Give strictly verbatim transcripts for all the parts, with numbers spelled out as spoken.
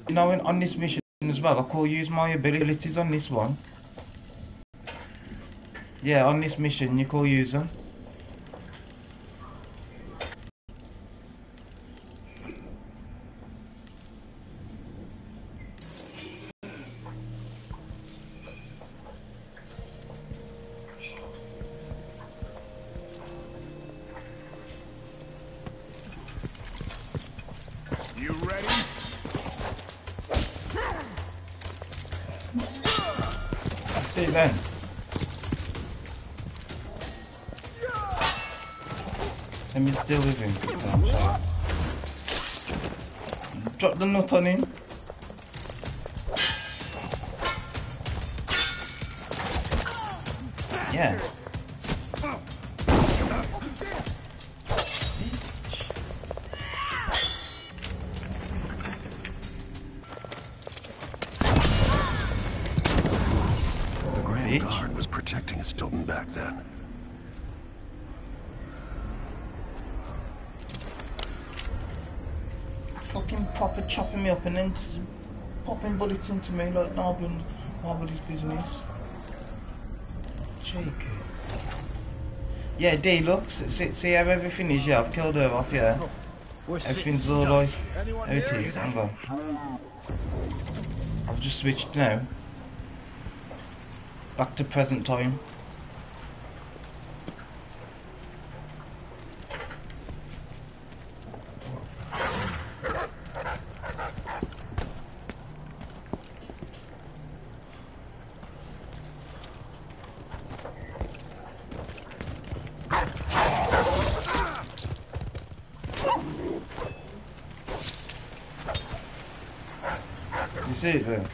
You know, in, on this mission as well, I could use my abilities on this one. Yeah, on this mission, you could use them. You ready? See you then. Let me deal with him. Oh, drop the nut on him. Yeah. The Grand Guard was protecting Stilton back then. Fucking proper chopping me up and then just popping bullets into me like nobody's, nobody's business. Cheeky. Yeah, D, look, see, see how everything is, yeah, I've killed her off, yeah. Everything's all like, how it is, hang on. I've just switched now. Back to present time. You see it there?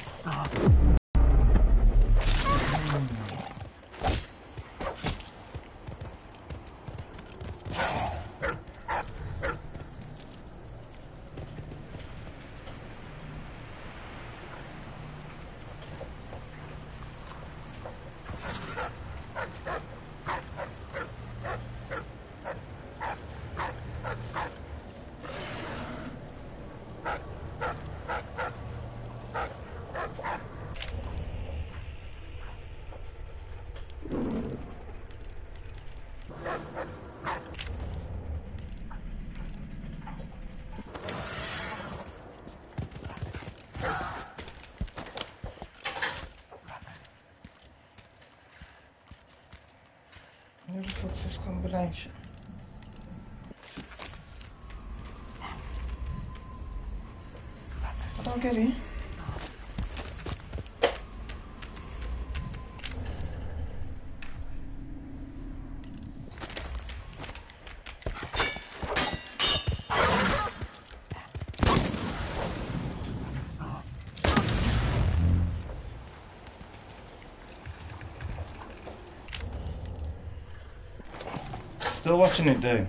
Where the fuck's this combination? I don't get it. Still watching it, dude.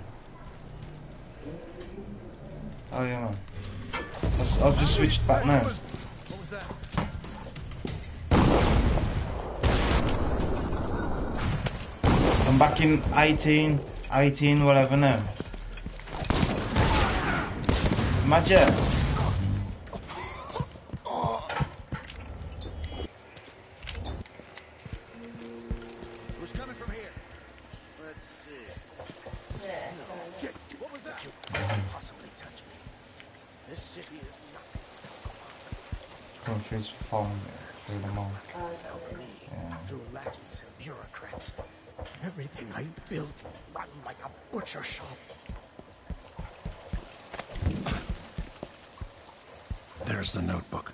Oh yeah, man. I've, I've just switched back now. What was that? I'm back in eighteen, eighteen, whatever now. Imagine. Who's coming from here? Let's see. What was that? You can't possibly touch me. This city is nothing. Going through his phone, through the mall. Help me Yeah. through lackeys and bureaucrats. Everything I built run like a butcher shop. There's the notebook.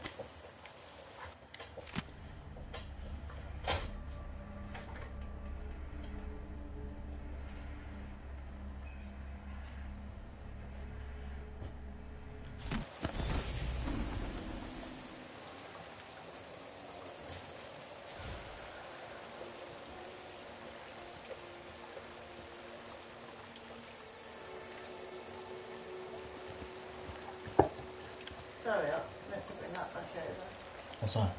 Sorry, I meant to bring that back over. What's that?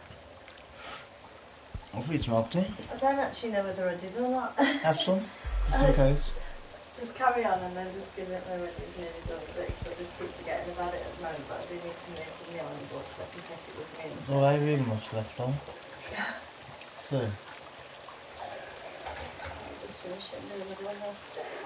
I thought you smoked it. I don't actually know whether I did or not. Have some, just in case. Just carry on and then just give it when it's nearly done with it, because I just keep forgetting about it at the moment, but I do need to make a meal on board so I can take it with me. Oh, I really much left on. So. I'll just finish it and do another one now.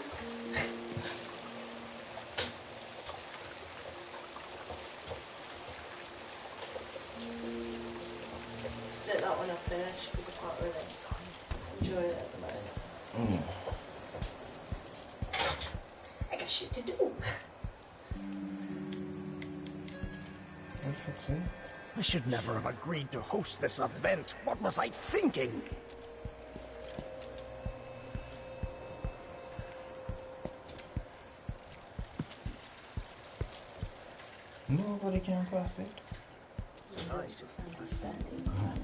Just do that when I finish because I can't really enjoy it at the moment. Mm. I got shit to do. I should never have agreed to host this event. What was I thinking? Nobody can pass it. Nice. Understanding class.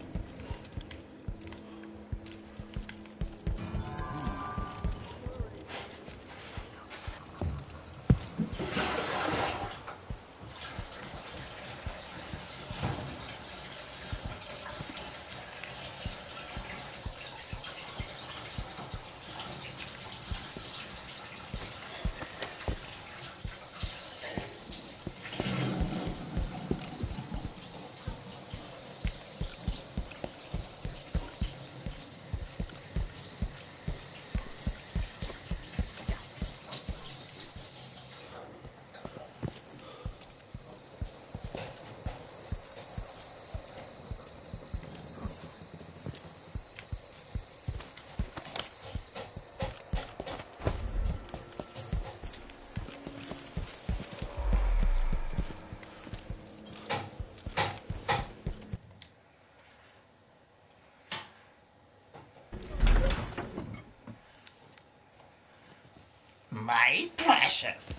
My precious.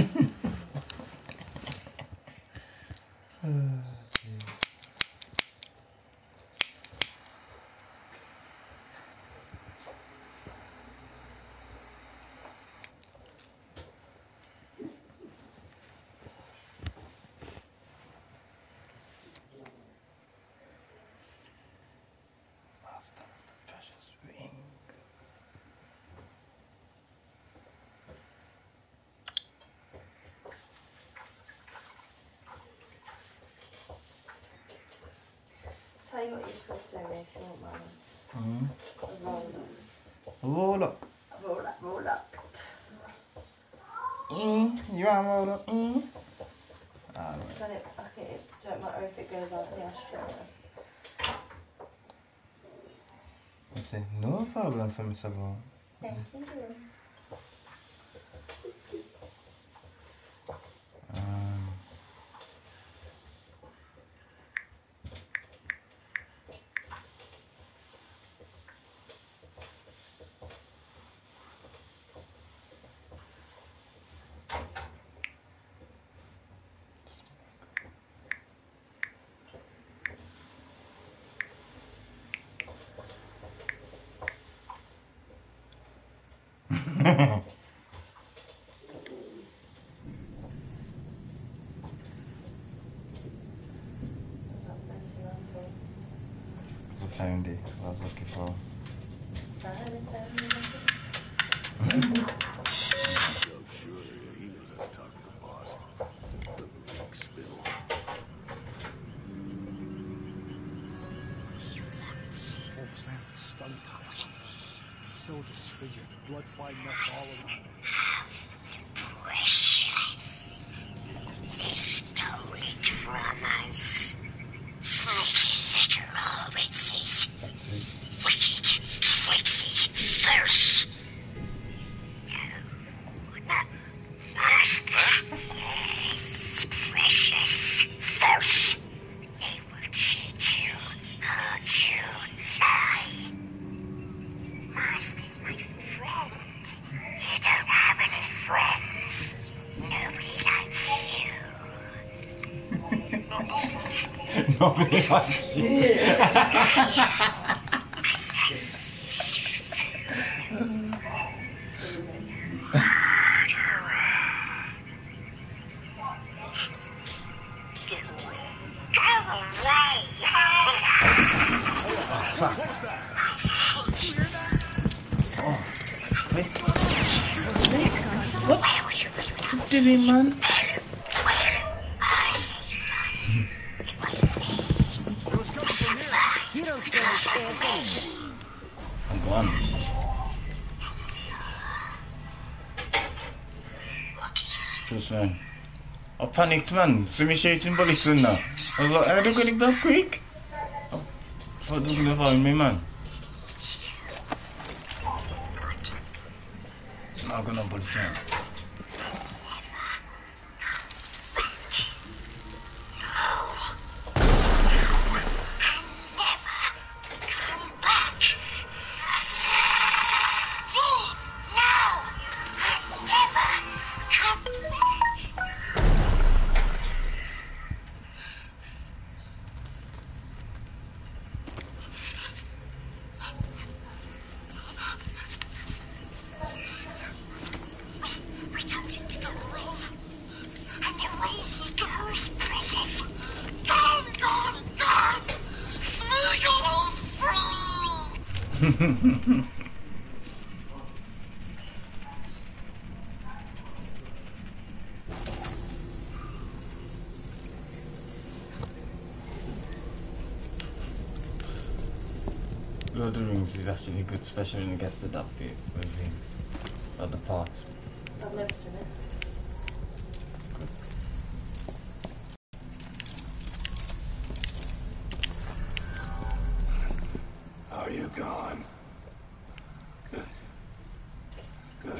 Tell you what you could do if you want mind. Mm. A roll up. Roll up. Roll up, roll up. Mm. You want to roll up? Mm. Alright. Then it, okay, it don't matter if it goes out in the ashtray. I say, no problem for me, Sabon. Thank you. Um. I found it. I was looking for. So sure he knows how to talk to the boss. The big spittle. Whole family stun-tied. So disfigured, blood flying mess all around. Precious. They stole it from us. Sneaky little hobbitses. Wicked, tricksy, fierce. No, not master. Yes, precious, false. They will cheat you, hurt you, lie. Master's my friend. You don't have any friends. Nobody likes you. Nobody likes you. What you doing, man? I'm gone. Trust me. I panicked, man. See me shooting bullets in there. I was like, how they getting that quick? I thought they were gonna find me, man. Now I'm gonna bullets now. Lord of the Rings is actually good, especially when it gets to that bit with him. Other parts. I've never seen it. Are you gone? Good. Good.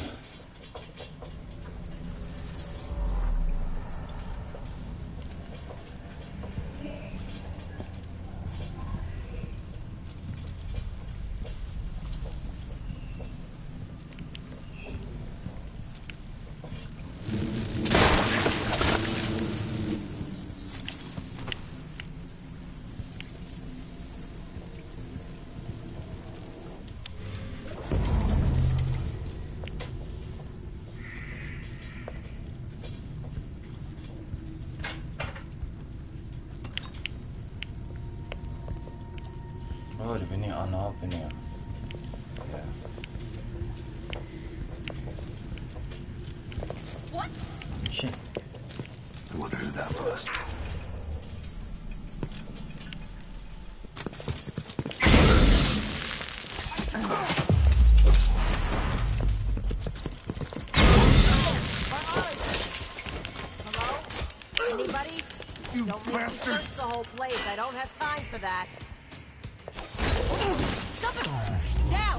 Oh, they've been here on up in here. Yeah. What? Shit. I wonder who that was. Hello? Anybody? You Don't make me bastard! search the whole place. I don't have time for that. Somebody! Down!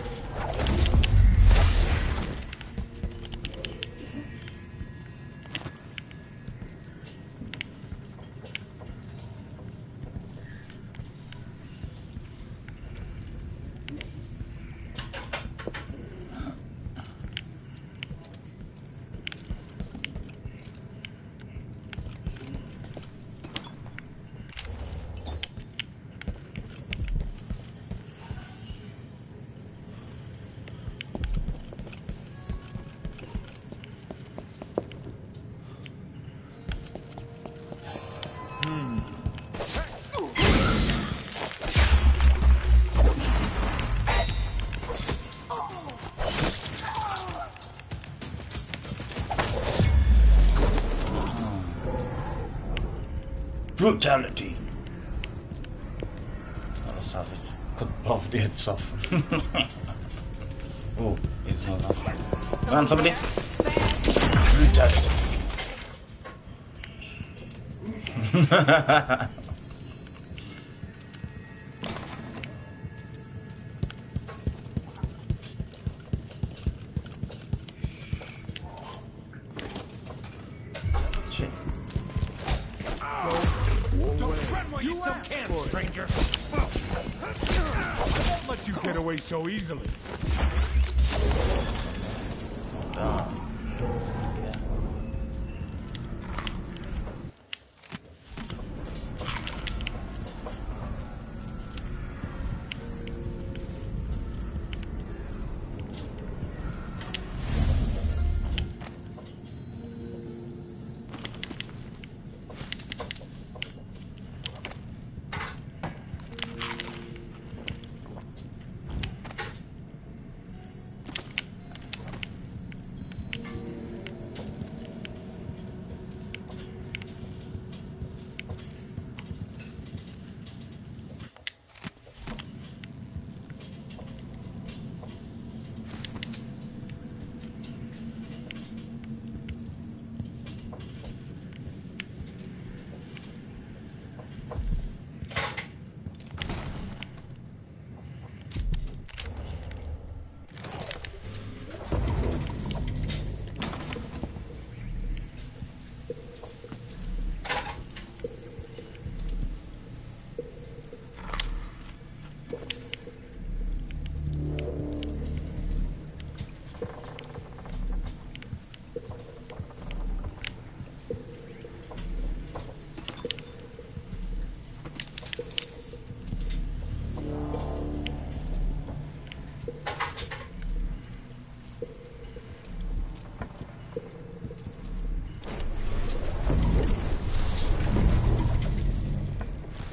Brutality. Oh, savage. Could blow the heads off. Oh, he's not up. Come on, somebody. Brutality. You still can, stranger. I won't let you get away so easily. Ah.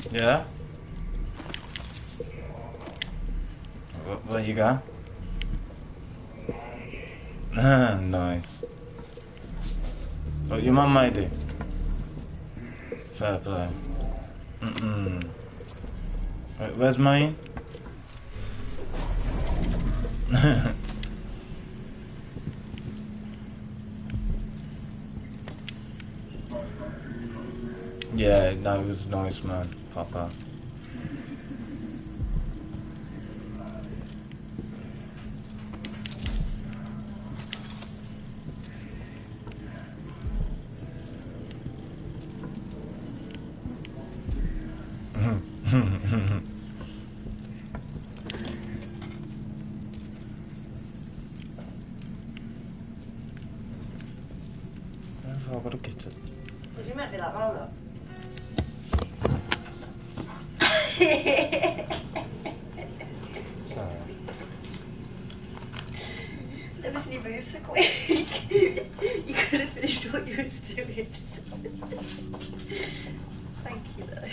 Yeah? What, what you got? Nice. What your mum made it? Fair play. Mm-mm. Wait, where's mine? Yeah, no, it was nice, man. Papa. I've got to get it. Did you make me that roll up? Sorry. Never seen you move so quick. You could have finished what you was doing. Thank you though.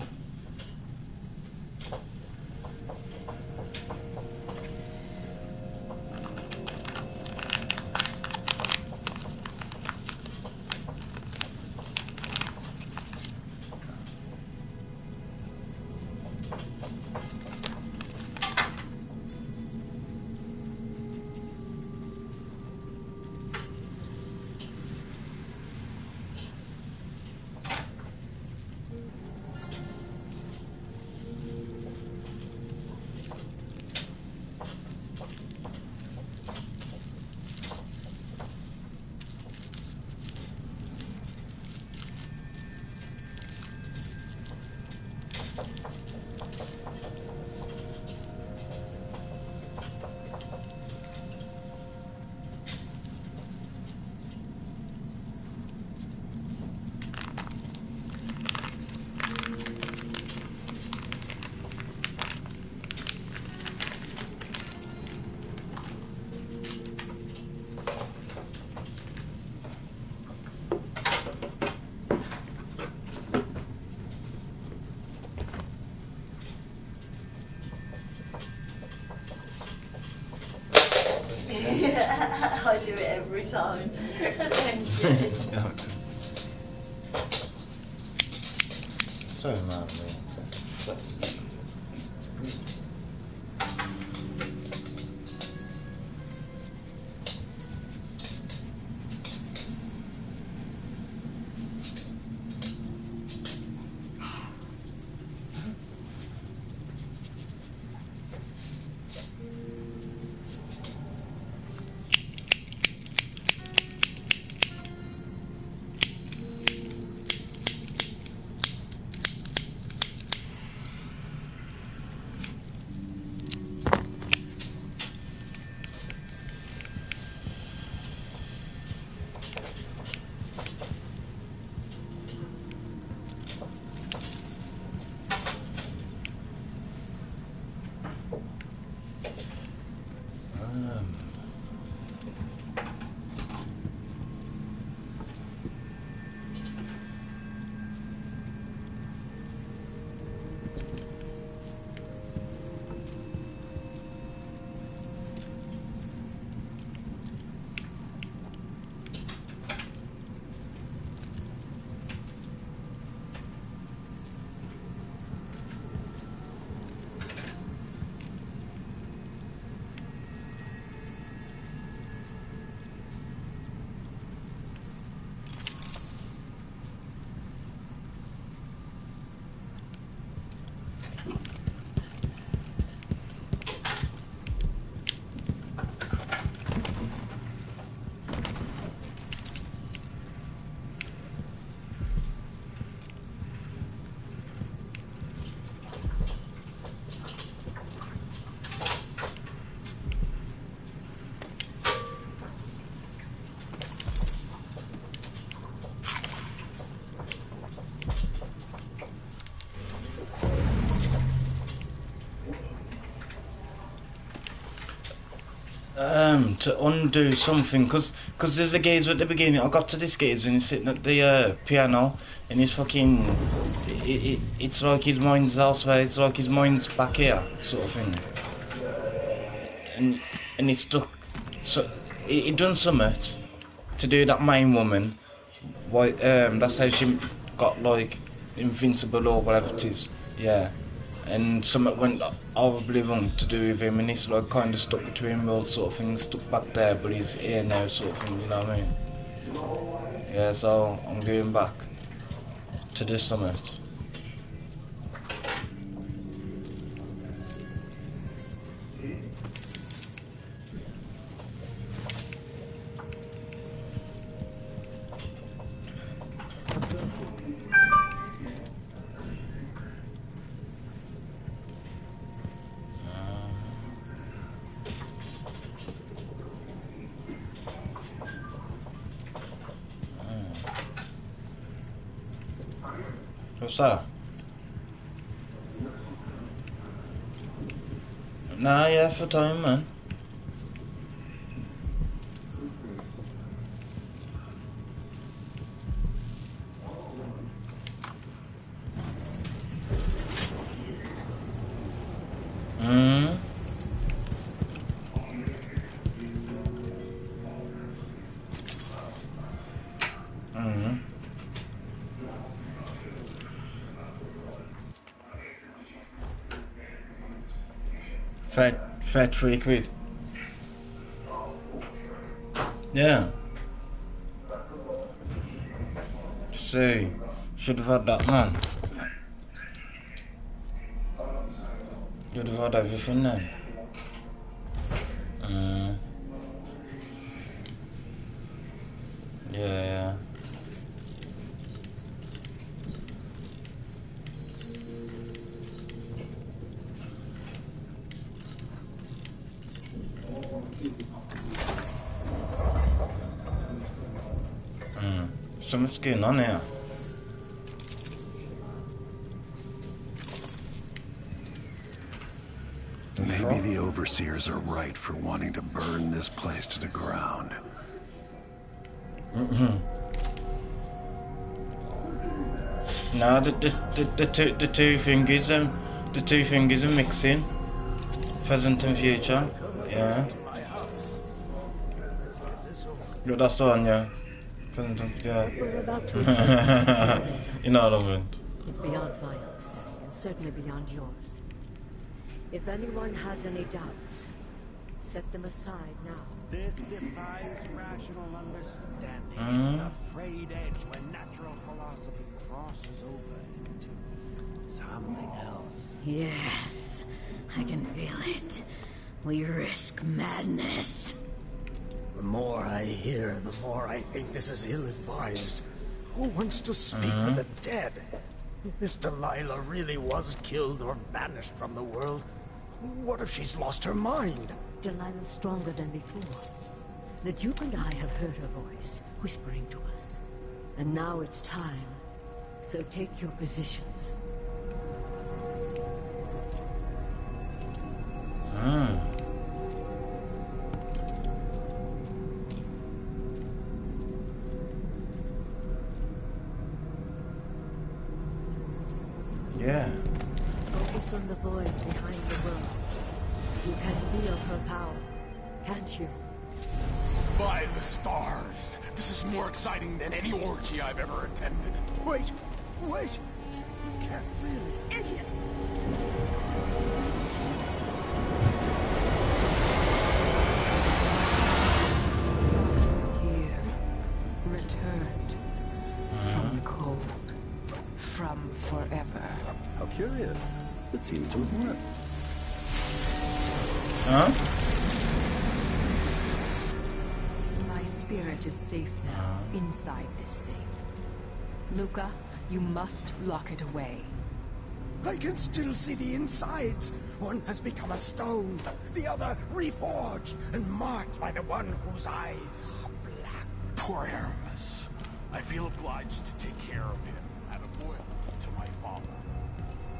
I do it every time. Thank you. Sorry, man. um to undo something, because cause there's a geezer at the beginning. I got to this geezer and he's sitting at the uh, piano and he's fucking it, it, it's like his mind's elsewhere. It's like his mind's back here, sort of thing. And and he's stuck. So he, he done something to do that main woman. Why? Um, that's how she got like invincible or whatever it is. Yeah. And something went horribly wrong to do with him, and he's like kind of stuck between worlds, sort of thing, stuck back there, but he's here now, sort of thing. You know what I mean? Yeah. So I'm going back to this summit. What's that? Nah, yeah, for time, man. Hmm. Hmm. Fat, fat three quid. Yeah. See, should have had that, man. You'd have had everything then. Mm. Yeah, yeah. Mm. Something's going on here. Maybe the overseers are right for wanting to burn this place to the ground. Mm-hmm. No, the the the, the two the two fingers um the two fingers are mixing. Present and future. Yeah. Yeah, that's the one, yeah. Present and yeah. We're about to achieve You know what I mean. It's beyond my understanding, and certainly beyond yours. If anyone has any doubts, set them aside now. This defies rational understanding. Mhm. It's the frayed edge when natural philosophy crosses over into something else. Yes, I can feel it. We risk madness. The more I hear, the more I think this is ill-advised. Who wants to speak Mhm. for the dead? If this Delilah really was killed or banished from the world, what if she's lost her mind? Delilah's stronger than before. The Duke and I have heard her voice, whispering to us. And now it's time. So take your positions. Mm. Yeah. Focus on the void behind the world. You can feel her power, can't you? By the stars! This is more exciting than any orgy I've ever attended. Wait, wait! You can't really... Idiot! Here, returned from the cold, from forever. How curious. It seems to have worked. Huh? My spirit is safe now, inside this thing. Luca, you must lock it away. I can still see the insides. One has become a stone, the other reforged and marked by the one whose eyes are black. Poor Aramis. I feel obliged to take care of him out of loyalty to my father.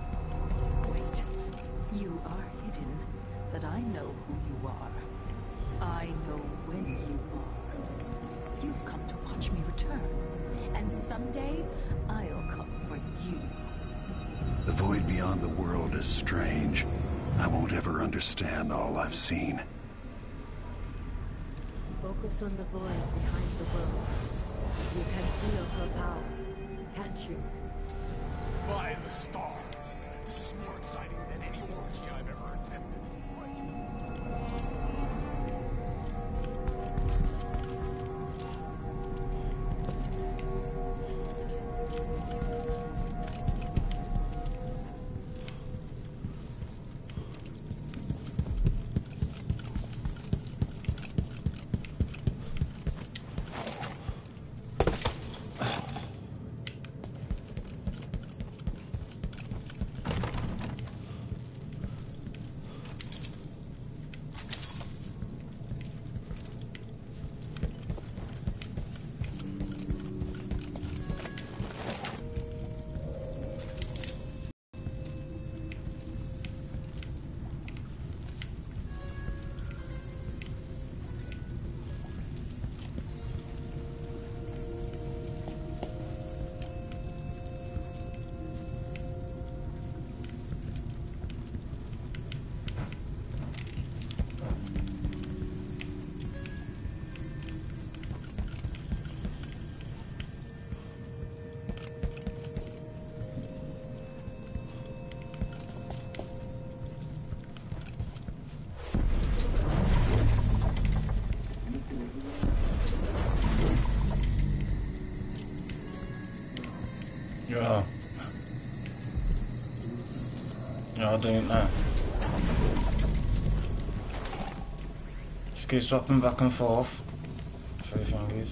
Wait, you are hidden, but I know who you are. I know when you are. You've come to watch me return. And someday, I'll come for you. The void beyond the world is strange. I won't ever understand all I've seen. Focus on the void behind the world. You can feel her power, can't you? By the stars! This is more exciting than any orgy I've ever attended. Yeah. Yeah, I'll do it now. Just keep swapping back and forth. Three fingers.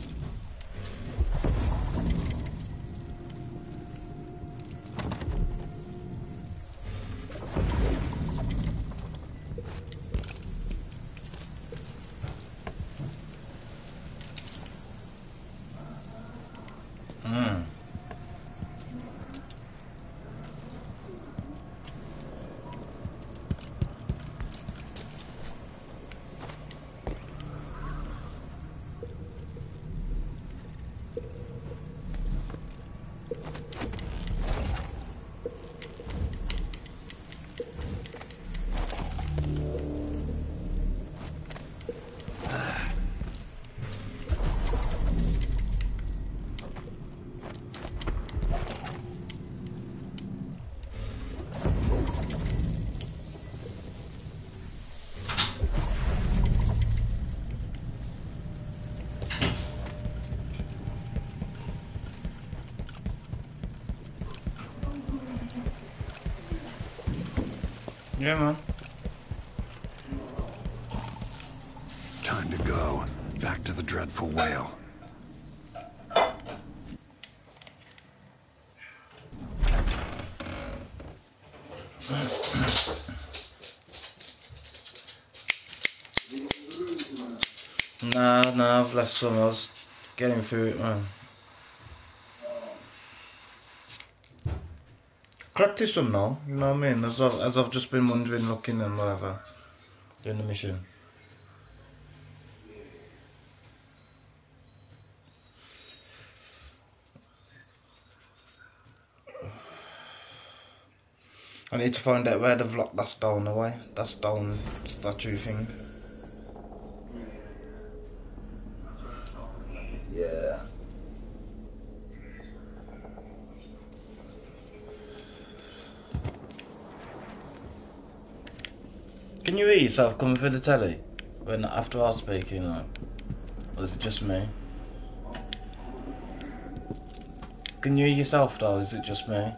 Hmm. Yeah, man. Time to go. Back to the dreadful whale. Nah, nah, I've left some. I was getting through it, man. Collect this one now, you know what I mean? As I've, as I've just been wondering, looking and whatever. Doing the mission. I need to find out where they've locked that stone away. That stone statue thing. Yeah. Can you hear yourself coming through the telly when after I was speaking, like, or is it just me? Can you hear yourself though? Is it just me?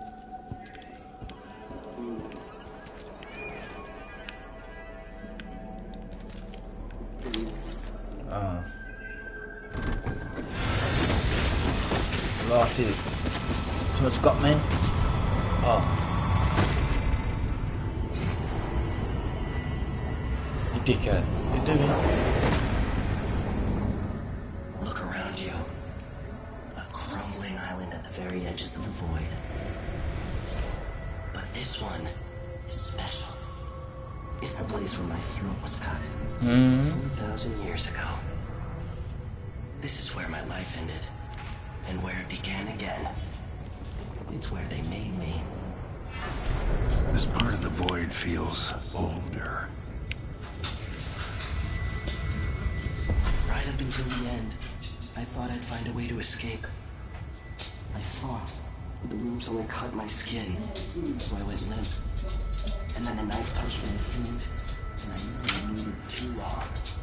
Oh. Right, it is. Someone's got me. Oh. You dickhead. What are you doing? Look around you. A crumbling island at the very edges of the void. But this one is special. It's the place where my throat was cut. Mm. Four thousand years ago. This is where my life ended. And where it began again. It's where they made me. This part of the void feels older. Right up until the end, I thought I'd find a way to escape. I fought, but the wounds only cut my skin, so I went limp. And then the knife touched my throat, and I knew I needed too long.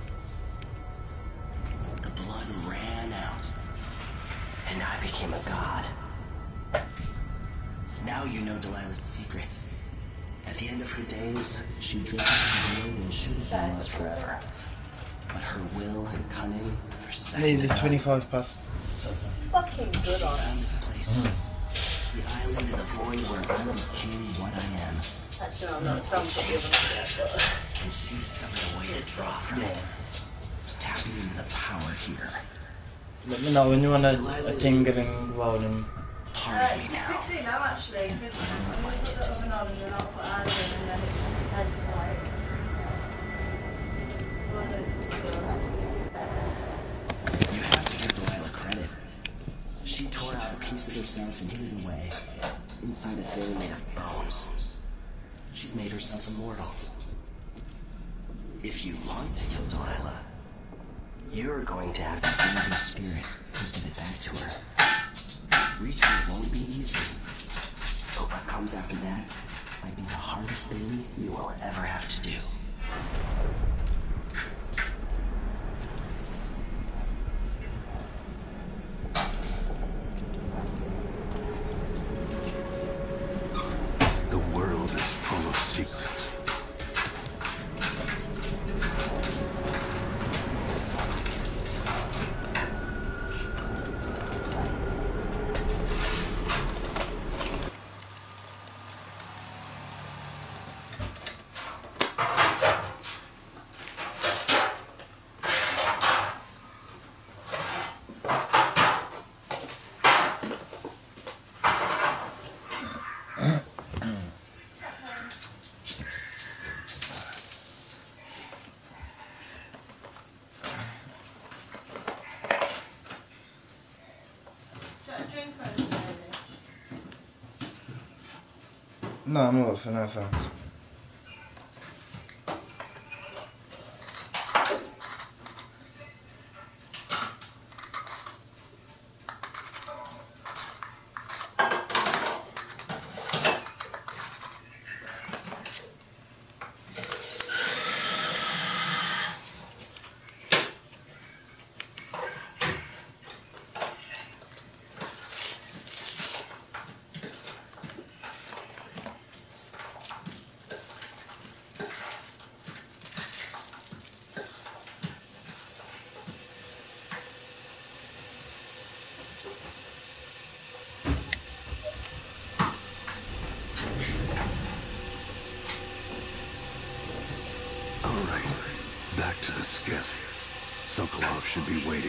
The blood ran out, and I became a god. Now you know Delilah's secret. At the end of her days, she drifted to the void and should have been lost forever. But her will and cunning are second Nearly twenty-five past seven. Fucking good She on found it. this place. Mm. The island in the void where I became what I am. Actually, I'm not done to give them yet, but... And she discovered a way to draw from it. Tapping into the power here. Let me know when you want a, a thing getting rolling. Part Uh, of me you now. could do now, actually, because I'm going to put the oven on and then I'll put ours in and then it's just a case of like... One of those is still... You have to give Delilah credit. She tore out a piece of herself and hid it away. Inside a thing made of bones. She's made herself immortal. If you want to kill Delilah, you're going to have to find her spirit and give it back to her. Reaching it won't be easy. But what comes after that might be the hardest thing you will ever have to do. The world is full of secrets. No, I'm all for no thanks. Alright, back to the skiff. Sokolov should be waiting.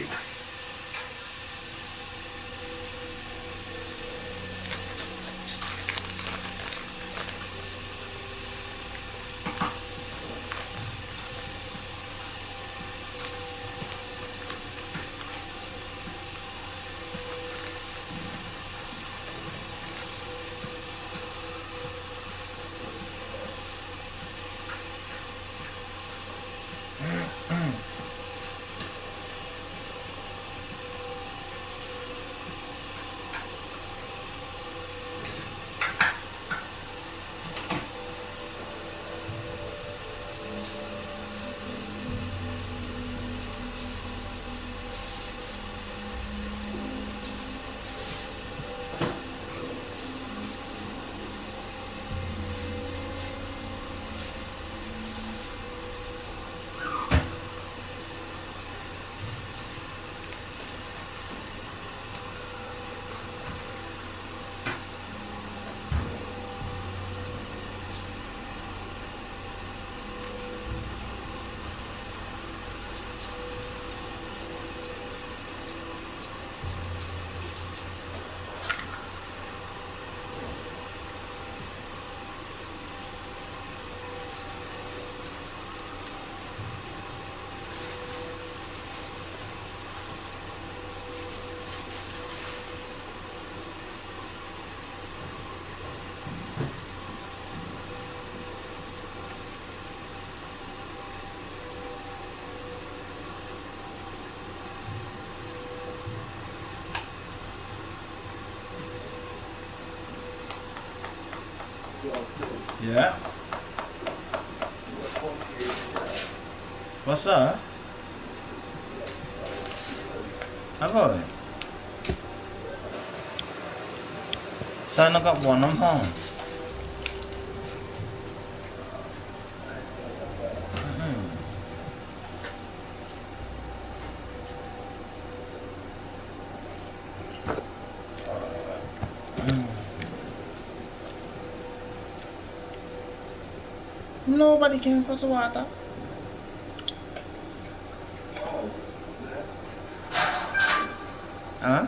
Yeah. What's that? Have I? Saying I got one, I'm home. Mm. Mm. Nobody came for some water. Huh?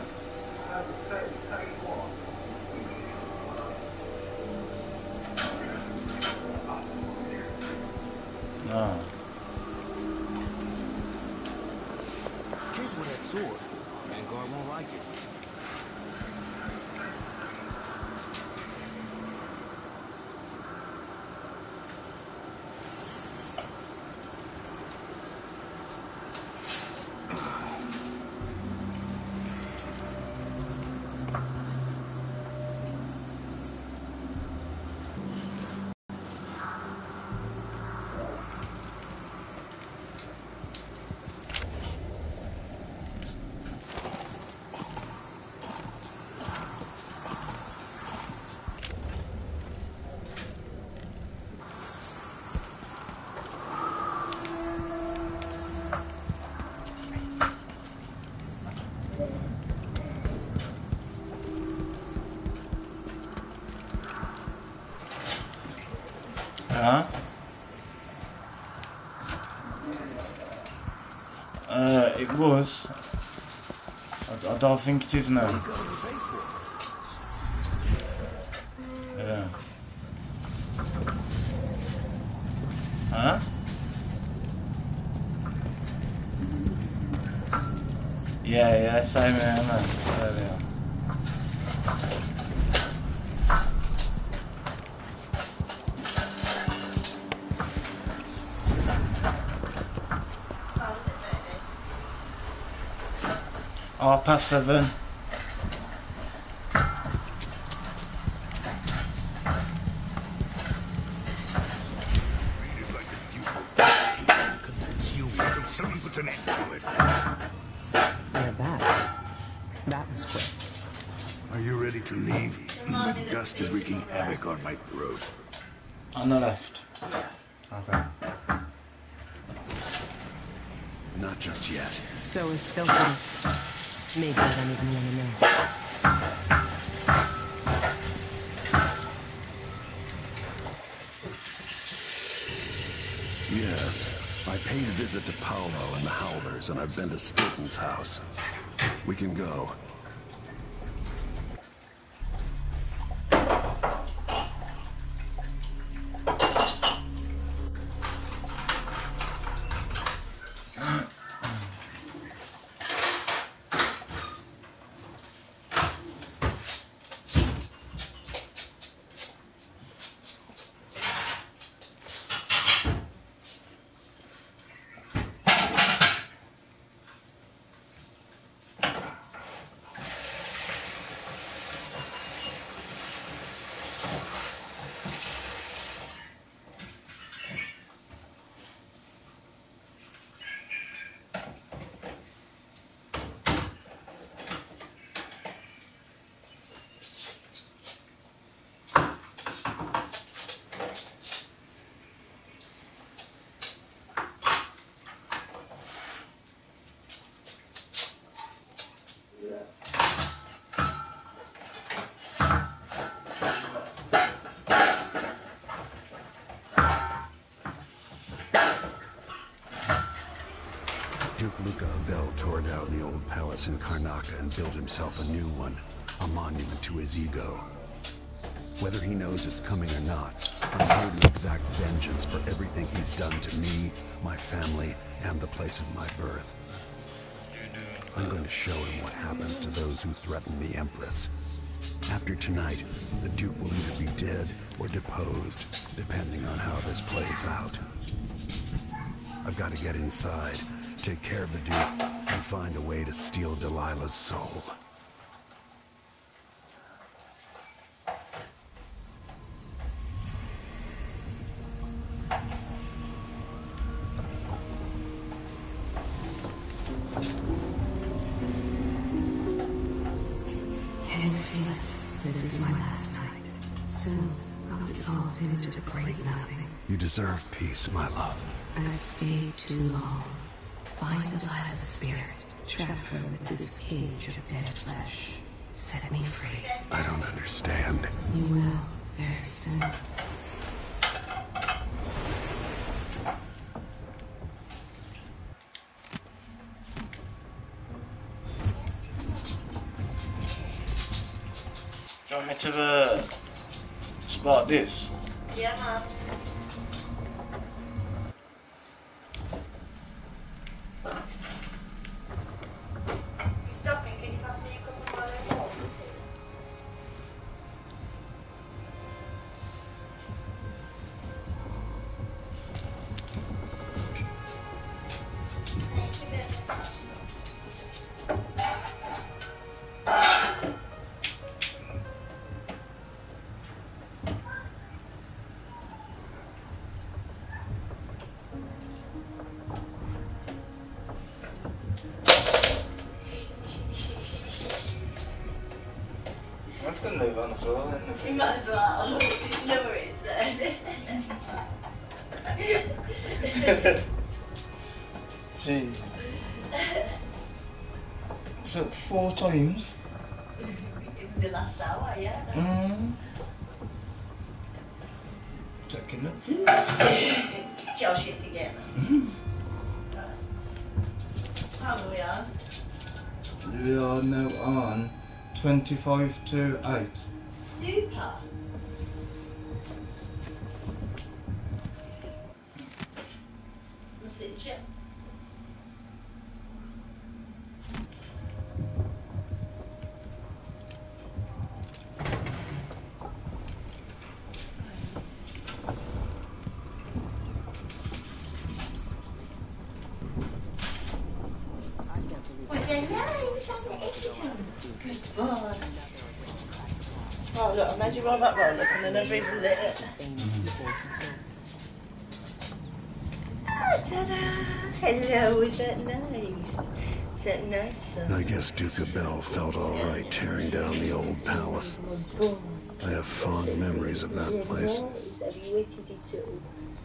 No. Careful with that sword. Vanguard won't like it. Huh? Uh, it was. I, I don't think it is now. Yeah. Huh? Yeah, yeah, same here, man. There they are. Half past seven. They're back. That was quick. Are you ready to leave? The dust is wreaking havoc on my throat. On the left. Okay. Not just yet. So is Stokely. Maybe I don't even want to know. Yes. I paid a visit to Paolo and the Howlers, and I've been to Stilton's house. We can go. Duke Luca Abel tore down the old palace in Karnaca and built himself a new one, a monument to his ego. Whether he knows it's coming or not, I'm here to exact vengeance for everything he's done to me, my family, and the place of my birth. I'm going to show him what happens to those who threaten the Empress. After tonight, the Duke will either be dead or deposed, depending on how this plays out. I've got to get inside, take care of the Duke, and find a way to steal Delilah's soul. This is my last night. Soon I'll dissolve into the great nothing. You deserve peace, my love. I've stayed too long. Find Delilah's spirit. Trap her with this cage of dead flesh. Set me free. I don't understand. You will, very soon. Do you want me to uh, spot this? Yeah, man. You stopping? Can you pass me a cup of my water, please? Thank you, baby. I'm just gonna leave it on the floor then. You might as well. You know where it is then. Gee. So four times? In the last hour, yeah. Mm. Checking it. Get your shit together. Right. How are we on? We are now on twenty-five to eight. Super. Messenger. What's their name? From the Exeter. Good boy. Oh look, I made you roll that roll up and then I've even lit it. Oh, ta-da! Hello, is that nice? Is that nice, son? I guess Duca Bell felt all right tearing down the old palace. I have fond memories of that place. Have you waited it too?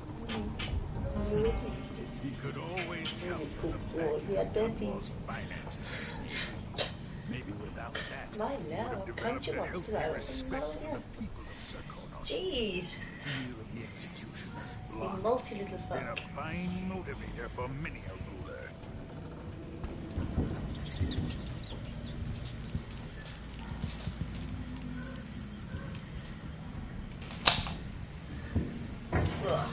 He could always count on the boy. He had backing of babies. finances. Maybe without that, My he would love, have can't developed you a want to healthy know? respect Oh, for yeah. the people of Serkonos. Jeez. Fear of the executioner's You blood. multi little It's been fuck. a fine motivator for many a ruler. Ugh.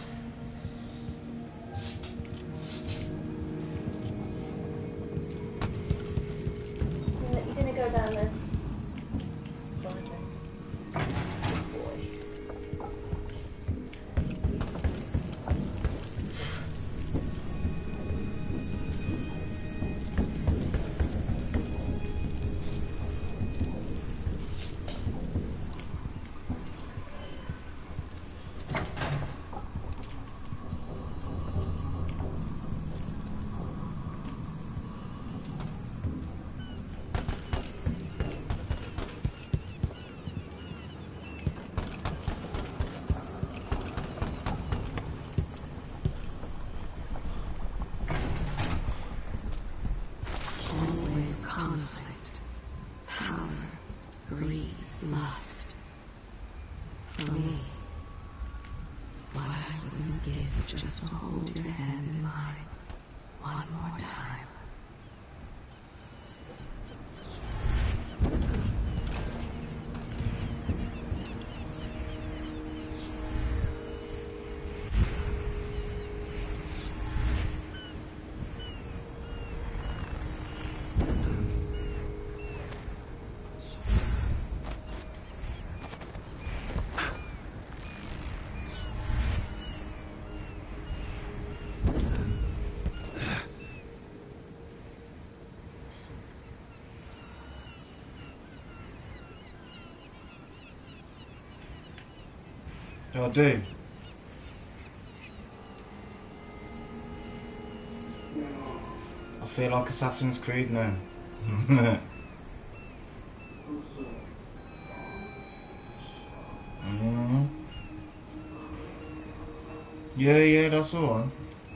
You're gonna go down there. Go on then. Good boy. Always conflict. Power. Greed. Lust. For me. What I wouldn't give just to hold your hand in mine. One more time. I do. I feel like Assassin's Creed now. Yeah, yeah, that's the one.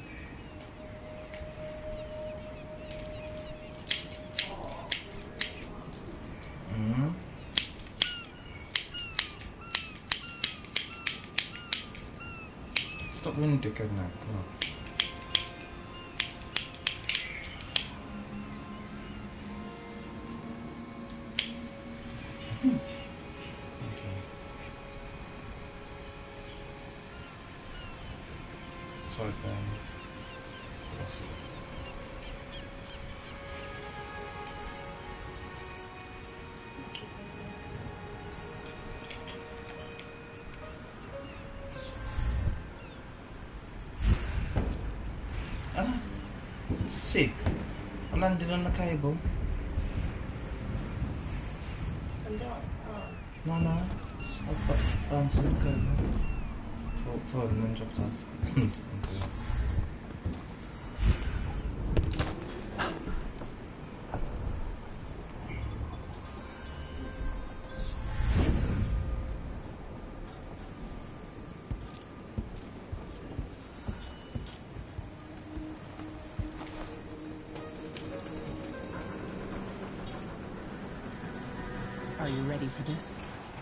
Mm-hmm. Stop being a dickhead now, come on. Sorry, Ben. What's it? Ah, sick. I landed on the cable. And don't. Oh. No, no. I got bounced on the cable. For, for and then dropped off. Okay. Are you ready for this?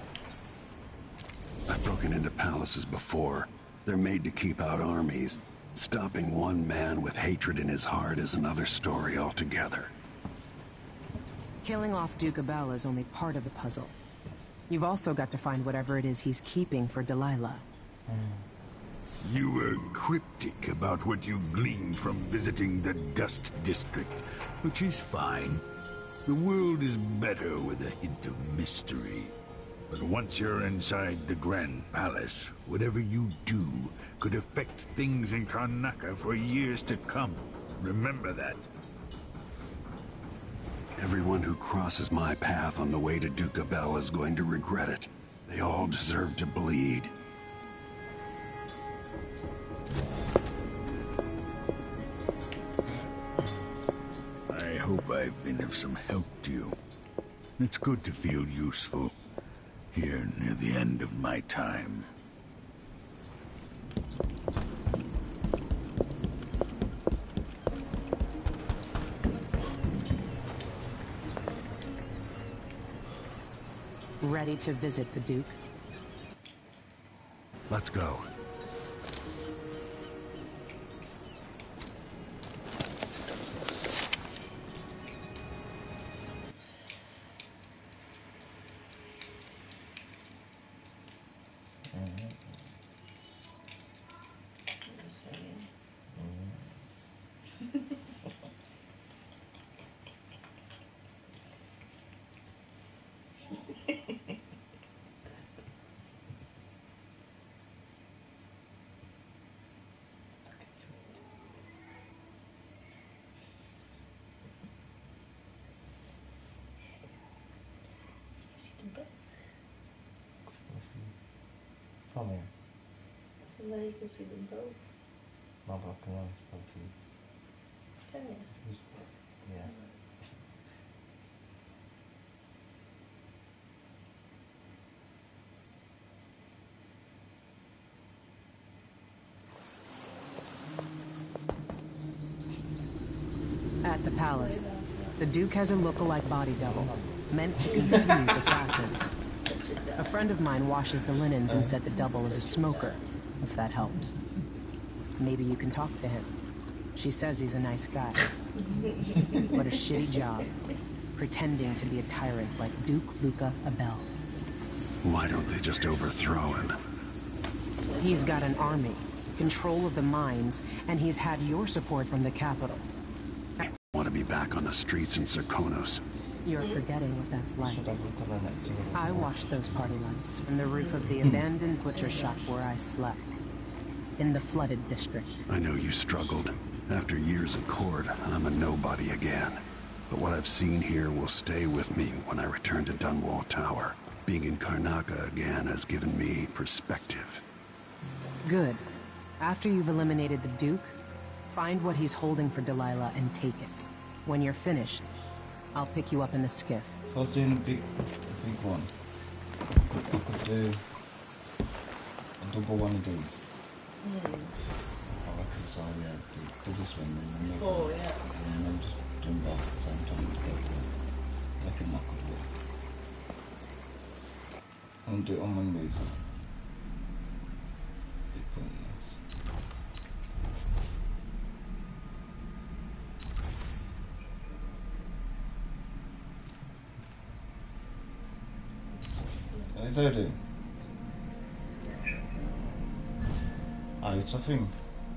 I've broken into palaces before. They're made to keep out armies. Stopping one man with hatred in his heart is another story altogether. Killing off Duke Abel is only part of the puzzle. You've also got to find whatever it is he's keeping for Delilah. You were cryptic about what you gleaned from visiting the Dust District, which is fine. The world is better with a hint of mystery. But once you're inside the Grand Palace, whatever you do could affect things in Karnaca for years to come. Remember that. Everyone who crosses my path on the way to Duke Abel is going to regret it. They all deserve to bleed. I hope I've been of some help to you. It's good to feel useful, here near the end of my time. Ready to visit the Duke? Let's go. From here. So now you can see them both. No, but I can only still see. Can you? Yeah. At the palace, the Duke has a look-alike body double, meant to confuse assassins. A friend of mine washes the linens and said the double is a smoker, if that helps. Maybe you can talk to him. She says he's a nice guy. What a shitty job, pretending to be a tyrant like Duke Luca Abel. Why don't they just overthrow him? He's got an army, control of the mines, and he's had your support from the capital. I want to be back on the streets in Serkonos. You're forgetting what that's like. I watched those party lights from the roof of the abandoned butcher shop where I slept. In the flooded district. I know you struggled. After years in court, I'm a nobody again. But what I've seen here will stay with me when I return to Dunwall Tower. Being in Karnaca again has given me perspective. Good. After you've eliminated the Duke, find what he's holding for Delilah and take it. When you're finished, I'll pick you up in the skiff. If I was doing a big, a big one, I could, I could do a double one of these. Hmm. I reckon so, yeah. Do, do this one then. And Four, then, yeah. And then just do them both at the same time together. I reckon that could work. I'm gonna do it on Mondays. Bit pointless. What is that doing? Ah, it's a thing.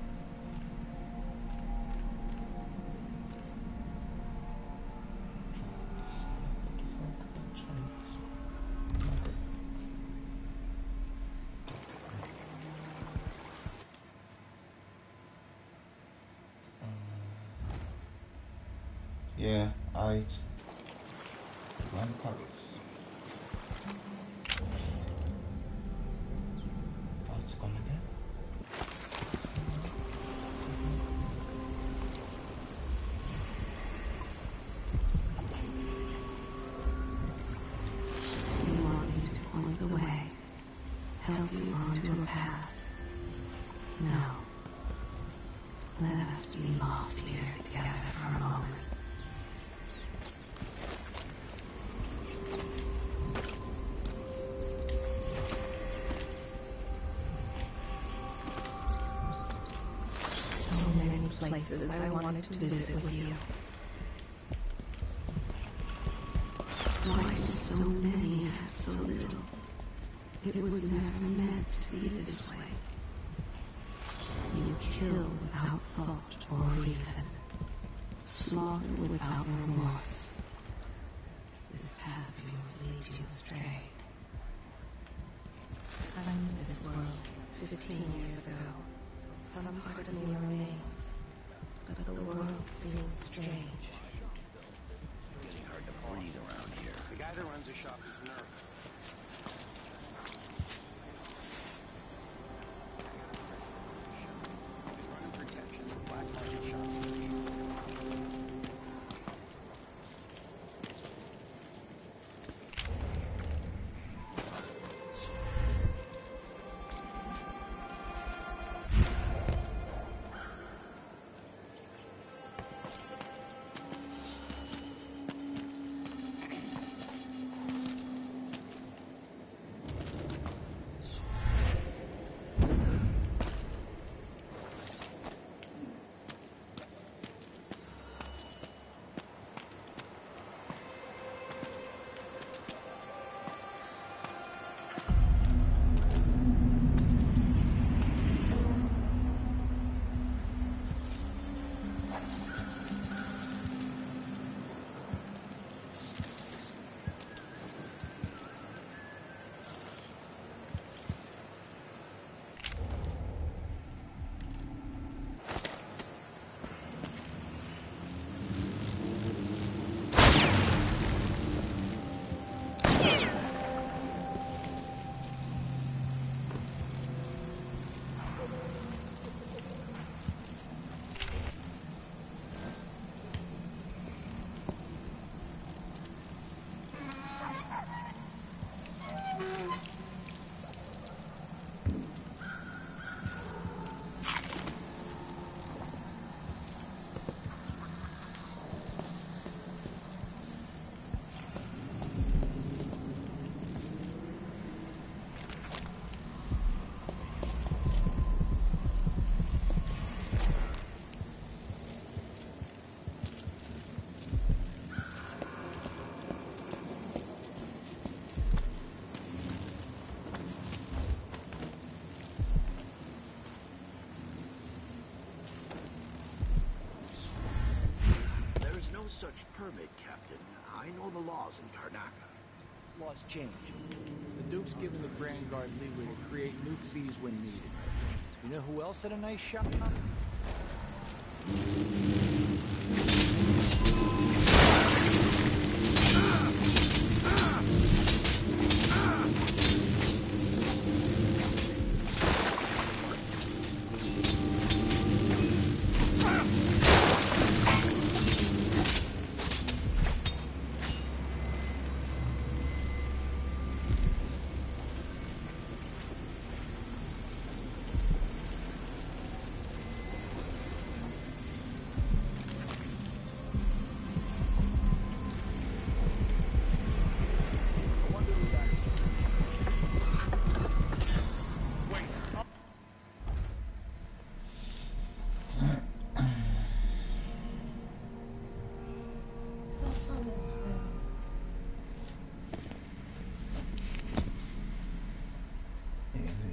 Yeah, I. Grand Paris. Oh, it's gone again. She wanted me to point the way, help you onto a path. No. Let us be lost here together for a moment. So many places I wanted to visit with you. Why do so many have so little? It was never meant to be this way. You kill without thought or reason. Slaughter without remorse. This path of yours leads you astray. I knew this world fifteen years ago. Some part of me remains, but the world seems strange. Getting hard to breathe around here. The guy that runs the shop is nervous. Protection for black market shops. Such permit, Captain. I know the laws in Karnaca. Laws change. The Duke's given the Grand Guard leeway to create new fees when needed. You know who else had a nice shop?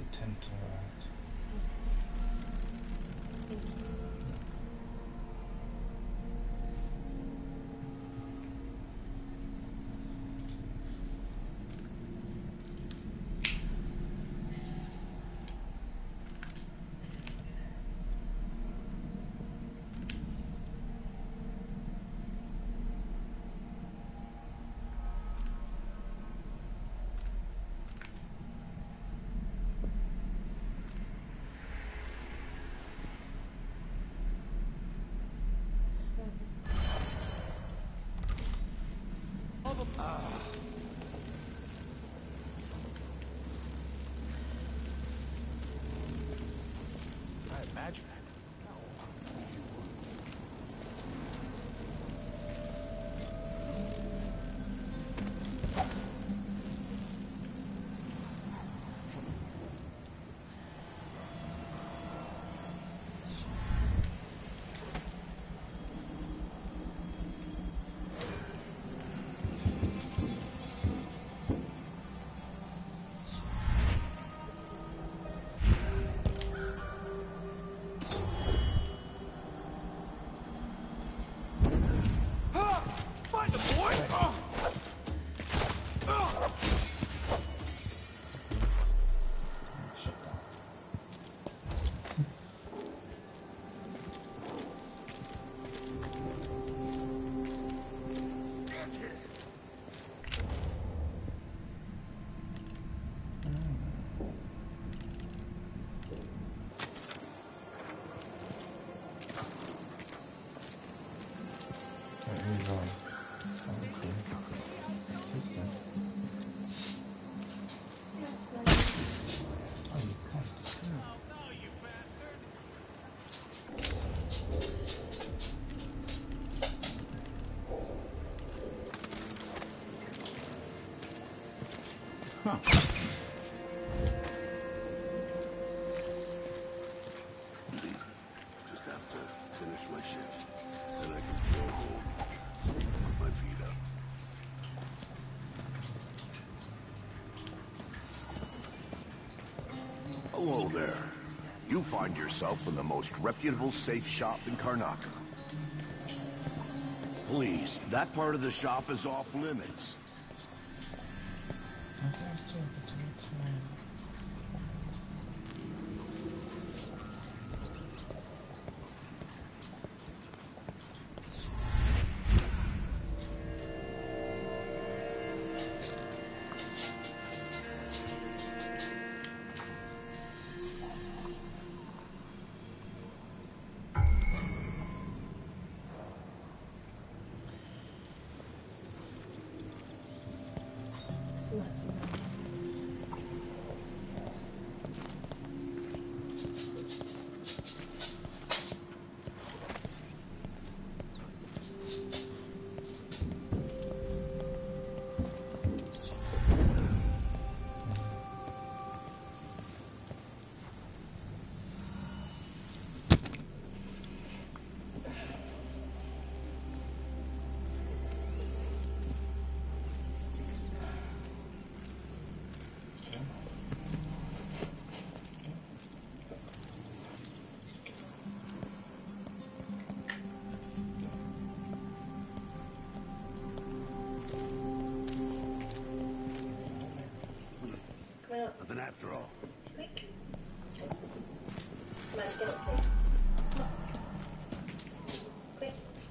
tend to write. I imagine it. Find the boy! Oh. Oh. Huh. Just have to finish my shift. Then I can go home. Put my feet up. Hello there. You find yourself in the most reputable safe shop in Karnaca. Please, that part of the shop is off limits. Nothing after all. Quick. Let's get up, please. Quick.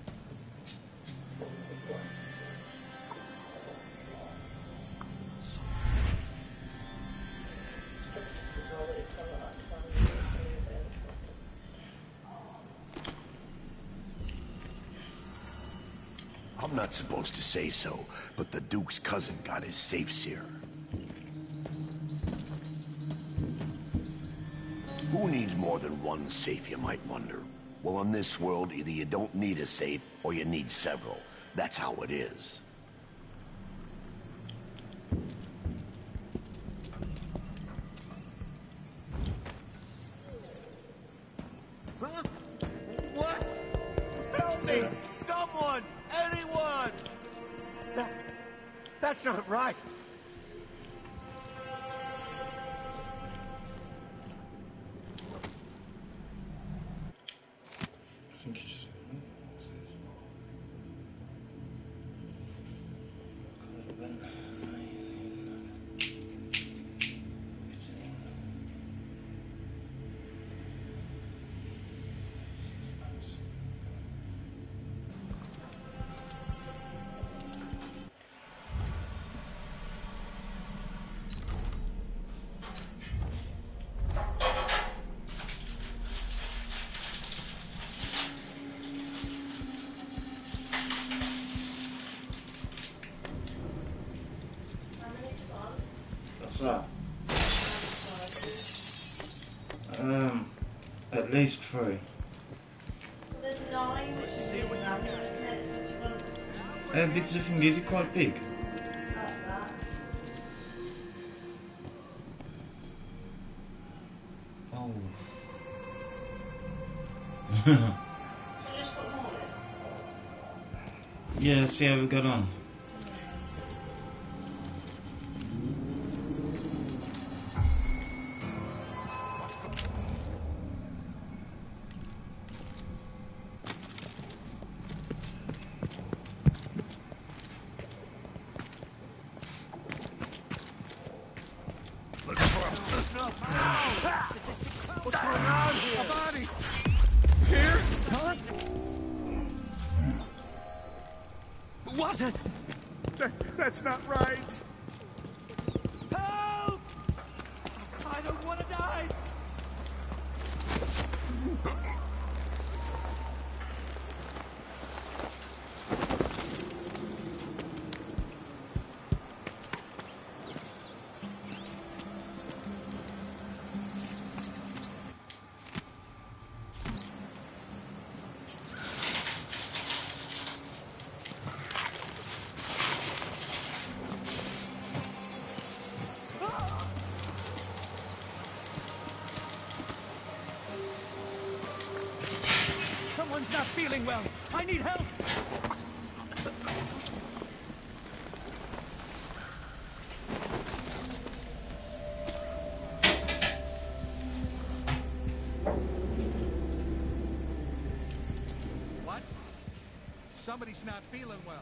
Just as well that it's kind of like sounding so I'm not supposed to say so, but the Duke's cousin got his safes here. Who needs more than one safe, you might wonder? Well, in this world, either you don't need a safe, or you need several. That's how it is. Huh? What? Help me! Someone! Anyone! That... That's not right. What's that? Um, at least three. There's nine, which is really random, isn't it? So do you want How big's the thing? Is it quite big? like that? Oh. Should I just put them all in? Yeah, see how we got on. What's going on here? A body! Here? Huh? Was it? That, that's not right. Help! I don't want to die. Someone's not feeling well. I need help. What? Somebody's not feeling well.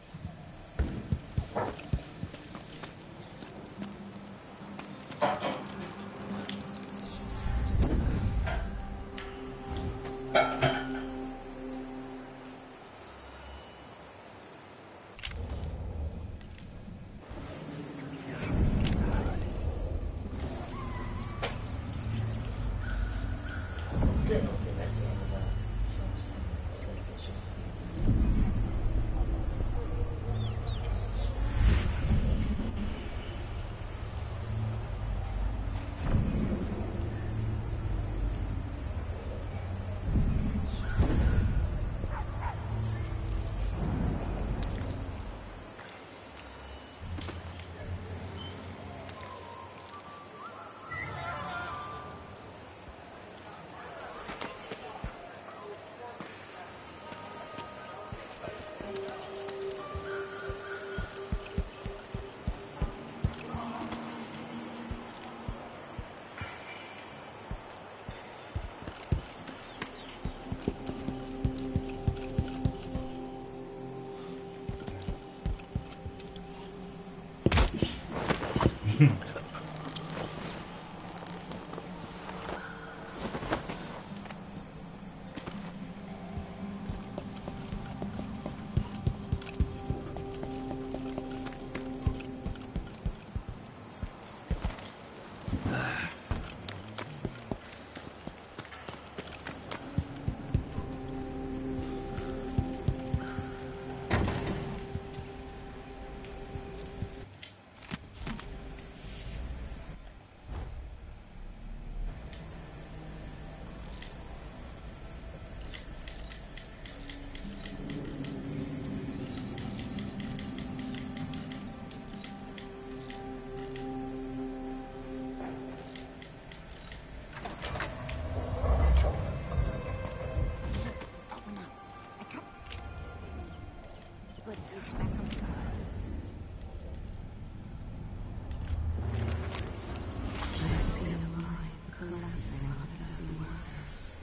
I see a line collapsing on a dozen workers.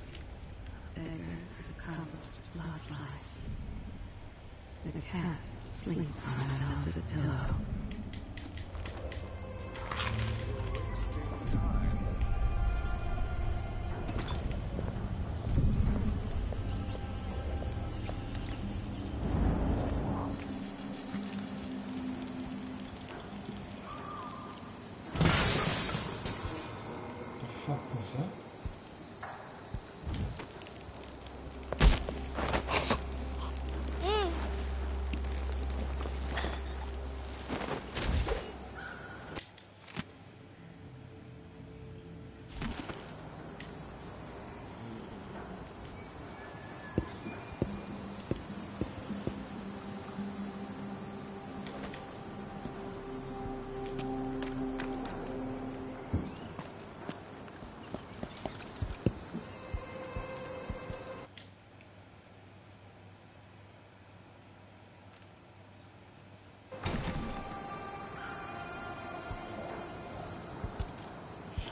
Beggars, accomplished blood lice. The cat sleeps on a velvet pillow. What was that?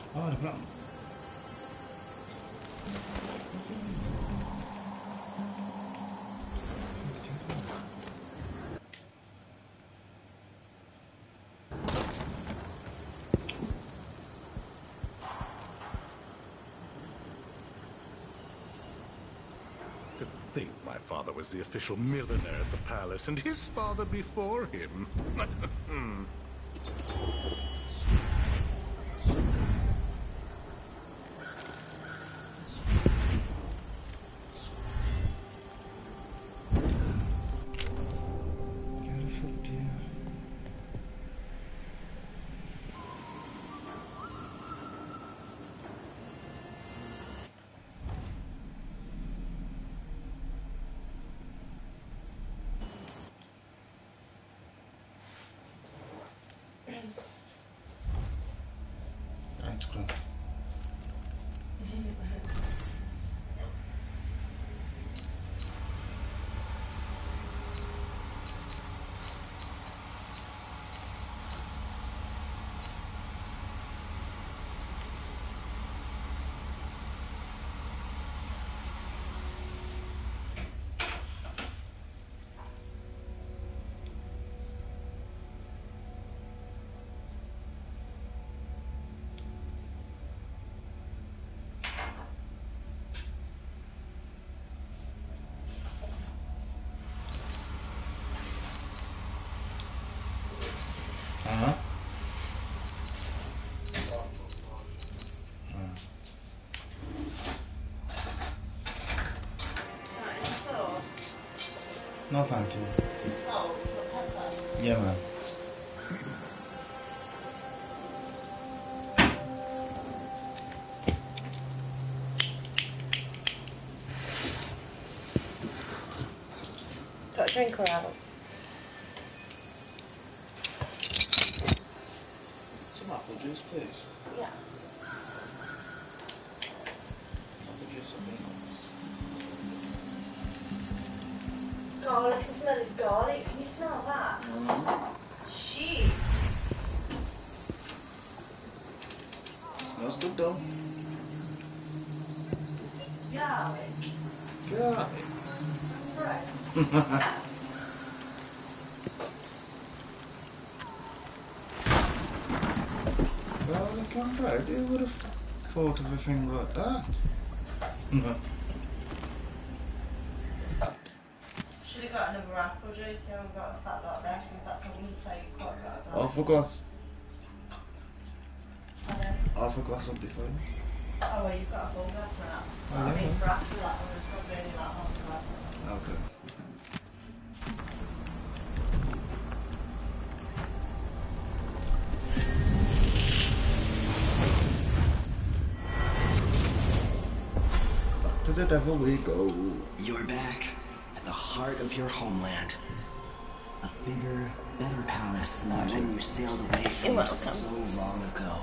Oh, the black. To think my father was the official milliner at the palace, and his father before him. Right, club. Uh-huh. Mm. Sauce. No, thank you. Salt for pepper. Yeah, man. Got a drinker out. Some apple juice, please. Yeah. Apple juice, I think. Garlic, I can smell this garlic. Can you smell that? Mm. Shit. Smells good though. Garlic. Garlic. Right. Garlic on bread? Who would have thought of a thing like that? Should have got another apple juice. You haven't got that lot left. In fact, I wouldn't say you've quite got a glass. Half a glass. Pardon? Half a glass would be fine. Oh, well, you've got a full glass now. Oh, I yeah. mean, for after that one, it's probably only like half a glass. Okay. Back to the devil we go. You're back at the heart of your homeland. A bigger, better palace than the one you sailed away from You're so long ago.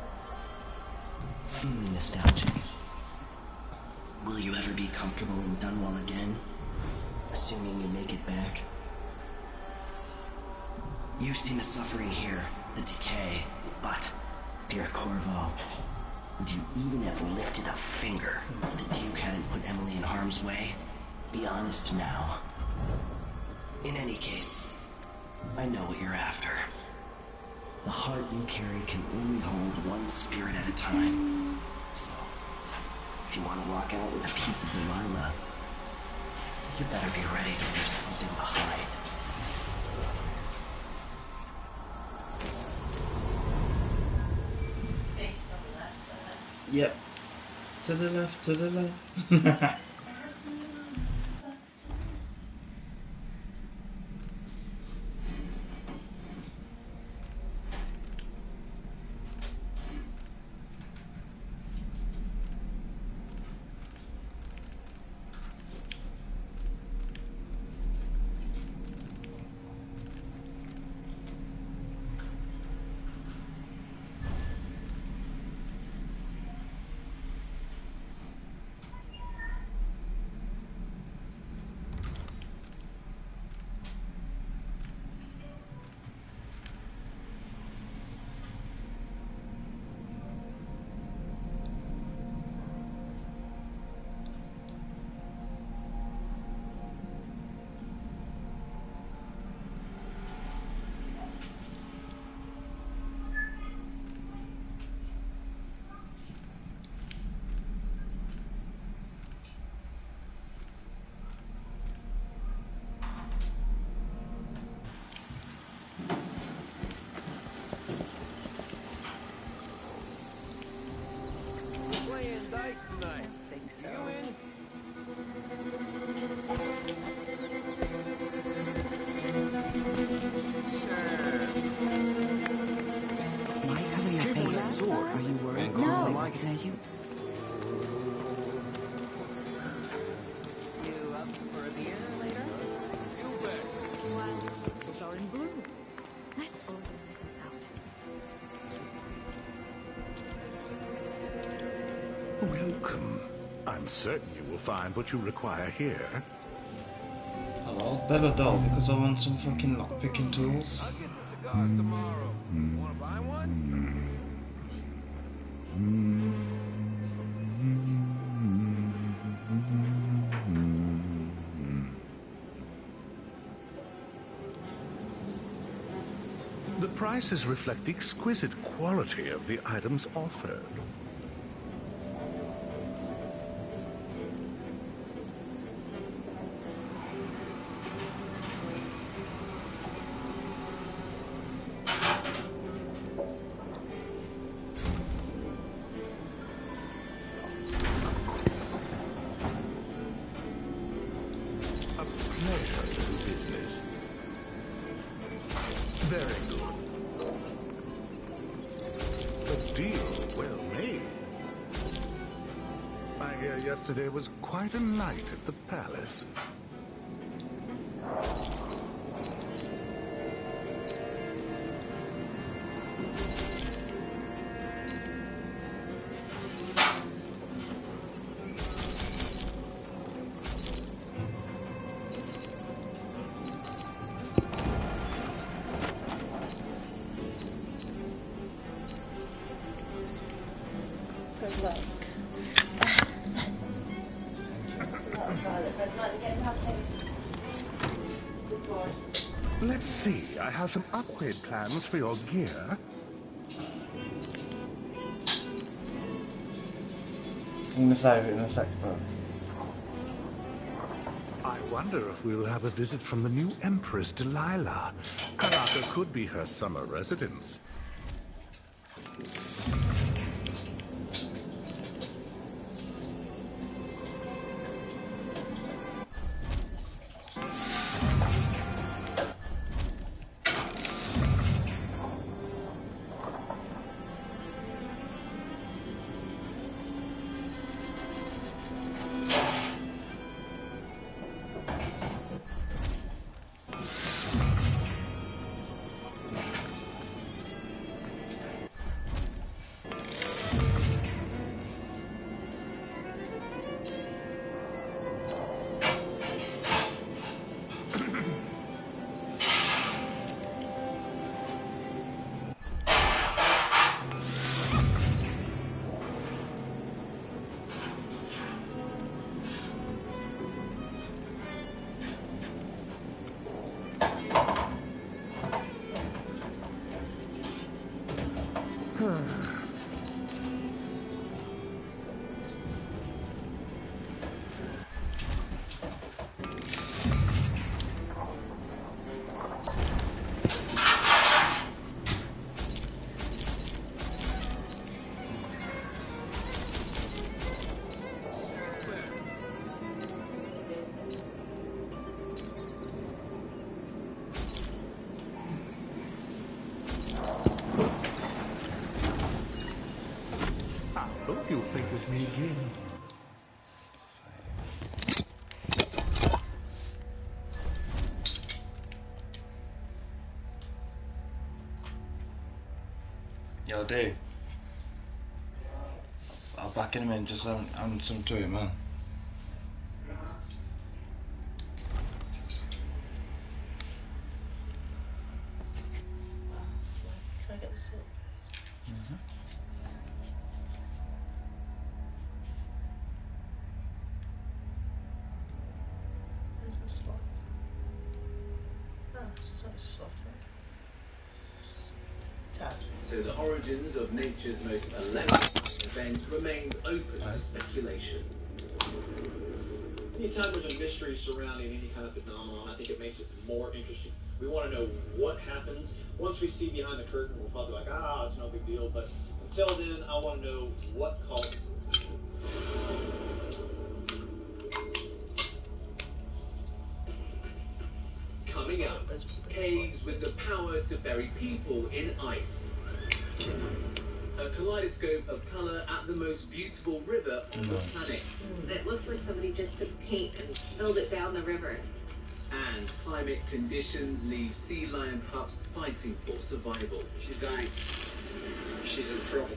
Feeling nostalgic. Will you ever be comfortable in Dunwall again? Assuming you make it back? You've seen the suffering here, the decay, but, dear Corvo, would you even have lifted a finger if the Duke hadn't put Emily in harm's way? Be honest now. In any case, I know what you're after. The heart you carry can only hold one spirit at a time. So, if you want to walk out with a piece of Delilah, you better be ready to leave something behind. Yep. To the left, to the left. So. Why cover your Careful with face? that sword. Are you worried And someone no. will like it. recognize you? You up for a beer later? Wild roses are in bloom. Let's organize an outing. Welcome. I'm certain you will find what you require here. Hello, better though, because I want some fucking lockpicking tools. I'll get the cigars tomorrow. Wanna buy one? The prices reflect the exquisite quality of the items offered. A pleasure to do business. Very good. A deal well made. I hear yesterday was quite a night at the palace. Good luck. Let's see, I have some upgrade plans for your gear. I'm gonna save it in a sec, bro. I wonder if we'll have a visit from the new Empress Delilah. Karaka could be her summer residence. Hope you'll think of me again. Yo, Dave. I'll back in a minute, just having, having some to it, man. Can I get the silk? Mm-hmm. Where's my spot? Oh, it's not a spot, right? Tab. So the origins of nature's most electric event remains open to speculation. Anytime there's a mystery surrounding any kind of phenomenon, I think it makes it more interesting. We want to know what happens. Once we see behind the curtain, we'll probably be like, ah, it's no big deal. But until then, I want to know what causes it. caves with the power to bury people in ice. A kaleidoscope of colour at the most beautiful river on the planet. It looks like somebody just took paint and spilled it down the river. And climate conditions leave sea lion pups fighting for survival. She's dying. She's in trouble.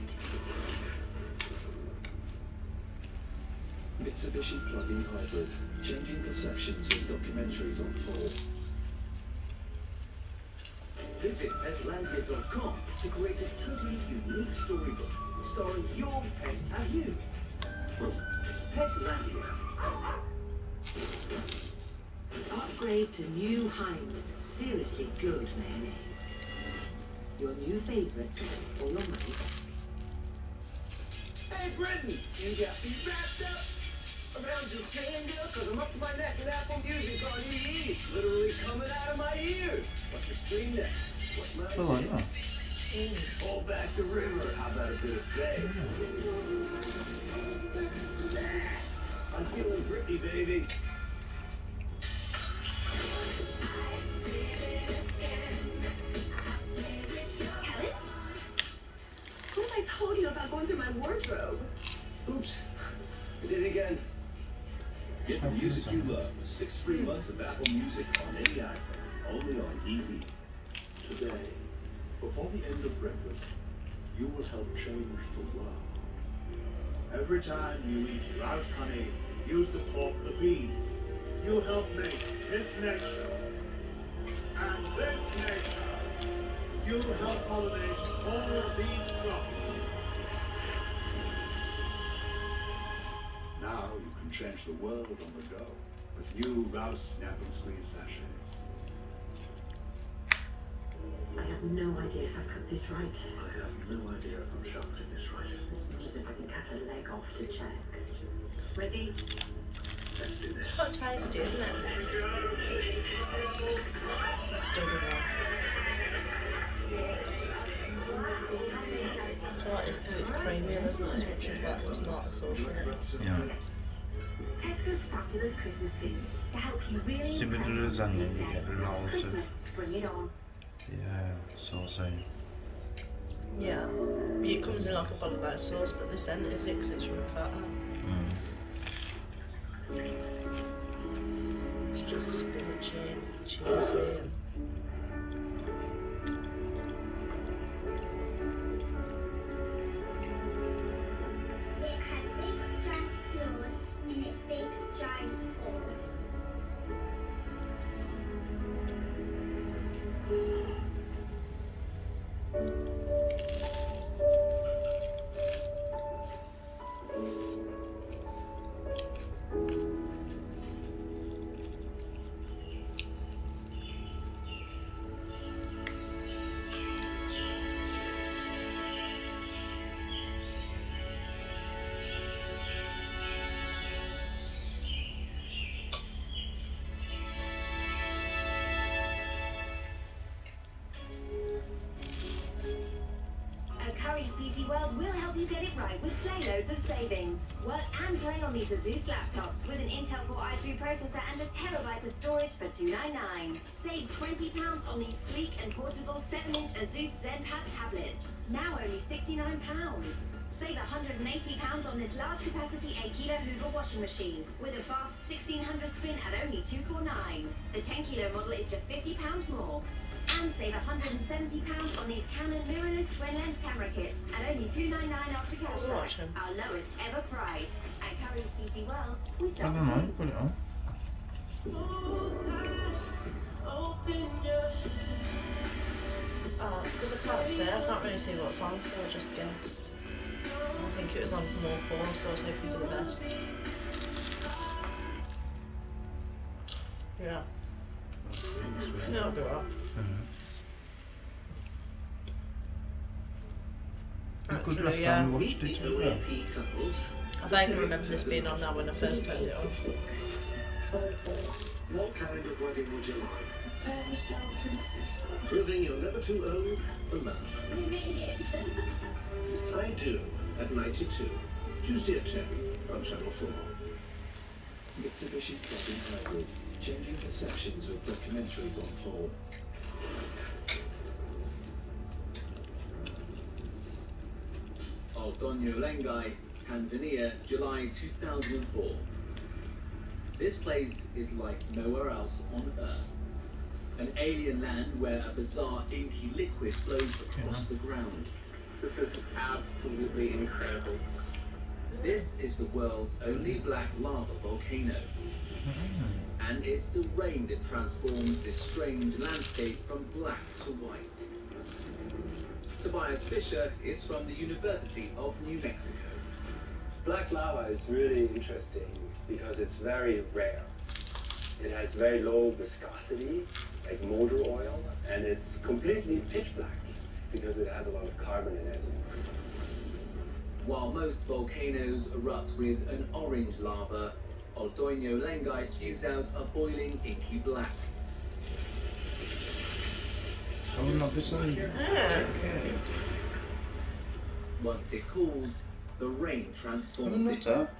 Mitsubishi plug-in hybrid, changing perceptions with documentaries on fall. Visit petlandia dot com to create a totally unique storybook starring your pet and you. Petlandia. Upgrade to new Heinz. Seriously good mayonnaise. Your new favourite for your money. Hey, Brittany, you got me wrapped up around your finger, cause I'm up to my neck in Apple Music on E. It's literally coming out of my ears. What to stream next? What's my Oh, yeah. Pull back the river. How about a bit of play? I'm feeling Britney, baby. Helen? What have I told you about going through my wardrobe? Oops. I did it again. Get the music you love with six free months of Apple Music on any iPhone, only on E V. Today, before the end of breakfast, you will help change the world. Every time you eat Rouse honey, you support the bees. You help make this nation and this nation. You help pollinate all these crops. Now you can change the world on the go with new Rouse Snap and Squeeze sachets. I have no idea if I cut this right. I have no idea if I'm sharpening this right. It's not as if I can cut a leg off to check. Ready? Let's do this. Quite tasty, isn't it? It's just still the one. I feel like it's because it's creamy and there's not as much of like the tomato sauce in it. Yeah. Tesco's fabulous Christmas food to help you really See, with the lasagna, you get loads of Christmas. Bring it on. the uh, sauce in. Yeah. It comes in like a bolognese sauce, but this end is it 'cause it's ricotta. Mm. It's just spinachy and cheesy and... Easy World will help you get it right with sleigh loads of savings. Work and play on these Asus laptops with an Intel Core i three processor and a terabyte of storage for two ninety-nine. Save twenty pounds on these sleek and portable seven inch Asus ZenPad tablets. Now only sixty-nine pounds. Save one hundred eighty pounds on this large capacity eight kilo Hoover washing machine with a fast sixteen hundred spin at only two forty-nine. The ten kilo model is just fifty pounds more. And save one hundred seventy pounds on these Canon mirrorless twin lens camera kits at only two ninety-nine after cash back. Our lowest ever price. At Curry's P C World, we I sell don't know, put it on. Oh, it's because I can't say. I can't really see what's on, so I just guessed. I think it was on from all four, so I was hoping for the best. Yeah. Yeah, I'll be right. You could Actually, last yeah. time we watched it as well. I vaguely remember this being on now when I first turned it on. What kind of wedding would you like? Fair style princess. Proving you're never too old for love. I do, at ninety-two. Tuesday at ten, on Channel four. Mitsubishi plug-in hybrid. changing perceptions with documentaries on film. Oldonyo Lengai, Tanzania, July two thousand four. This place is like nowhere else on Earth. An alien land where a bizarre inky liquid flows across the ground. This is absolutely incredible. This is the world's only black lava volcano. And it's the rain that transforms this strange landscape from black to white. Tobias Fisher is from the University of New Mexico. Black lava is really interesting because it's very rare. It has very low viscosity, like motor oil, and it's completely pitch black because it has a lot of carbon in it. While most volcanoes erupt with an orange lava, Oldonyo Lengai spews out a boiling inky black. I'm not listening. Okay. Once it cools, the rain transforms I'm it. not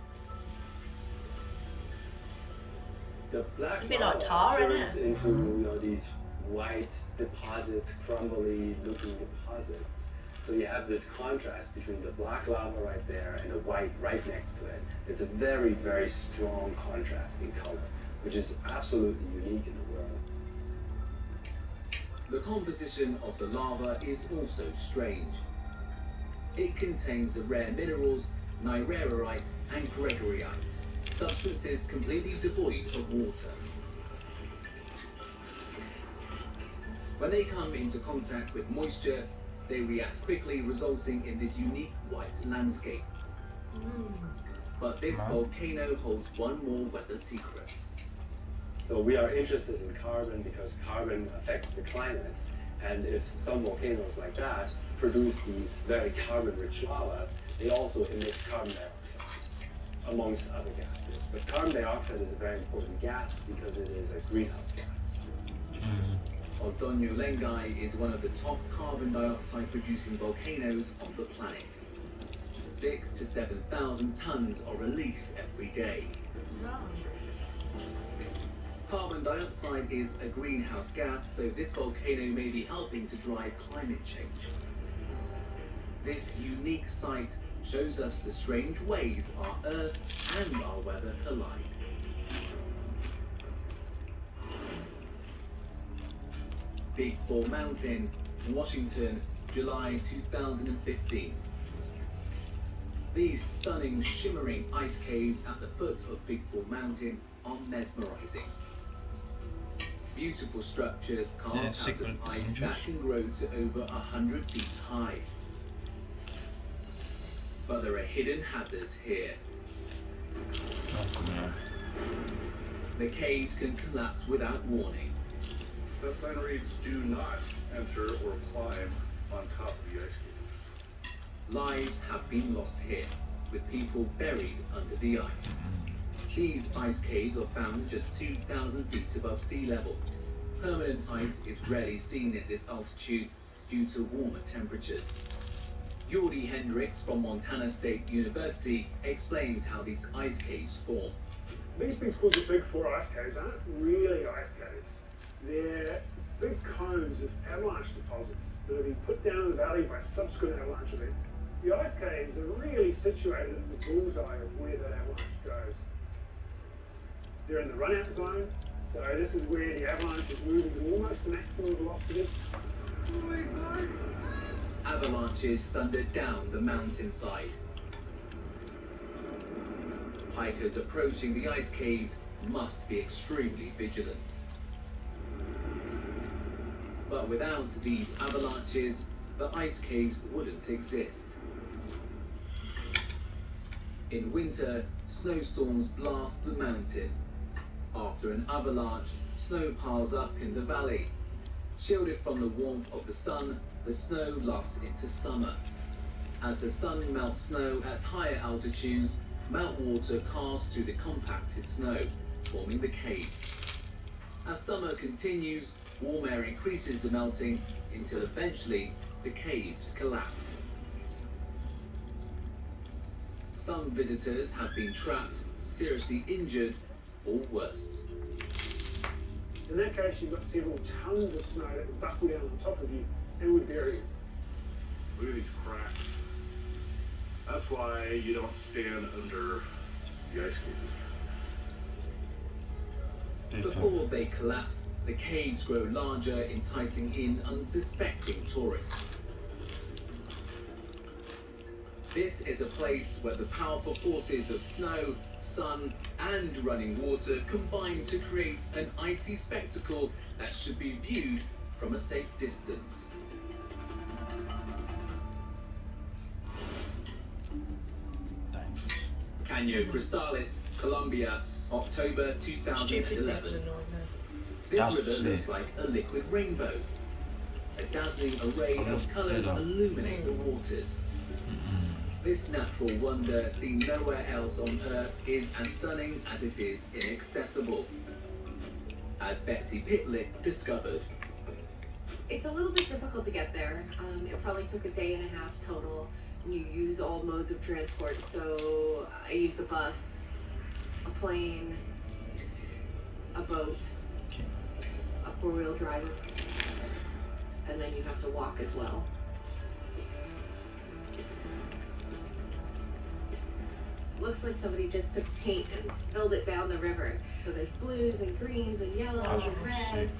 The black A bit like lava tar, turns isn't it? into you know these white deposits, crumbly looking deposits. So you have this contrast between the black lava right there and the white right next to it. It's a very, very strong contrast in color, which is absolutely unique in the world. The composition of the lava is also strange. It contains the rare minerals nirerite and gregorite, substances completely devoid of water. When they come into contact with moisture, they react quickly, resulting in this unique white landscape. Mm. But this volcano holds one more weather secret. So we are interested in carbon because carbon affects the climate, and if some volcanoes like that produce these very carbon-rich lavas, they also emit carbon dioxide, amongst other gases. But carbon dioxide is a very important gas because it is a greenhouse gas. Oldonyo Lengai is one of the top carbon dioxide producing volcanoes on the planet. Six to seven thousand tons are released every day. Carbon dioxide is a greenhouse gas, so this volcano may be helping to drive climate change. This unique site shows us the strange ways our Earth and our weather collide. Big Four Mountain, Washington, July two thousand fifteen. These stunning, shimmering ice caves at the foot of Big Four Mountain are mesmerizing. Beautiful structures carved Yeah, out of secret ice dangers. that can grow to over a hundred feet high. But there are hidden hazards here. Oh, come on. The caves can collapse without warning. The sign reads, "Do not enter or climb on top of the ice cave." Lives have been lost here, with people buried under the ice. These ice caves are found just two thousand feet above sea level. Permanent ice is rarely seen at this altitude due to warmer temperatures. Jordi Hendricks from Montana State University explains how these ice caves form. These things called the Big Four ice caves aren't really ice caves. They're big cones of avalanche deposits that have been put down in the valley by subsequent avalanche events. The ice caves are really situated in the bullseye of where that avalanche goes. They're in the run-out zone, so this is where the avalanche is moving at almost maximum velocity. Avalanches thunder down the mountainside. Hikers approaching the ice caves must be extremely vigilant. But without these avalanches, the ice caves wouldn't exist. In winter, snowstorms blast the mountain. After an avalanche, snow piles up in the valley. Shielded from the warmth of the sun, the snow lasts into summer. As the sun melts snow at higher altitudes, meltwater carves through the compacted snow, forming the cave. As summer continues, warm air increases the melting until eventually the caves collapse. Some visitors have been trapped, seriously injured, or worse. In that case, you've got several tons of snow that would buckle down on top of you and would bury you. Look at these cracks. That's why you don't stand under the ice cages. Before they collapse, the caves grow larger, enticing in unsuspecting tourists. This is a place where the powerful forces of snow, sun, and running water combine to create an icy spectacle that should be viewed from a safe distance. Caño Cristales, Colombia, October two thousand eleven. This That's river looks it. like a liquid rainbow. A dazzling array of colours illuminate the waters. This natural wonder seen nowhere else on Earth is as stunning as it is inaccessible. As Betsy Pitlick discovered. It's a little bit difficult to get there. Um, it probably took a day and a half total. You use all modes of transport, so I used the bus, a plane, a boat, a four-wheel drive, and then you have to walk as well. Looks like somebody just took paint and spilled it down the river. So there's blues and greens and yellows Oh, and reds.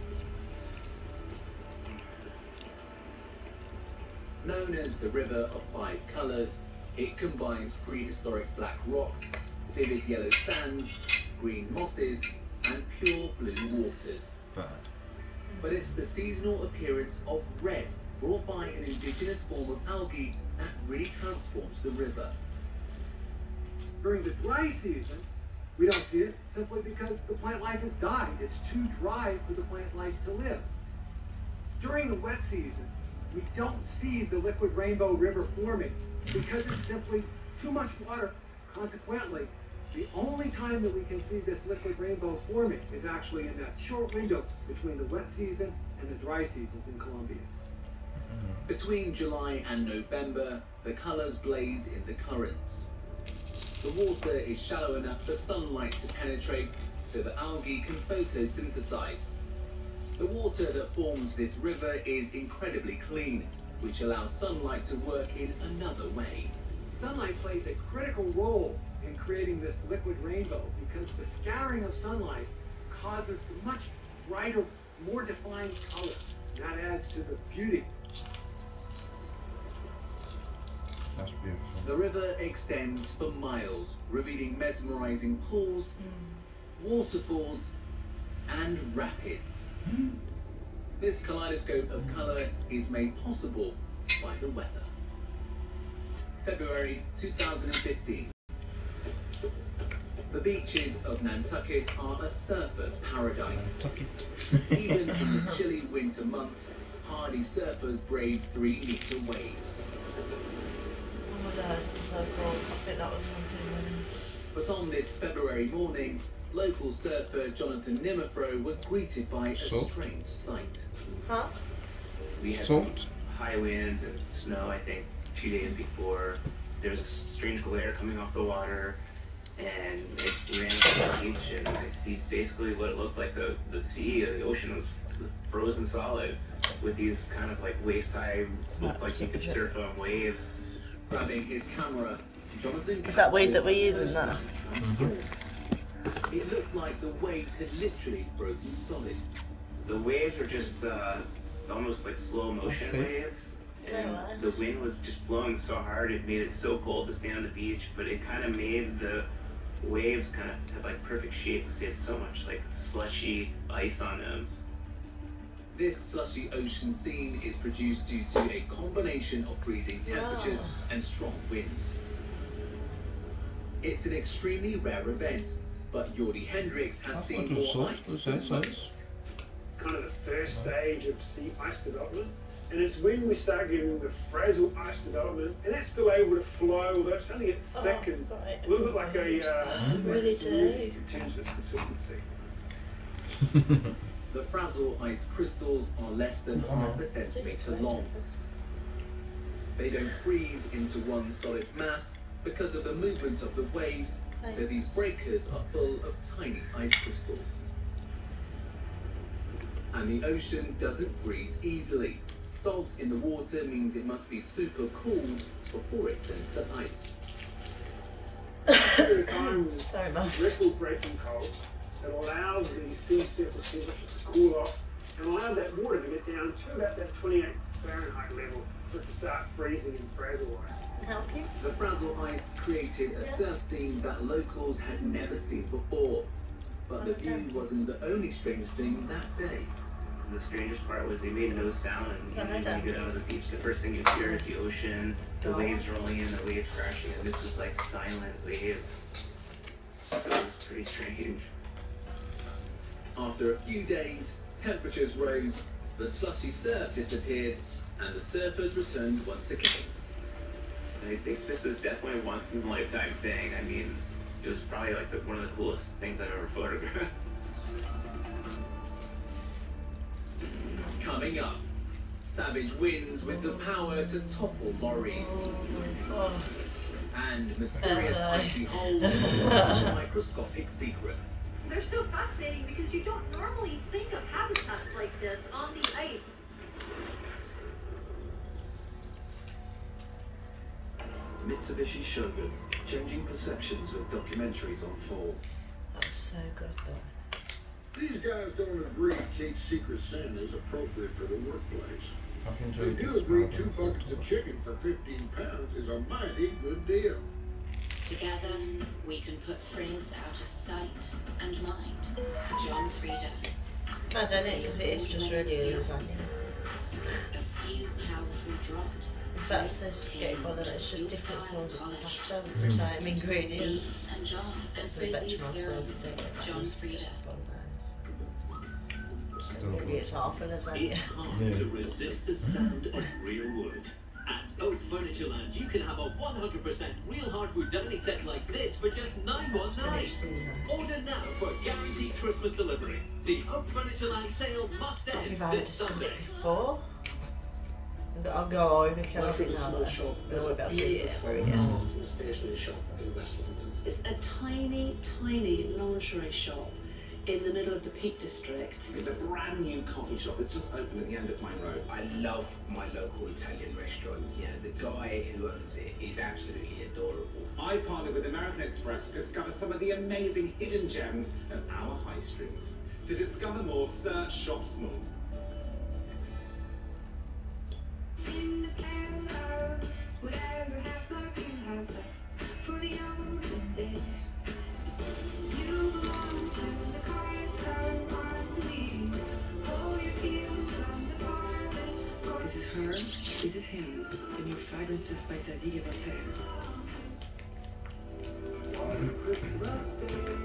Known as the River of Five Colors, it combines prehistoric black rocks, vivid yellow sands, green mosses, and pure blue waters. Bad. But it's the seasonal appearance of red brought by an indigenous form of algae that really transforms the river. During the dry season, we don't see it simply because the plant life has died. It's too dry for the plant life to live. During the wet season, we don't see the liquid rainbow river forming because it's simply too much water. Consequently, the only time that we can see this liquid rainbow forming is actually in that short window between the wet season and the dry seasons in Colombia. Between July and November, the colors blaze in the currents. The water is shallow enough for sunlight to penetrate, so the algae can photosynthesize. The water that forms this river is incredibly clean, which allows sunlight to work in another way. Sunlight plays a critical role in creating this liquid rainbow because the scattering of sunlight causes a much brighter, more defined color. And that adds to the beauty. That's beautiful. The river extends for miles, revealing mesmerizing pools, waterfalls, and rapids. This kaleidoscope of color is made possible by the weather. February two thousand fifteen. The beaches of Nantucket are a surfer's paradise. Nantucket. Even in the chilly winter months, hardy surfers brave three-meter waves. When was ours so cold? I think that was one too many. But on this February morning, local surfer Jonathan Nimmerfro was greeted by a Salt. strange sight. Huh? We had Salt. high winds and snow, I think, two days before. There was a strange glare coming off the water, and it ran to the beach, and I see basically what it looked like. The, the sea or the ocean was frozen solid with these kind of like waist-high, looked like you could surf on waves. Grabbing his camera, Jonathan... Is that weed that we're using now? It looked like the waves had literally frozen solid. The waves were just uh, almost like slow motion Okay. waves, and the wind was just blowing so hard it made it so cold to stand on the beach, but it kind of made the waves kind of have like perfect shape because they had so much like slushy ice on them. This slushy ocean scene is produced due to a combination of freezing temperatures Wow. and strong winds. It's an extremely rare event, but Jordi Hendricks has That's seen not more salt. ice. What's that size? Kind of the first stage of sea ice development. And it's when we start getting the frazzle ice development, and that's still able to flow, although it's starting to get thick and a little bit like a uh, Really do. continuous consistency. The frazzle ice crystals are less than half a centimetre long. They don't freeze into one solid mass because of the movement of the waves, so these breakers are full of tiny ice crystals. And the ocean doesn't freeze easily. Salt in the water means it must be super cooled before it turns to ice. After a time with Sorry, Mum. record-breaking cold, it allows the sea surface temperatures to cool off and allow that water to get down to about that twenty-eight Fahrenheit level for it to start freezing in frazzle ice. Help you? The frazzle ice created a surf scene that locals had never seen before. But the view wasn't the only strange thing that day. The strangest part was they made no sound, and usually when you get out of the beach, the first thing you hear is the ocean, the waves rolling in, the waves crashing, and this was like silent waves. It was pretty strange. After a few days, temperatures rose, the slushy surf disappeared, and the surfers returned once again. I think this was definitely a once-in-a-lifetime thing. I mean, it was probably like the, one of the coolest things I've ever photographed. Coming up, savage winds with the power to topple lorries. Oh. And mysterious Uh. icy holes with microscopic secrets. They're so fascinating because you don't normally think of habitats like this on the ice. Mitsubishi Shogun, changing perceptions with documentaries on fall. That was so good though. These guys don't agree Kate's Secret Santa is appropriate for the workplace. I've They enjoyed do this agree rather two than buckets photo. of chicken for fifteen pounds is a mighty good deal. Together, we can put friends out of sight and mind. John Frieda. I don't know, because it is just really lasagna. A few powerful drops. In fact, there's spaghetti bolognese, it's just different forms of pasta with the same ingredients. And John Except and for the frizzy bechamel sauce, they syrup. don't get John that Frieda. bolognese. Still Maybe it's half a lasagna. It's hard Yeah. to resist the sound of real wood. At Oak Furniture Land, you can have a one hundred percent real hardwood dining set like this for just nine one nine. Spinach thing though. Order now for guaranteed Christmas delivery. The Oak Furniture Land sale must Can't end believe I haven't this discovered Sunday. it before. I'll go overkill of it now though. I won't be able to eat it ever again. It's a stationery shop in West London. It's a tiny, tiny lingerie shop in the middle of the Peak District. It's a brand new coffee shop. It's just opened at the end of Pine Road. I love my local Italian restaurant. Yeah, the guy who owns it is absolutely adorable. I partnered with American Express to discover some of the amazing hidden gems of our high streets. To discover more, search Shop Small. This is her, this is him, the new fragrances by Zadig and Voltaire. Christmas Day,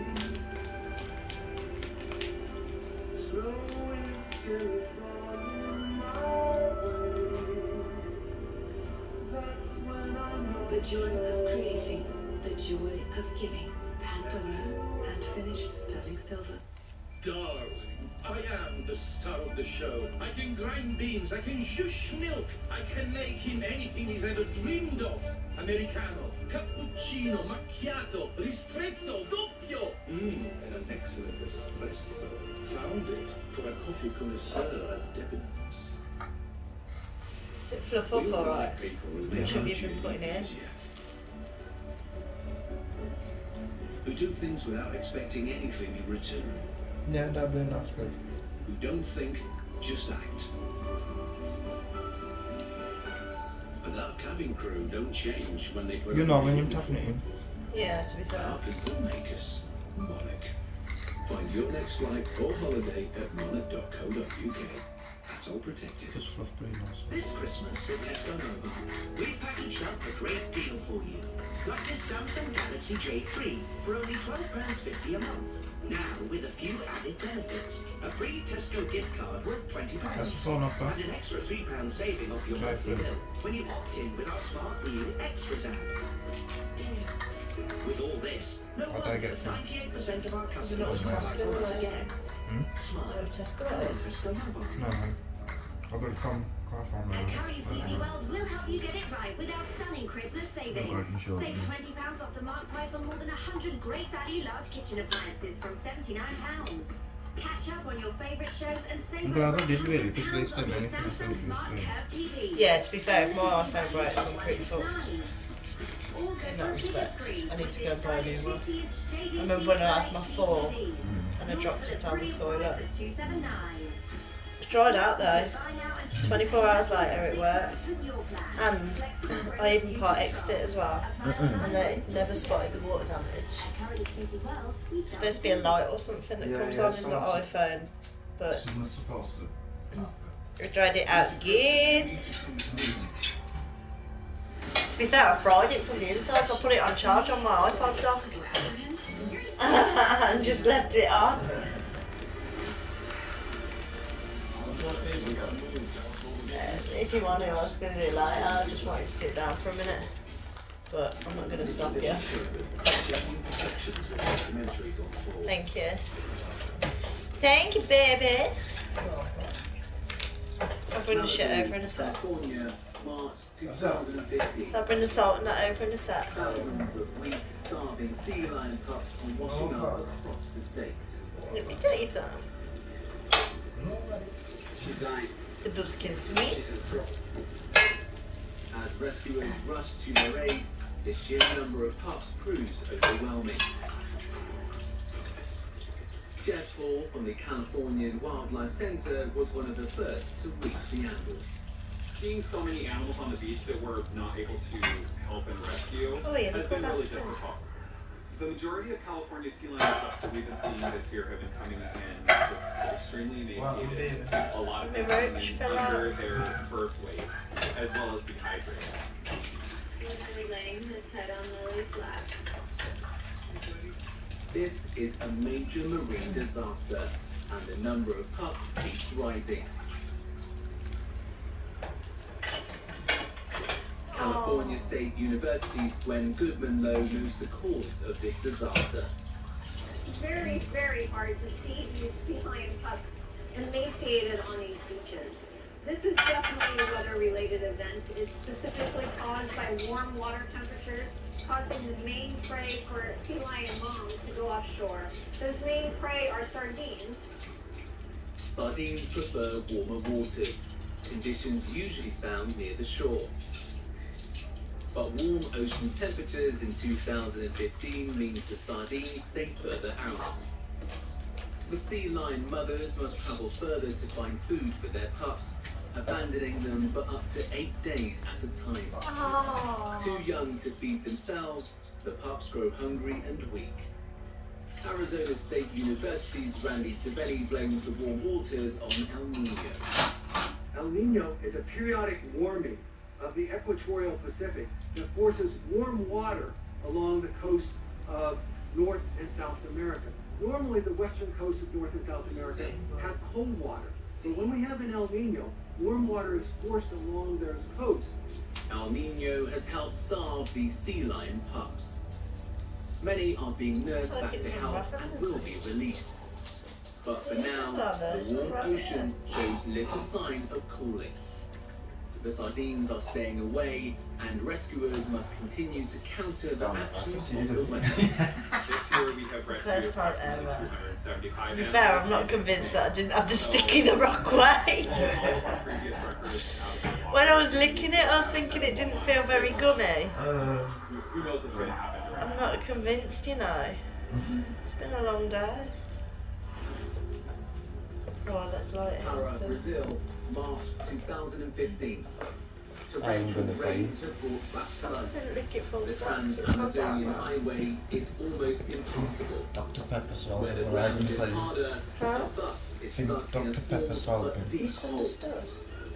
snow is still falling my way. That's when I know. The joy of creating, the joy of giving. Pandora, hand finished sterling silver. Darling, I am the star of the show. I can grind beans, I can shush milk, I can make him anything he's ever dreamed of. Americano, cappuccino, macchiato, ristretto, doppio. Mmm, and an excellent espresso. Found it for a coffee connoisseur at Debenhams. Is it fluff off alright? Which have you been putting in? Who do things without expecting anything in return. Yeah, that'd be a nice bit. Who don't think, just act. But our cabin crew don't change when they put You on know the when you're uniform. tapping it in. Yeah, to be fair. Our people make us Monarch. Find your next flight or holiday at monarch dot co dot U K. That's all protected. Just fluff pretty nice. This Christmas at Tesco Nova, we've packaged up a great deal for you. Like this Samsung Galaxy J three for only twelve pounds fifty a month. Now with a few added benefits. A free Tesco gift card worth twenty pounds. That's the phone up there. And an extra three pounds saving off your Okay, monthly good. bill when you opt in with our smart new Extras app. With all this, no What do I wonder get for it? ninety-eight percent of our You're customers not come back Tesco, for us are you? again. Hmm? Smile. Of Tesco, Go are you? on Tesco Mobile. No, no. I've got it from car farm now. At Curry's Disney World, we'll help you get it right with our stunning Christmas savings. I've got it insured, Save yeah. twenty pounds off the mark price on more than one hundred great value large kitchen appliances from seventy-nine pounds. Catch up on your favourite shows and save I'm glad I did really, because they said anything I thought it was um, Yeah, to be fair, if my iPhone breaks, I'm pretty fucked. In that respect, I need to go and buy a new one. I remember when I had my four and I dropped it down the toilet. It dried out though. twenty-four hours later it worked. And I even part X'd it as well. And they never spotted the water damage. It's supposed to be a light or something that Yeah, comes yeah, on in the someone's- iPhone. But someone's supposed to. we dried it out good. To be fair, I fried it from the inside, so I put it on charge on my iPod dock. And just left it on. Uh, if you want to, I was going to do it later. I just wanted to sit down for a minute. But I'm not going to stop you. Thank you. Thank you, baby. I'll bring the shit over in a sec. So I'll bring the salt and that over in a sec. Thousands of weak, starving sea lion pups are washing up across the states. Let me tell you something. She died. The buskin sweet. As rescuers rush to their aid, the sheer number of pups proves overwhelming. Jeff Hall from the Californian Wildlife Center was one of the first to reach the animals. Seeing so many animals on the beach that we're not able to help and rescue Oh, yeah, has been really difficult. The majority of California sea lion pups that we've been seeing this year have been coming in just extremely emaciated. A lot of them coming in under their birth weight, as well as dehydrated. Literally laying his head on Lily's lap. This is a major marine disaster, and the number of pups keeps rising. California State University's Gwen Goodman Lowe knows the cause of this disaster. It's very, very hard to see these sea lion pups emaciated on these beaches. This is definitely a weather-related event. It's specifically caused by warm water temperatures, causing the main prey for sea lion moms to go offshore. Those main prey are sardines. Sardines prefer warmer waters, conditions usually found near the shore. But warm ocean temperatures in two thousand fifteen means the sardines stay further out. The sea lion mothers must travel further to find food for their pups, abandoning them for up to eight days at a time. Oh. Too young to feed themselves, the pups grow hungry and weak. Arizona State University's Randy Cervelli blames the warm waters on El Nino. El Nino is a periodic warming of the equatorial Pacific that forces warm water along the coast of North and South America. Normally, the western coast of North and South America have cold water. But when we have an El Nino, warm water is forced along those coasts. El Nino has helped starve these sea lion pups. Many are being nursed Looks like back it's to some health ruffins. and will be released. But for This is now, not the nice, warm ruffin. ocean shows little sign of cooling. The sardines are staying away, and rescuers must continue to counter the actions of the weather. This year we have rescued First time approximately ever. two hundred seventy-five To be animals. fair, I'm not convinced that I didn't have the stick in the rock way. All of our previous records out of the When I was licking it, I was thinking it didn't feel very gummy. Uh, who knows what's going to happen during I'm not convinced, you know. It's been a long day. Right, let's light it. Para, So. Brazil, March two thousand fifteen. I'm gonna say. Rains have brought flash I just floods. didn't lick it full The stop, 'cause it's not that Trans-Amazonian bad. highway is almost impassable. Doctor Pepper Salt, Where the what I'm ground gonna is say. harder, Huh? the bus is Think stuck in a Doctor small Pepper Salt. but deep hole. Misunderstood.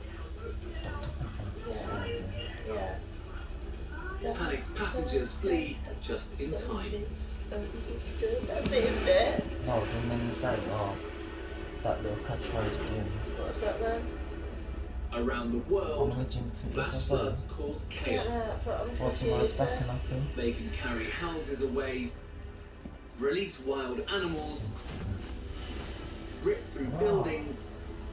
Yeah. Yeah. Panicked passengers flee just in time. Understood. That's it, isn't it? No, and then it's like, oh, that little catchphrase again. What's that then? Around the I'm world, gonna jinx it if I flash say. floods cause Is that chaos. that? But I'm What's my confused second there. happen? They can carry houses away, release wild animals, rip through Wow. buildings,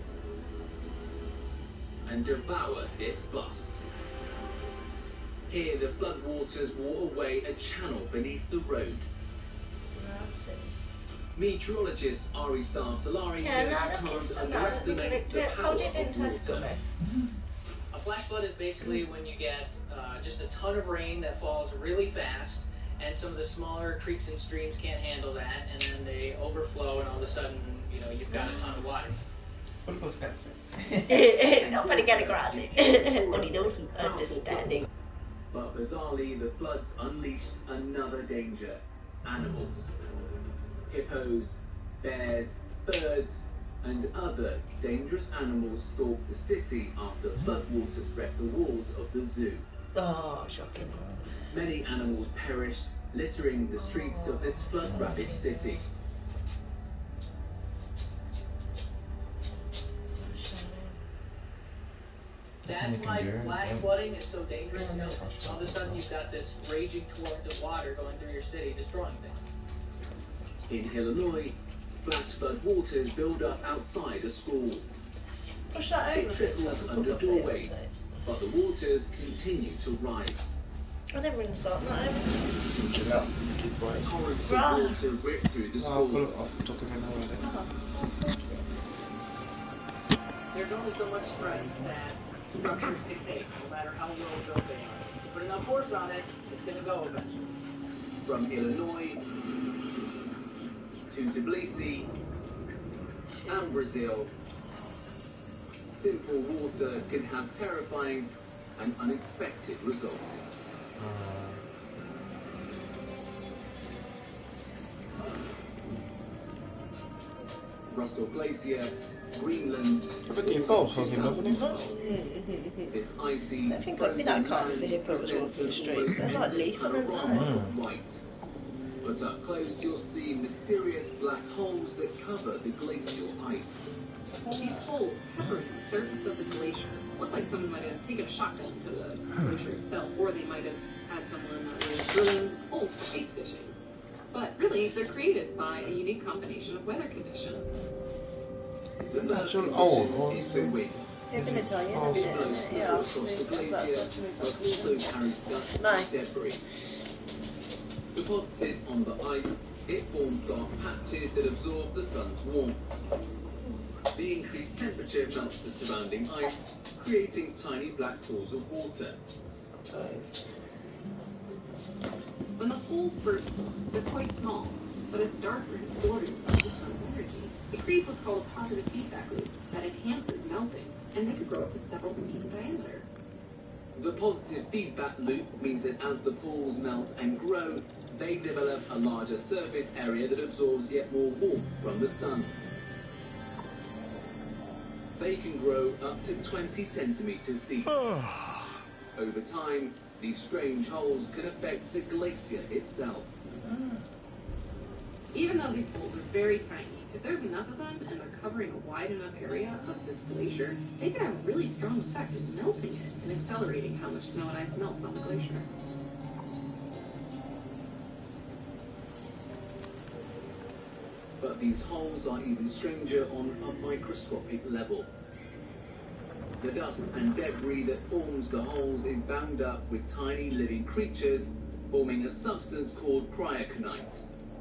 and devour this bus. Here, the floodwaters wore away a channel beneath the road. No, I've seen Meteorologist Arisar Solari Yeah, says no, you that can't is no, I didn't underestimate lick the it. power Told you it didn't of taste water. gummy. A flash flood is basically when you get uh, just a ton of rain that falls really fast, and some of the smaller creeks and streams can't handle that, and then they overflow, and all of a sudden, you know, you've got a ton of water. Nobody get across it. Only those who understand it. But bizarrely, the floods unleashed another danger: animals. Hippos, bears, birds, and other dangerous animals stalked the city after floodwaters wrecked the walls of the zoo. Oh, shocking. Many animals perished, littering the streets of this flood-ravaged city. That's why flash flooding is so dangerous. You know, all of a sudden you've got this raging torrent of water going through your city, destroying things. In Illinois, flash flood waters build up outside a school. Push that over It a bit so I trickles can under cook up doorways, there. but the waters continue to rise. I didn't bring the salt, not over. Torrents of Right. water rip through the school. There's only so much stress that structures can take, no matter how well built they are. You put enough force on it, it's going to go eventually. From Illinois to Tbilisi and Brazil, simple water can have terrifying and unexpected results. Russell Glacier, Greenland. This icy, I think I'd be that kind of hippos walking the streets. They're like leafing and that. white. But up close, you'll see mysterious black holes that cover the glacial ice. These holes covering the surface of the glacier look like someone might have taken a shotgun to the glacier itself, or they might have had someone that was drilling holes for ice fishing. But really, they're created by a unique combination of weather conditions. The natural hole is the wind. You're going to tell you, isn't it? Yeah, I'll move that stuff to move But also carries dust No. and debris. Deposited on the ice, it forms dark patches that absorb the sun's warmth. The increased temperature melts the surrounding ice, creating tiny black pools of water. When the holes burst, they're quite small, but it's darker and absorbing some of the sun's energy. It creates what's called a positive feedback loop that enhances melting, and they could grow up to several feet in diameter. The positive feedback loop means that as the pools melt and grow, they develop a larger surface area that absorbs yet more warmth from the sun. They can grow up to twenty centimeters deep. Over time, these strange holes can affect the glacier itself. Even though these holes are very tiny, if there's enough of them and they're covering a wide enough area of this glacier, they can have a really strong effect in melting it and accelerating how much snow and ice melts on the glacier. But these holes are even stranger on a microscopic level. The dust and debris that forms the holes is bound up with tiny living creatures, forming a substance called cryoconite.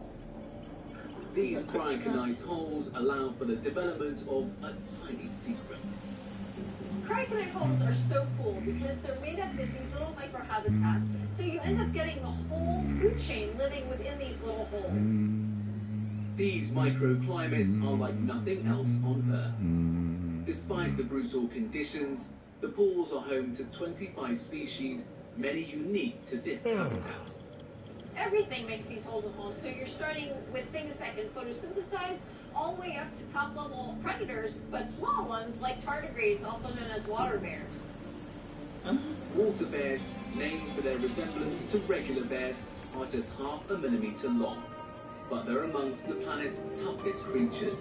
These cryoconite holes allow for the development of a tiny secret. Cryoconite holes are so cool because they're made up of these little microhabitats, so you end up getting the whole food chain living within these little holes. These microclimates are like nothing else on Earth. Despite the brutal conditions, the pools are home to twenty-five species, many unique to this habitat. Everything makes these holes a home, so you're starting with things that can photosynthesize all the way up to top-level predators, but small ones like tardigrades, also known as water bears. Water bears, named for their resemblance to regular bears, are just half a millimeter long, but they're amongst the planet's toughest creatures.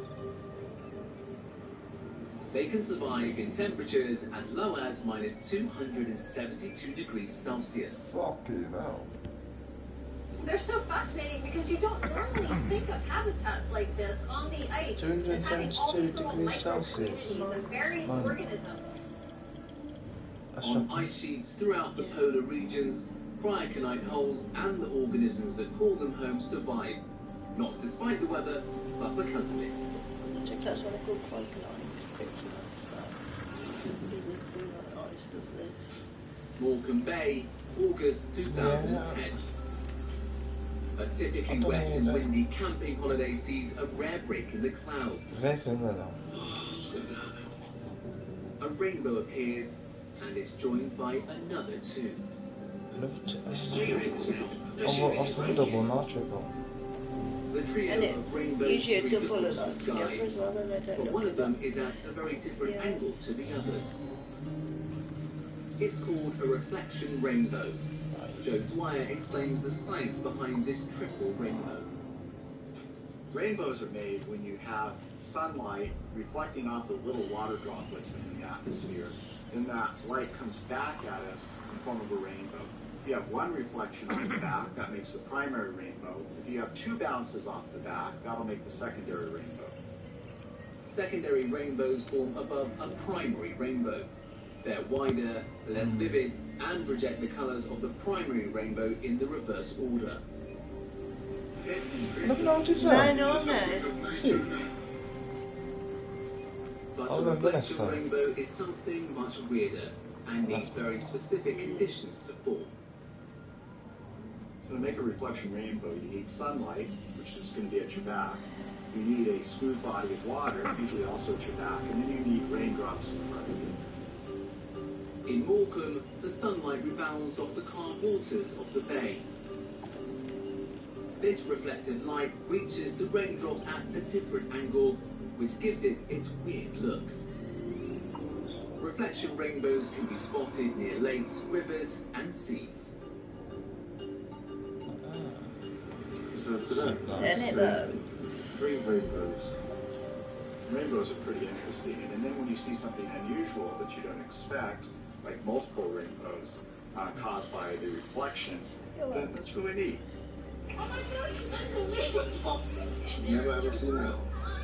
They can survive in temperatures as low as minus two hundred seventy-two degrees Celsius. Fucking hell. They're so fascinating because you don't normally think of habitats like this on the ice. two hundred seventy-two degrees Celsius. And various Man. organisms. On ice sheets throughout the polar regions, cryoconite holes and the organisms that call them home survive. Not despite the weather, but because of it. I think that's when a good crocodile is kryptonite, so he lives in the ice, doesn't he? Morecambe Bay, August two thousand ten. Yeah. A typically wet and windy camping holiday sees a rare break in the clouds. A rainbow appears and is joined by another two. Of, of some double, not triple. The trio And it of rainbows usually a streak double across of the that sky, together as well, and they don't but look one of at them that. is at a very different Yeah. angle to the others. It's called a reflection rainbow. Joe Dwyer explains the science behind this triple rainbow. Rainbows are made when you have sunlight reflecting off the little water droplets in the atmosphere. Then that light comes back at us in the form of a rainbow. If you have one reflection on the back, that makes the primary rainbow. If you have two bounces off the back, that'll make the secondary rainbow. Secondary rainbows form above a primary rainbow. They're wider, less vivid, and project the colours of the primary rainbow in the reverse order. Never noticed No, that. no, no. Sick. But I'll a remember next reflection time. rainbow is something much weirder and needs very specific conditions to form. So to make a reflection rainbow, you need sunlight, which is going to be at your back. You need a smooth body of water, usually also at your back, and then you need raindrops in front of you. In Morecambe, the sunlight rebounds off the calm waters of the bay. This reflected light reaches the raindrops at a different angle, which gives it its weird look. Reflection rainbows can be spotted near lakes, rivers, and seas. Isn't it though? Three rainbows. Rainbows are pretty interesting, and then when you see something unusual that you don't expect, like multiple rainbows uh, caused by the reflection, that, that's really neat. Oh my god, Never ever seen that.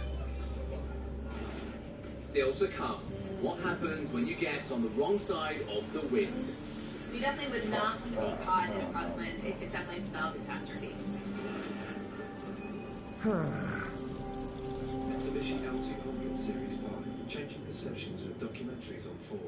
Still to come, what happens when you get on the wrong side of the wind? You definitely would not want to be caught in a crosswind. It could definitely spell catastrophe. Mitsubishi L two hundred Series five, changing perceptions with documentaries on four.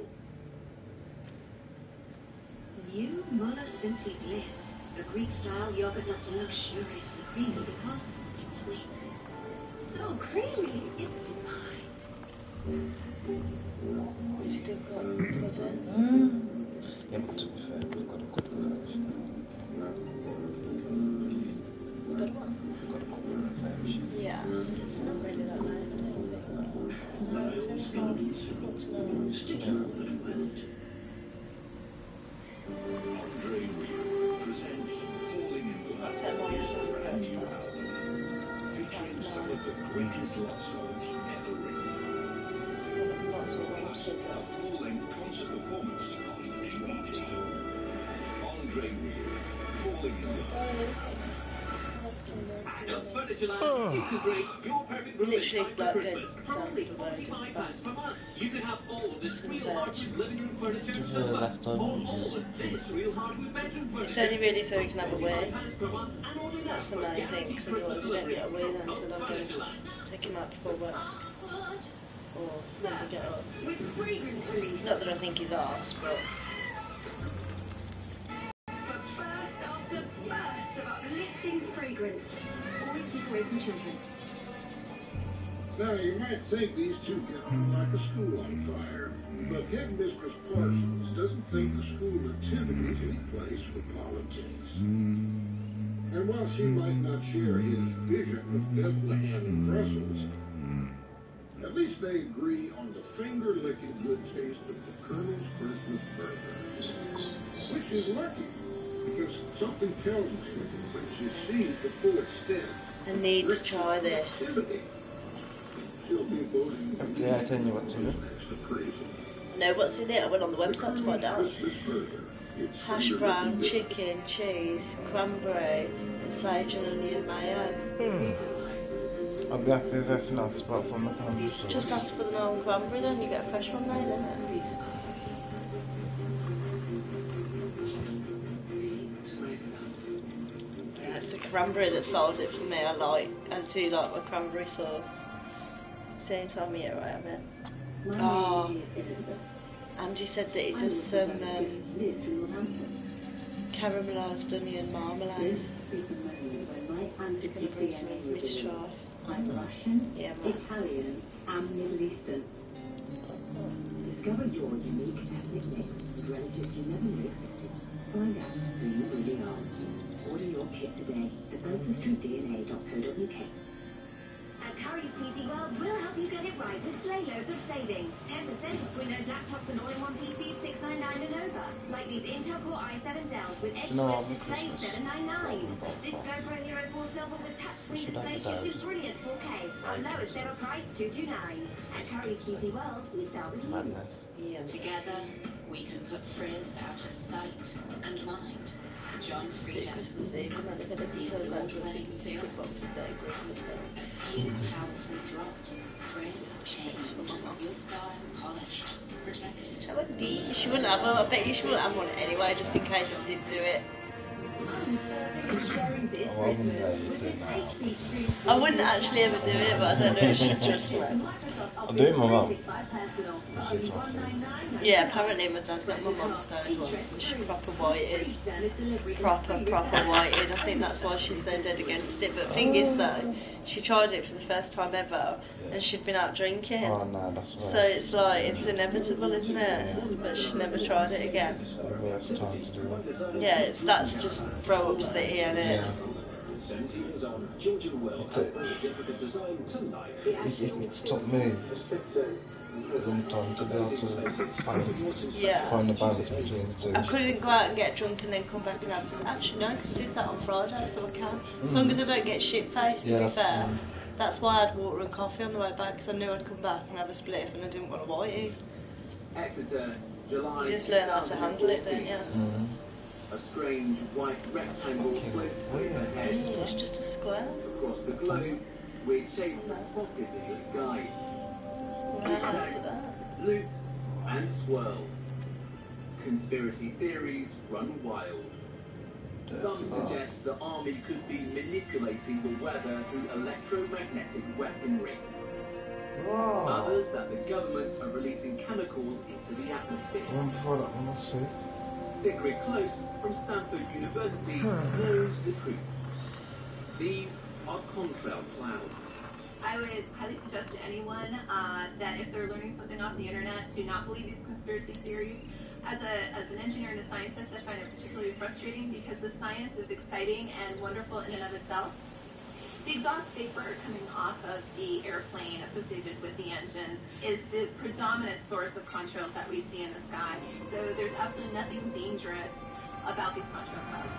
New Muller Simply Bliss, a Greek-style yogurt that's luxuriously creamy because it's sweet. So creamy, it's divine. We've still got pudding. Mm. Yeah, but to be fair, we've got a good version. We've got one. We've got a good version. Yeah, it's not really that loud, I don't think. No, it's only hard. You've got to know. Yeah. That's it, one is on the Featuring some of the greatest love songs ever written. Lots of ones still drops. Full-length concert performance on D V D. Andre Rieu, Falling in Love. At Furnitureland, integrate your perfect room Literally for like Christmas a for only forty-five pounds per month. You can have all of this real hardwood living room furniture, This is the last time or we all of this real hardwood bedroom furniture. It's only really so we can have a wee. Per month, and only that That's the for main thing, guaranteed because otherwise we don't get a wee then Christmas until I go Furnitureland. take him out before work. Or when we get up. With fragrance release. Not that I think he's arsed, but For burst after burst of uplifting fragrance. Always keep away from children. Now, you might think these two get on like a school on fire, but Headmistress Parsons doesn't think the school nativity is a place for politics. And while she might not share his vision of Bethlehem and Brussels, at least they agree on the finger-licking good taste of the Colonel's Christmas burger. Which is lucky, because something tells me when she sees the full extent I need to try this. activity, she'll be voting Yeah, I tell you what to do. I know what's in it. I went on the website to find out. Hash brown, chicken, cheese, cranberry, and sage and onion mayo. I'll be happy with everything else apart from the pan. Just ask for the melon cranberry then, you get a fresh one made, don't it? Yeah, it's the cranberry that sold it for me. I like, I do like my cranberry sauce. Same time of year I have it. Oh, Angie said that it does some um, caramelised onion marmalade. It's going to bring some for me to try. I'm Russian, Yeah, man. Italian, and Middle Eastern. Discover your unique ethnic mix with relatives you never knew existed. Find out who you really are. Order your kit today at ancestry d n a dot co dot u k. At Curry's P C World, we'll help you get it right with sleigh loads of savings. ten percent off Windows laptops and all-in-one P Cs six ninety-nine and over. Like these Intel Core i seven Dells with edge No, switch display seven ninety-nine. This GoPro Hero four Silver with touchscreen display shoots in brilliant four K. Our lowest ever price, two twenty-nine. At Curry's P C World, we start with you. Madness. Yeah. Together, we can put Frizz out of sight and mind. John Frieda, Christmas Eve, and then if anything turns out to be super Boxing Day, Christmas Day. a few powerful drops, Frizz changed, your style polished, protected. I wouldn't be, she wouldn't have one. I bet you she wouldn't have one anyway, just in case I did do it. Oh, I wouldn't let you do that. I wouldn't actually ever do it, but I don't know if she'd trust me. I'll do it, my mum. She's not too. Yeah, apparently my dad got my mum stoned once and she proper whited. Proper, proper whited. I think that's why she's so dead against it. But the thing is though, she tried it for the first time ever and she'd been out drinking. Oh no, that's worse. So it's like, it's inevitable, isn't it? But she never tried it again. It's the worst time to do it. Yeah, it's, that's just throw up city, isn't it? Yeah. seventeen years on, Georgian Will It's a- the design tonight. It, it, it's took me a long time to be able to find, Yeah. find the balance between the two. I couldn't go out and get drunk and then come back and have a... Actually, no, because I did that on Friday, so I can. As long as I don't get shit-faced, to Yeah, be that's fair. fine. That's why I had water and coffee on the way back, because I knew I'd come back and have a spliff and I didn't want to whitey. Exeter, July. You just learn how to handle it, don't you? Mm. A strange white rectangle floats overhead It's just a square. across the globe, with shapes spotted in the sky. Zigzags, loops, and swirls. Conspiracy theories run wild. Some suggest the army could be manipulating the weather through electromagnetic weaponry. Whoa. Others that the government are releasing chemicals into the atmosphere. One before that one, I'll see. Sigrid Close from Stanford University knows the truth. These are contrail clouds. I would highly suggest to anyone uh, that if they're learning something off the internet to not believe these conspiracy theories. As, a, as an engineer and a scientist, I find it particularly frustrating because the science is exciting and wonderful in and of itself. The exhaust vapor coming off of the airplane associated with the engines is the predominant source of contrails that we see in the sky. So there's absolutely nothing dangerous about these contrail clouds.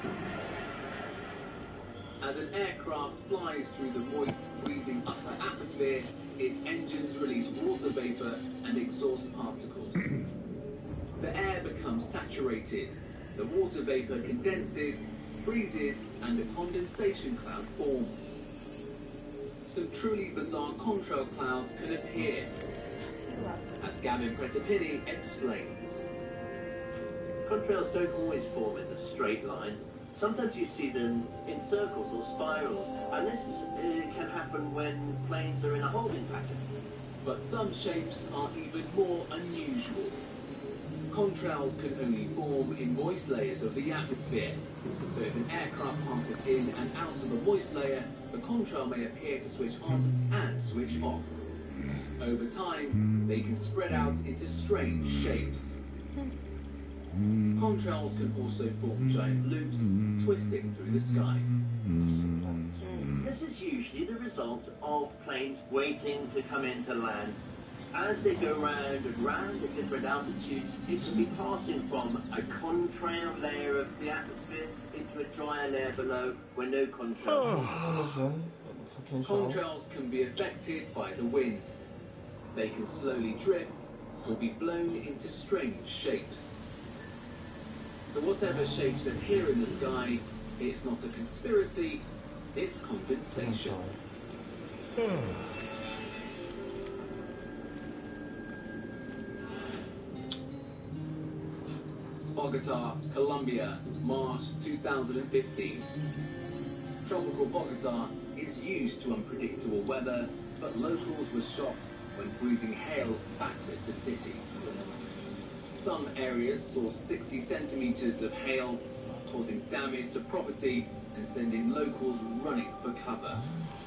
As an aircraft flies through the moist, freezing upper atmosphere, its engines release water vapor and exhaust particles. The air becomes saturated, the water vapor condenses, freezes, and a condensation cloud forms. Some truly bizarre contrail clouds can appear, as Gavin Pretapini explains. Contrails don't always form in a straight line. Sometimes you see them in circles or spirals, and this is, uh, can happen when planes are in a holding pattern. But some shapes are even more unusual. Contrails can only form in moist layers of the atmosphere. So if an aircraft passes in and out of a moist layer, the contrail may appear to switch on and switch off. Over time, they can spread out into strange shapes. Contrails can also form giant loops, twisting through the sky. This is usually the result of planes waiting to come into land. As they go round and round at different altitudes, it can be passing from a contrail layer of the atmosphere into a drier layer below where no contrails. Contrails can be affected by the wind. They can slowly drift or be blown into strange shapes. So whatever shapes appear in the sky, it's not a conspiracy, it's condensation. Bogota, Colombia, March two thousand fifteen. Tropical Bogota is used to unpredictable weather, but locals were shocked when freezing hail battered the city. Some areas saw sixty centimeters of hail, causing damage to property and sending locals running for cover.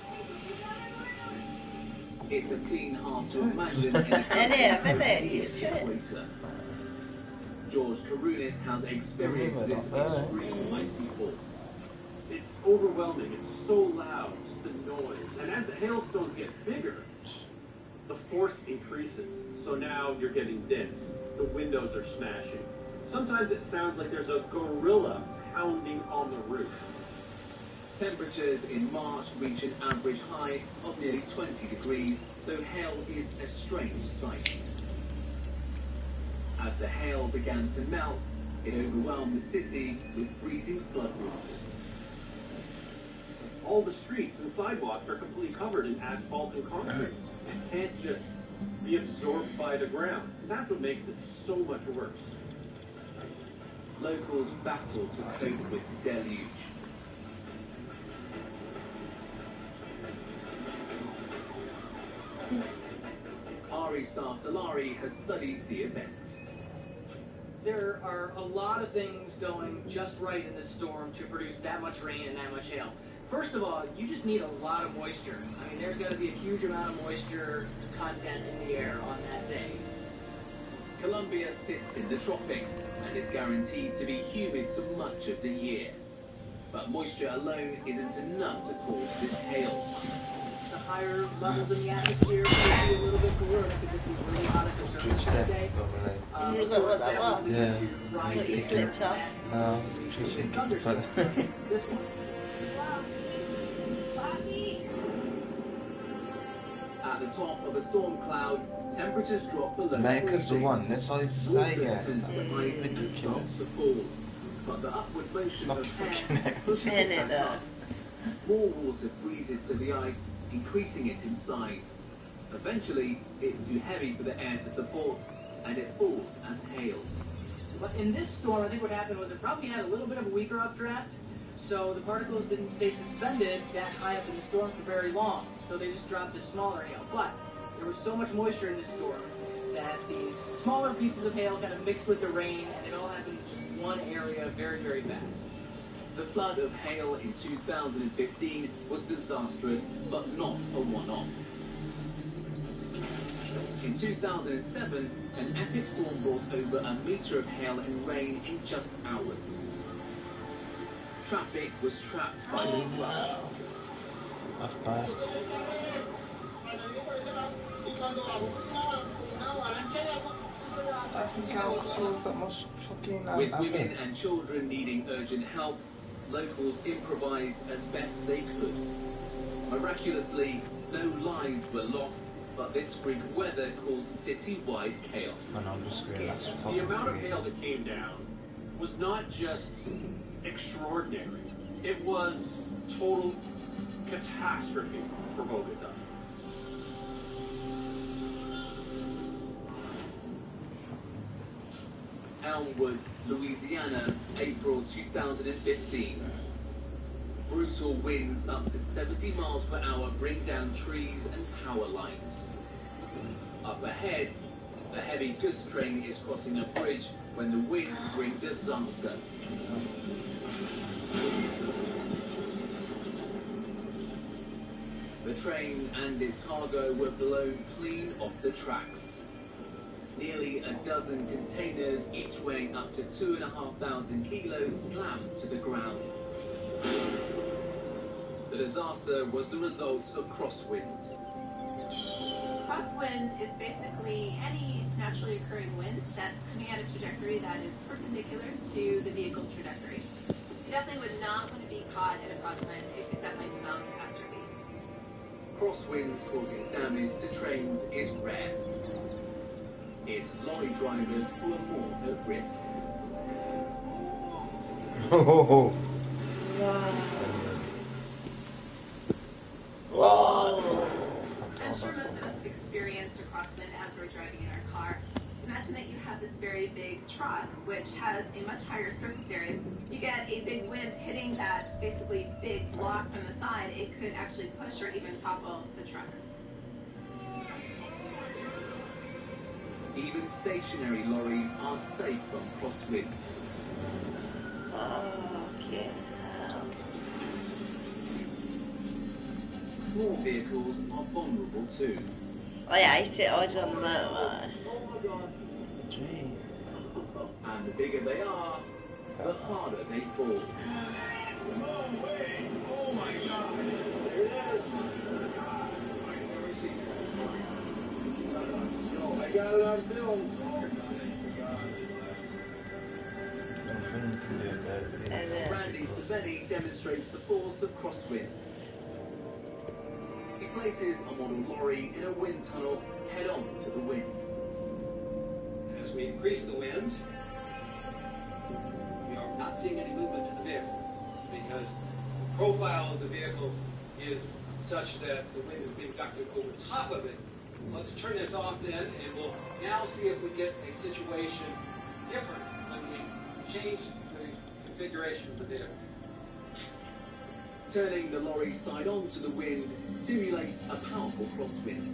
It's a scene hard to imagine in the equator. George Karunis has experienced this extreme icy force. It's overwhelming, it's so loud, just the noise. And as the hailstones get bigger, the force increases. So now you're getting this. The windows are smashing. Sometimes it sounds like there's a gorilla pounding on the roof. Temperatures in March reach an average high of nearly twenty degrees, so hail is a strange sight. As the hail began to melt, it overwhelmed the city with freezing floodwaters. All the streets and sidewalks are completely covered in asphalt and concrete. It can't just be absorbed by the ground. And that's what makes it so much worse. Locals battle to cope with the deluge. Ari Sarsalari has studied the event. There are a lot of things going just right in this storm to produce that much rain and that much hail. First of all, you just need a lot of moisture. I mean, there's got to be a huge amount of moisture content in the air on that day. Colombia sits in the tropics and is guaranteed to be humid for much of the year. But moisture alone isn't enough to cause this hail. The higher levels in the atmosphere will be a little bit cooler because this is really hot at the surface today. Um, Is that what that was? Yeah. What you slipped off? No, but At the top of a storm cloud, temperatures drop below America's the freezing. one, that's all it's Water saying. Yeah. turns to ice and starts to fall. But the upward motion Not of fucking air it. pushes In it it back up. More water freezes to the ice, increasing it in size. Eventually, it's too heavy for the air to support, and it falls as hail. But in this storm, I think what happened was it probably had a little bit of a weaker updraft, so the particles didn't stay suspended that high up in the storm for very long. So they just dropped this smaller hail. But there was so much moisture in this storm that these smaller pieces of hail kind of mixed with the rain, and it all happened in one area very, very fast. The flood of hail in two thousand fifteen was disastrous, but not a one-off. In two thousand seven, an epic storm brought over a meter of hail and rain in just hours. Traffic was trapped by the slush. That's bad. I think how could cause that much fucking. Um, With I women think. and children needing urgent help, locals improvised as best they could. Miraculously, no lives were lost, but this freak weather caused city-wide chaos. And I'm just going, that's The fucking amount of crazy. hail that came down was not just extraordinary. It was total catastrophe for Bogota. Elmwood, Louisiana, April two thousand fifteen. Brutal winds up to seventy miles per hour bring down trees and power lines. Up ahead, the heavy goods train is crossing a bridge when the winds bring disaster. The train and its cargo were blown clean off the tracks. Nearly a dozen containers, each weighing up to two and a half thousand kilos, slammed to the ground. The disaster was the result of crosswinds. Crosswinds is basically any naturally occurring wind that's coming at a trajectory that is perpendicular to the vehicle's trajectory. You definitely would not want to be caught in a crosswind. It could definitely spell catastrophe. Crosswinds causing damage to trains is rare. It's lorry drivers who are more at risk. Oh. Wow. I'm sure most of us have experienced a crosswind as we're driving in our car. Imagine that you have this very big trough, which has a much higher surface area. You get a big wind hitting that basically big block from the side, it could actually push or even topple the truck. Even stationary lorries are safe from crosswinds. Oh, yeah. Small vehicles are vulnerable too. I hate it, I was on the motorbike. Jeez. And the bigger they are, the harder they fall. Oh my God! There it is! I got it on film. Randy Saveni demonstrates the force of crosswinds. He places a model lorry in a wind tunnel head-on to the wind. As we increase the winds, we are not seeing any movement to the vehicle because the profile of the vehicle is such that the wind is being ducted over top of it. Let's turn this off then, and we'll now see if we get a situation different when we change the configuration of the vehicle. Turning the lorry side on to the wind simulates a powerful crosswind.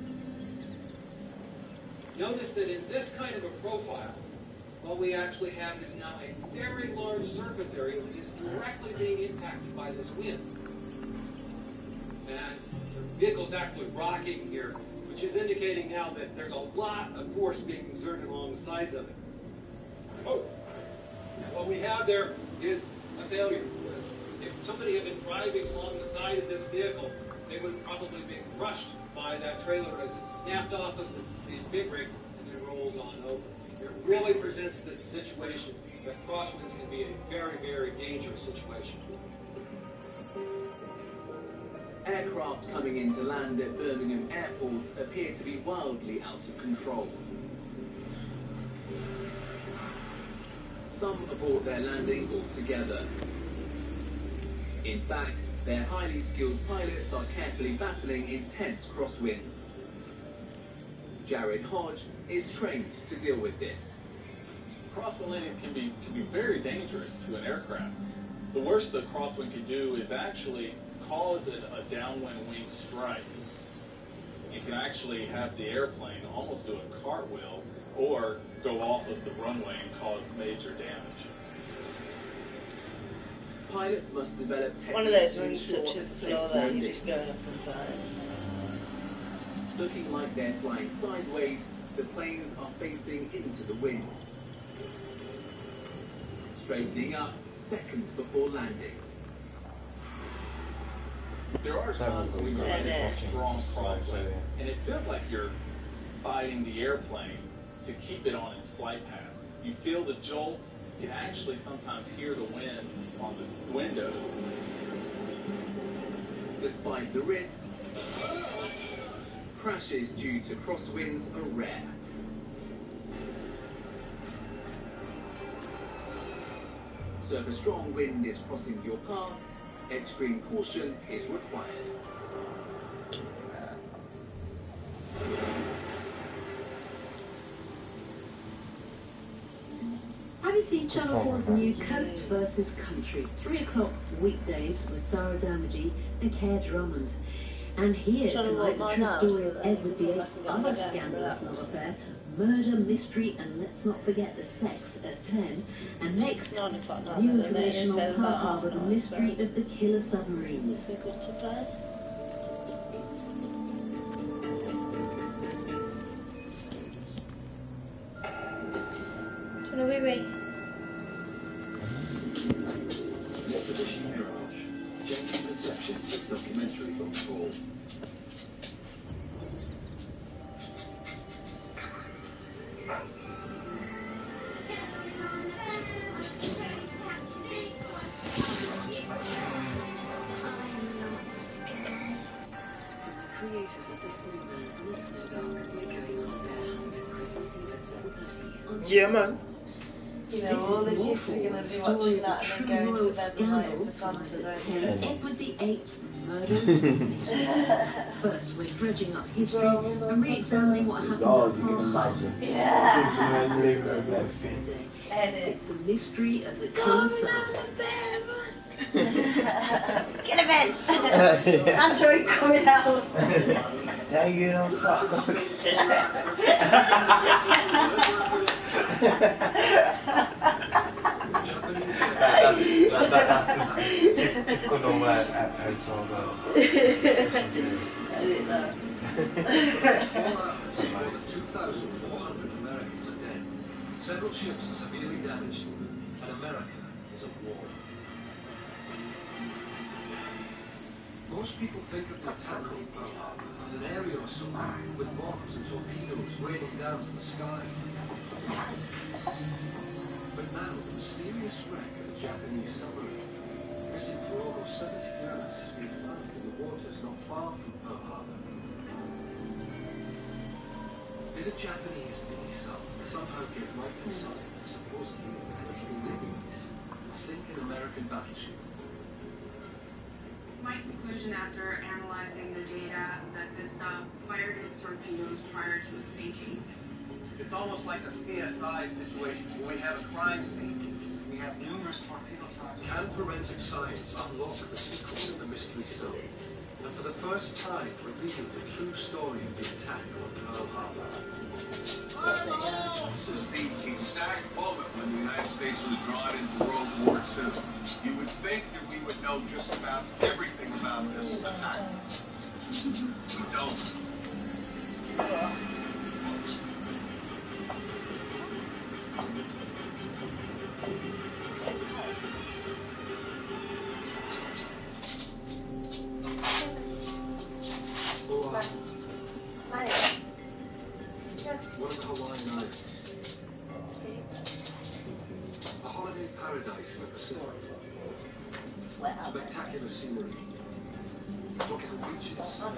Notice that in this kind of a profile, what we actually have is now a very large surface area that is directly being impacted by this wind. And the vehicle's actually rocking here, which is indicating now that there's a lot of force being exerted along the sides of it. Oh, and what we have there is a failure. If somebody had been driving along the side of this vehicle, they would have probably been crushed by that trailer as it snapped off of the, the big rig and then rolled on over. It really presents this situation that crosswinds can be a very, very dangerous situation. Aircraft coming in to land at Birmingham Airport appear to be wildly out of control. Some abort their landing altogether. In fact, their highly skilled pilots are carefully battling intense crosswinds. Jared Hodge is trained to deal with this. Crosswind landings can be, can be very dangerous to an aircraft. The worst a crosswind can do is actually cause a, a downwind wing strike. It can actually have the airplane almost do a cartwheel or go off of the runway and cause major damage. Pilots must develop techniques. One of those to wings ensure touches a the safe floor there, landing. you're just going up and flying. Looking like they're flying sideways, the planes are facing into the wind. Straightening up seconds before landing. There are times when you're in a strong crosswind, and it feels like you're fighting the airplane to keep it on its flight path. You feel the jolts. You can actually sometimes hear the wind on the windows. Despite the risks, crashes due to crosswinds are rare. So if a strong wind is crossing your path, extreme caution is required. Have you seen Channel four's new Coast versus Country? Three o'clock weekdays with Sarah Damagy and Care Drummond. And here tonight, the true story of Edward the Eighth's other scandalous love affair, murder, mystery, and let's not forget the sex at ten. And next, new information on Pearl Harbor, the mystery of the killer submarines. Good to play. Can we wait? Mitsubishi Mirage, changing perceptions of documentaries on tour. Creators of the Snowman and the Snow Dog, we're going on a bear hunt Christmas Eve at seven thirty on Yeah, man. You know, all the kids are going to be watching that and then going to bed and waiting for Santa, don't you? Edward the Eighth murders. First, we're dredging up history and re-examining what happened Oh, at you can imagine. Yeah. It's the mystery of the King's Son. Get him in! Santa ain't coming out! Yeah, you know, fuck. Typical normal outside. More than two thousand four hundred Americans are dead. Several ships are severely damaged, and America is at war. Most people think of the attack on Pearl Harbor as an aerial assault with bombs and torpedoes raining down from the sky. But now, the mysterious wreck of a Japanese submarine, missing for almost seventy years, has been found in the waters not far from Pearl Harbor. Did a Japanese mini-sub somehow get right inside the supposedly impenetrable Navy base and sink an American battleship? It's my conclusion after analyzing the data that this sub fired its torpedoes prior to its sinking. It's almost like a C S I situation where we have a crime scene. We have numerous torpedo targets. Can forensic science unlock the secret of the mystery sub? And for the first time, reveal the true story of the attack on Pearl Harbor. This is the exact moment when the United States was drawn into World War Two. You would think that we would know just about everything about this attack. We don't. One of the Hawaiian Islands. A holiday paradise in the Pacific. Spectacular scenery. Tropical beaches.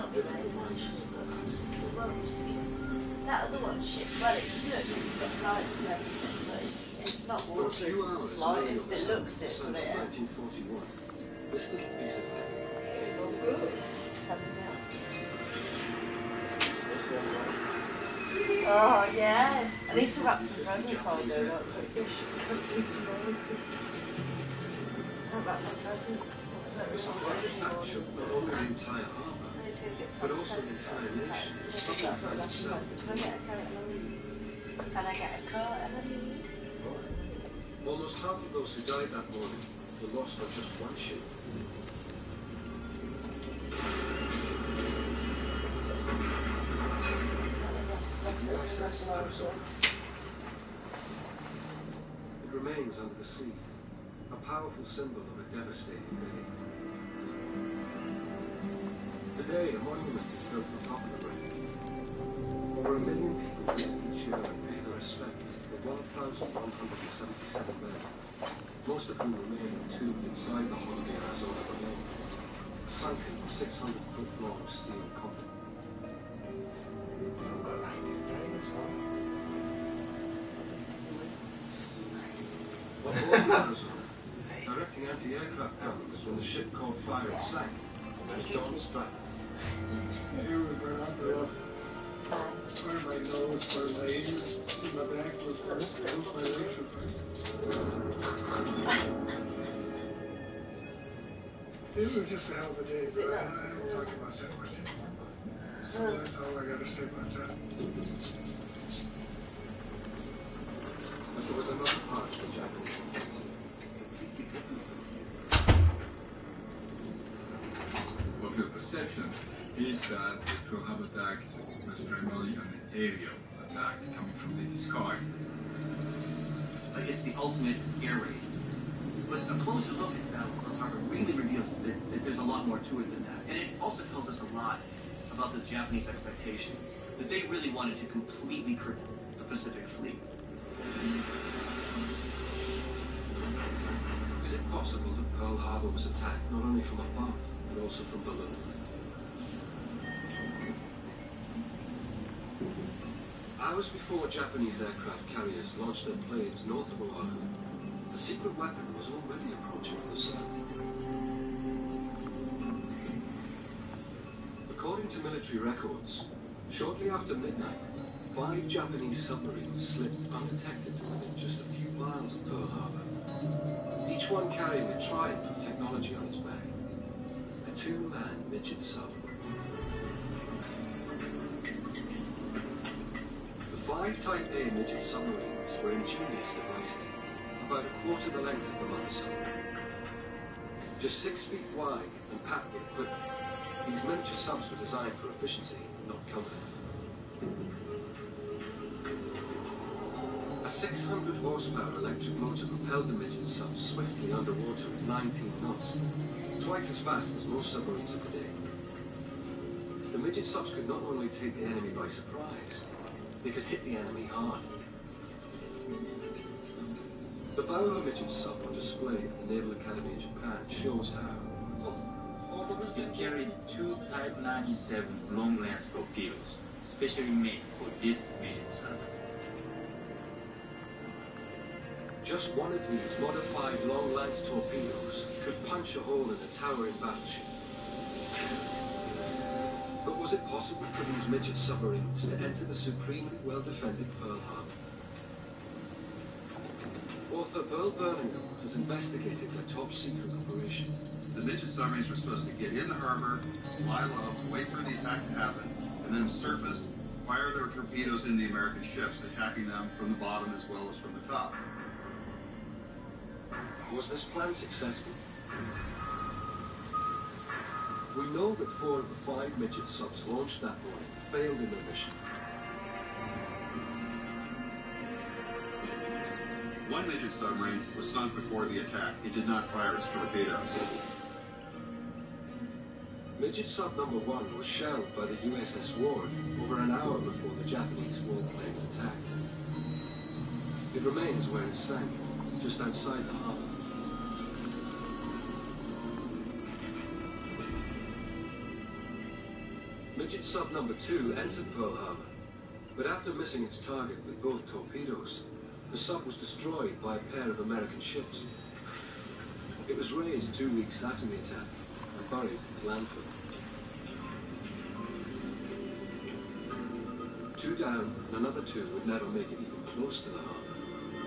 That other one's shit, well it's good because it's got lights and everything, but it's, it's not waterproof in the slightest, it looks it, but it nineteen forty-one. This little piece of well, good. It's having that. Oh yeah, I need to wrap some presents I'll do, look, quick. I'll wrap my presents. It's a project that should not only the entire harbour, but also the entire nation. Something found itself. Can I get a carrot and Can I get a carrot and Almost half of those who died that morning were lost on just one ship. The U S S Arizona. It remains under the sea, a powerful symbol of a devastating day. Today, a monument is built on top of the wreck. Over a million people visit each year and pay their respects to the one thousand one hundred seventy-seven men, most of whom remain entombed inside the Holiday Arizona remain, a sunken six hundred foot long steel coffin. On board the Arizona, directing anti-aircraft guns when the ship caught fire and sank, was John Stratton. Here we were up there. Where my nose, where my ears, my back was hurt, my legs were hurt. It was just a hell of a day, but I, I don't talk about that much anymore. So that's all I got to say about that. But there was another part of the Japanese offensive. Popular perception is that the Pearl Harbor attack was primarily an aerial attack coming from the sky. Like it's the ultimate air raid. But a closer look at Battle of Pearl Harbor really reveals that, that there's a lot more to it than that. And it also tells us a lot about the Japanese expectations. That they really wanted to completely cripple the Pacific Fleet. Is it possible that Pearl Harbor was attacked not only from above, but also from below? Hours before Japanese aircraft carriers launched their planes north of Oahu, a secret weapon was already approaching from the south. According to military records, shortly after midnight, five Japanese submarines slipped undetected to within just a few miles of Pearl Harbor, each one carrying a triumph of technology on its back, a two-man midget sub. The five Type A midget submarines were ingenious devices, about a quarter the length of the mother sub. Just six feet wide and packed with equipment, these miniature subs were designed for efficiency, not comfort. A six hundred horsepower electric motor propelled the midget subs swiftly underwater at nineteen knots, twice as fast as most submarines of the day. The midget subs could not only take the enemy by surprise, they could hit the enemy hard. The bow of a midget sub on display at the Naval Academy in Japan shows how. It carried two Type ninety-seven long-range torpedoes, specially made for this midget sub. Just one of these modified long-lance torpedoes could punch a hole in a towering battleship. But was it possible for these midget submarines to enter the supremely well-defended Pearl Harbor? Author Burl Birmingham has investigated their top-secret operation. The midget submarines were supposed to get in the harbor, lie low, wait for the attack to happen, and then surface, fire their torpedoes into the American ships, attacking them from the bottom as well as from the top. Was this plan successful? We know that four of the five midget subs launched that morning failed in their mission. One midget submarine was sunk before the attack. It did not fire its torpedoes. Midget sub number one was shelled by the U S S Ward over an hour before the Japanese warplanes attacked. It remains where it sank, just outside the harbor. Midget sub number two entered Pearl Harbor, but after missing its target with both torpedoes, the sub was destroyed by a pair of American ships. It was raised two weeks after the attack and buried as landfill. Two down, and another two would never make it even close to the harbor.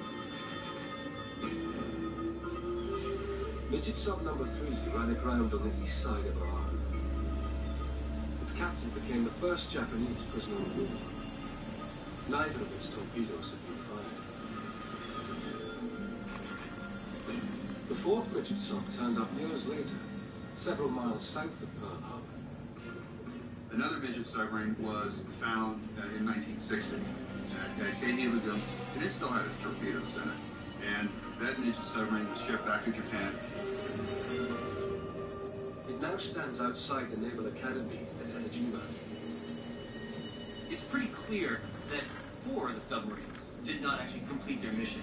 Midget sub number three ran aground on the east side of Oahu. Its captain became the first Japanese prisoner of war. Neither of its torpedoes had been fired. The fourth midget sub turned up years later, several miles south of Pearl Harbor. Another midget submarine was found uh, in nineteen sixty at, at Keihei Lagoon, and it still had its torpedoes in it. And that midget submarine was shipped back to Japan. It now stands outside the Naval Academy at Etajima. It's pretty clear that four of the submarines did not actually complete their mission.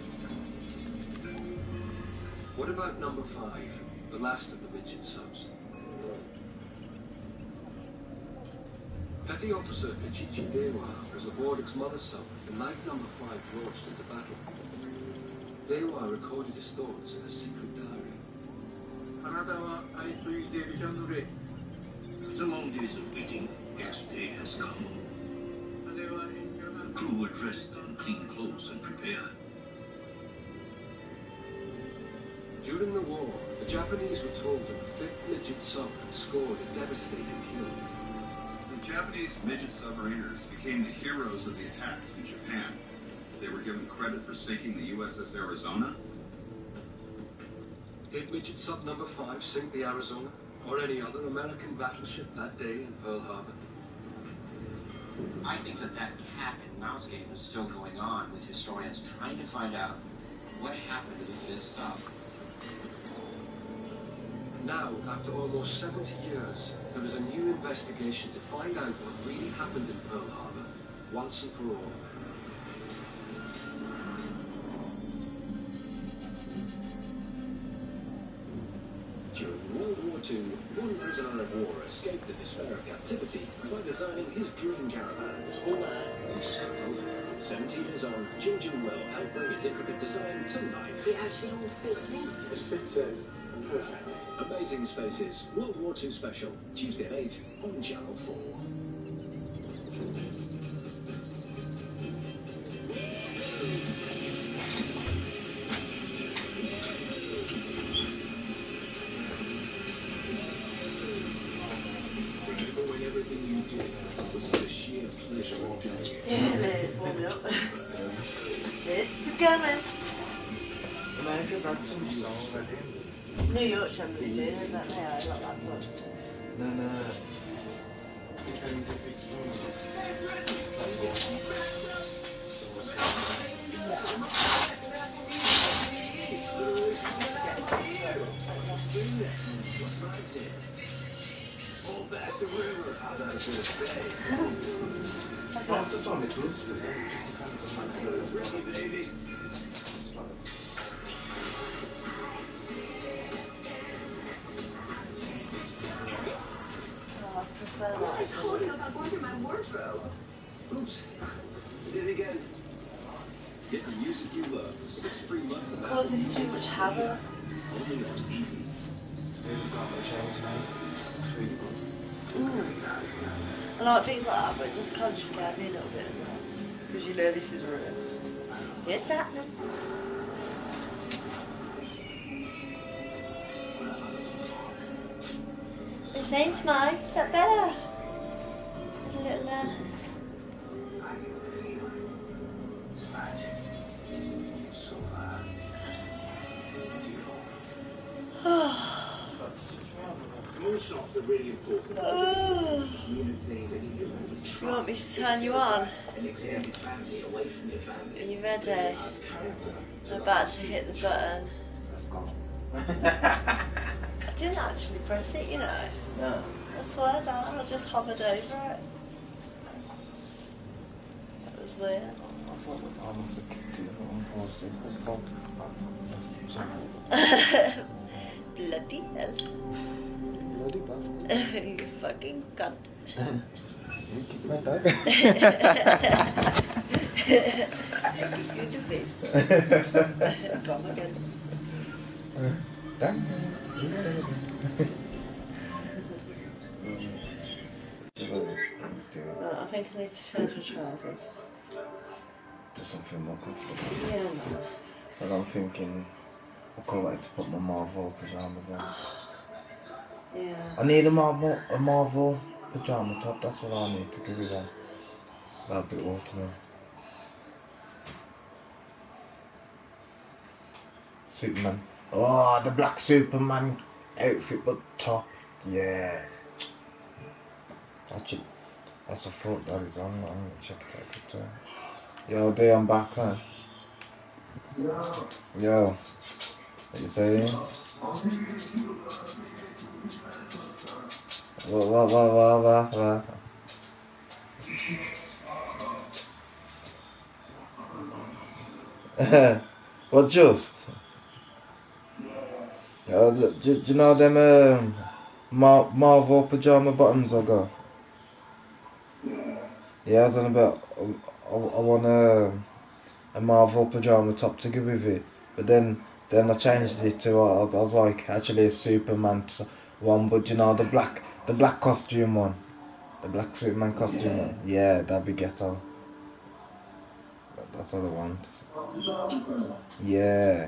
What about number five, the last of the midget subs? Petty Officer Ichichi Dewa was aboard its mother sub the night number five launched into battle. Dewa recorded his thoughts in a secret diary. The long days of waiting, its day has come. Crew were dressed in clean clothes and prepared. During the war, the Japanese were told that the fifth midget sub had scored a devastating kill. The Japanese midget submariners became the heroes of the attack in Japan. They were given credit for sinking the U S S Arizona. Did midget sub number five sink the Arizona or any other American battleship that day in Pearl Harbor? I think that that cat and mouse game is still going on, with historians trying to find out what happened to the fifth sub. Now, after almost seventy years, there is a new investigation to find out what really happened in Pearl Harbor, once and for all. During World War Two, one prisoner of war escaped the despair of captivity by designing his dream caravans, all that seventy years on, Ginger will help bring its intricate design to life. It actually all fits in. It fits in perfectly. Amazing Spaces, World War Two special, Tuesday at eight on Channel four. Remember when everything you did was for the sheer pleasure of doing it? Yeah, it's warming up. It's coming. America's had some songs already. New York Champion do, isn't they? I like that one. No, no. Depends if it's from. All back the river, how that good day. Most of the time it's loose, because then Ready, baby. Oh, I prefer I that. told you about going through my wardrobe. Oops. Did it again. Get the music you love for six free months of Causes too much havoc. only on E. It's really got my change now. It's really good. Mm. I like things like that, but it just kind of scared me a little bit as well. Because you know this is real. It's happening. This ain't mine. Is that better? There's a little, uh... It's magic. So loud. Small shops are really important. Oh. You want me to turn you on? Are you ready? I'm about to hit the button. Let's go. I didn't actually press it, you know. No. I swear down, I just hovered over it. That was weird. I thought I must have kicked it on pause it. Bloody hell. Bloody bastard. You fucking cunt. You kicked my dog. You're the best. Come again. Thank you. No, I think I need to change my trousers. To something more comfortable. Yeah, no. And I'm thinking I can't wait to put my Marvel pyjamas on. Yeah. I need a Marvel a Marvel pyjama top, that's what I need to give it that. That'd be ultimate. Superman. Oh, the black Superman outfit but top. Yeah. Actually, that's a thought that is on. I'm gonna check it out. But, uh, yo, D, I'm back, man. Yo. What you saying? What, what, what, what, what, what? What just? Uh, do, do you know them um, Mar Marvel pyjama bottoms I got? Yeah, I was on about, I, I, I want a, a Marvel pyjama top to go with it, but then then I changed it to, I was, I was like, actually a Superman t one, but you know the black, the black costume one, the black Superman costume one, yeah, that'd be ghetto. That, that's what I want. Yeah.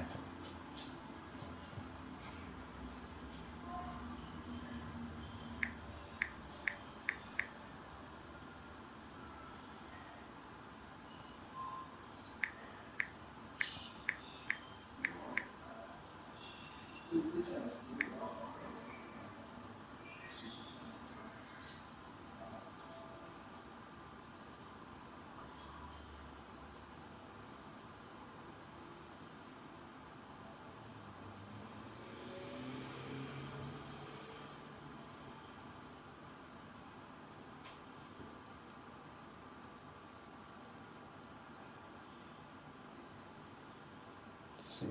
Sick.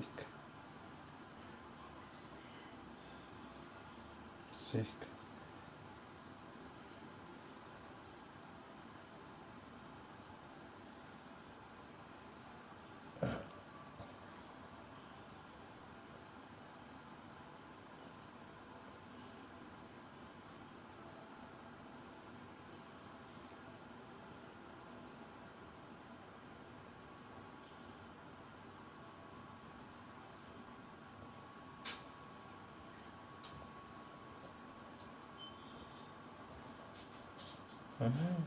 Sick. Mm-hmm.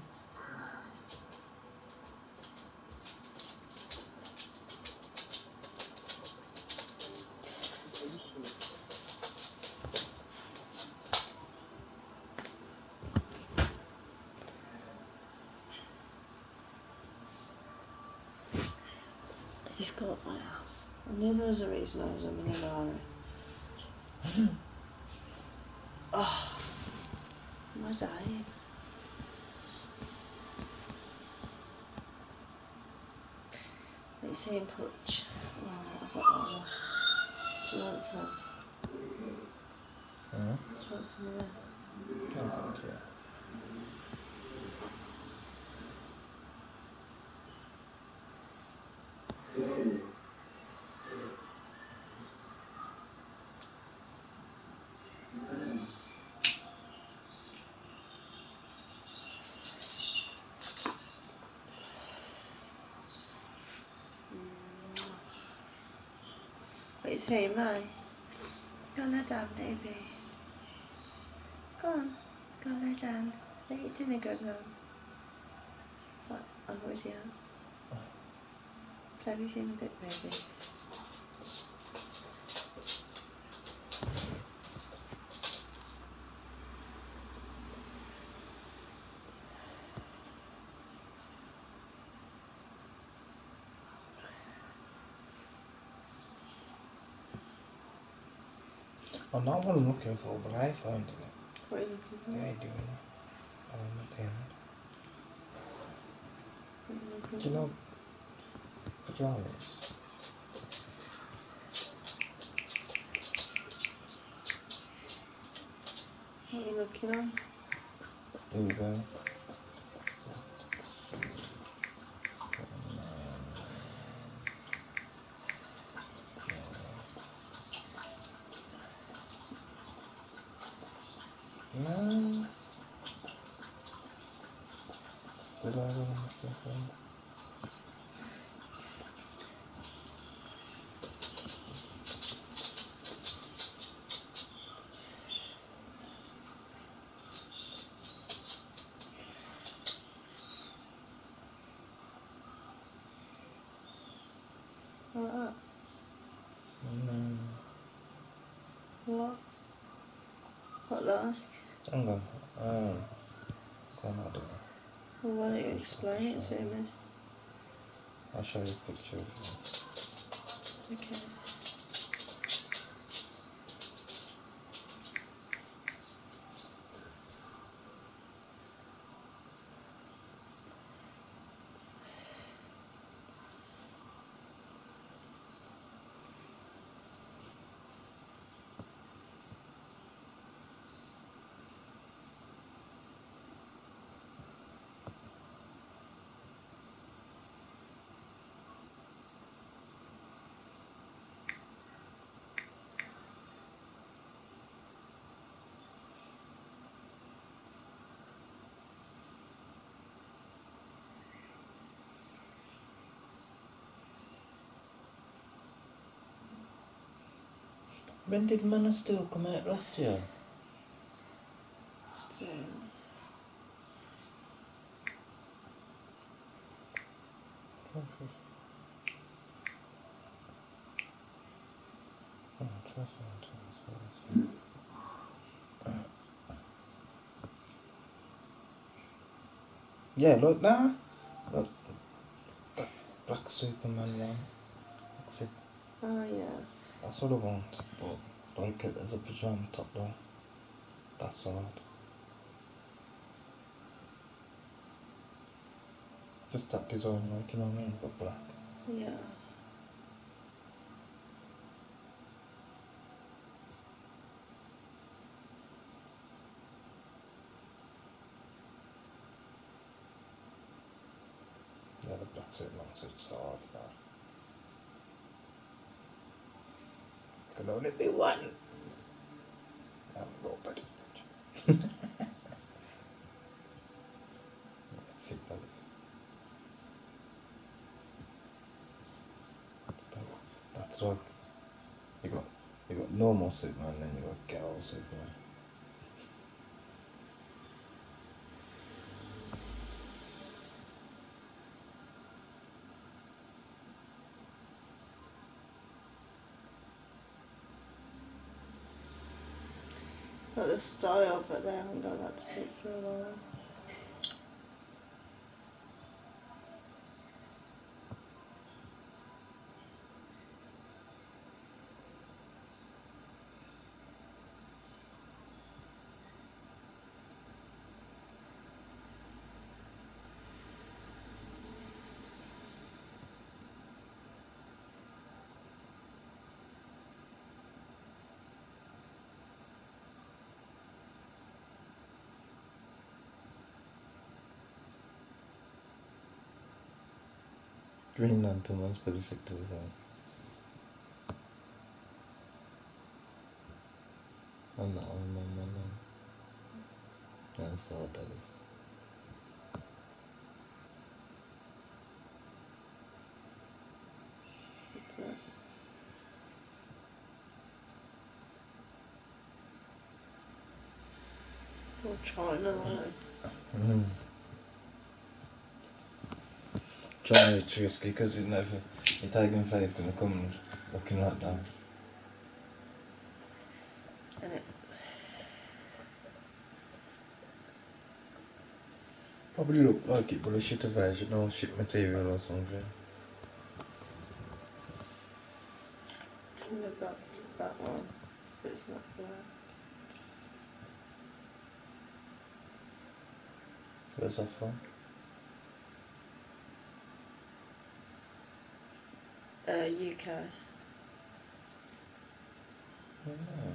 He's got my house. I knew there was a reason I was having an hurry. Oh, my days. Let's see him putch. Oh, I don't know. Do you want some? Mm-hmm. Do you want some of this? Oh, thank you. What you saying, Mai? Go and lie down, baby. Go on. Go and lie down. Let your dinner go down. It's like, I'm already out. Play with you in a bit, baby. I know what I'm looking for, but I ain't finding it. What are you looking for? I ain't doing it. I'm at the end. What are you looking Do you know pajamas? What are you looking on? eBay. No. Did I go on this one? What? No. What? What like? Hang on. Um, I'm not doing Well, why don't you explain it to me? I'll show you a picture of it. Okay. When did Man of Steel come out last year? So, Oh, trust me, yeah, look now. Look, that black Superman one. That's it. oh yeah. That's what I want, but like it as a pajama top though. That's hard. Just that design, like, you know what I mean, but black. Yeah. Yeah, the black Superman suit's hard, that. Can only be one. I'm Robert. Yeah, sit belly. That's like you got you got normal Superman, then you got girl Superman. Got the style, but they haven't got that to suit for a while. Green Lantern one's pretty sick to be fair. And that one, one, one, one. Yeah, that's what that is. Or China, though. Mm. China it's risky because it never, it's how you can say it's going to come looking like that. And it Probably look like it, but a shitter version or shit material or something. and they've got that one, but it's not for that. Where's that from? Uh, U K. Oh.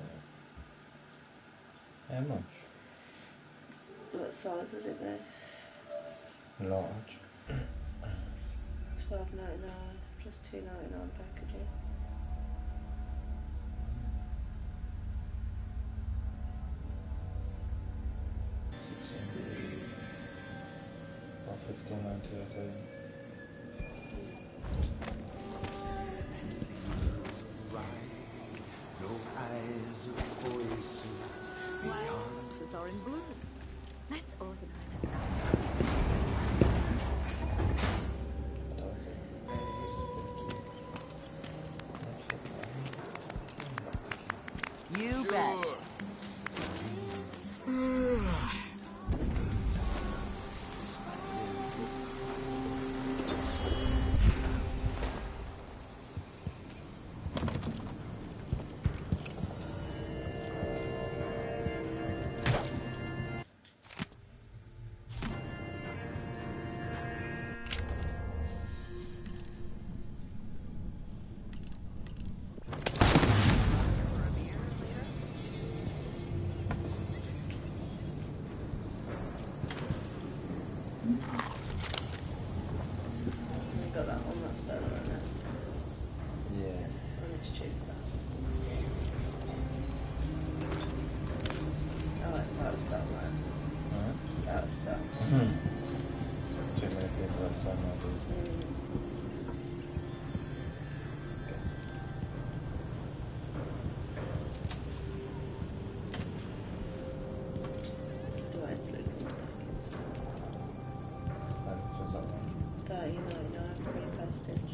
How much? What size would it be? Large. Twelve ninety nine plus two ninety nine packaging. sixteen. Or fifteen ninety I think. Answers are in blue. Let's organize it. You bet. We got that one, that's better, isn't it? Yeah. And it's cheaper. I like that stuff, man. Alright. That stuff. Too many people have the same idea. Mm. Do I sleep in the packets? And what's that one? thirty ninety-nine free postage.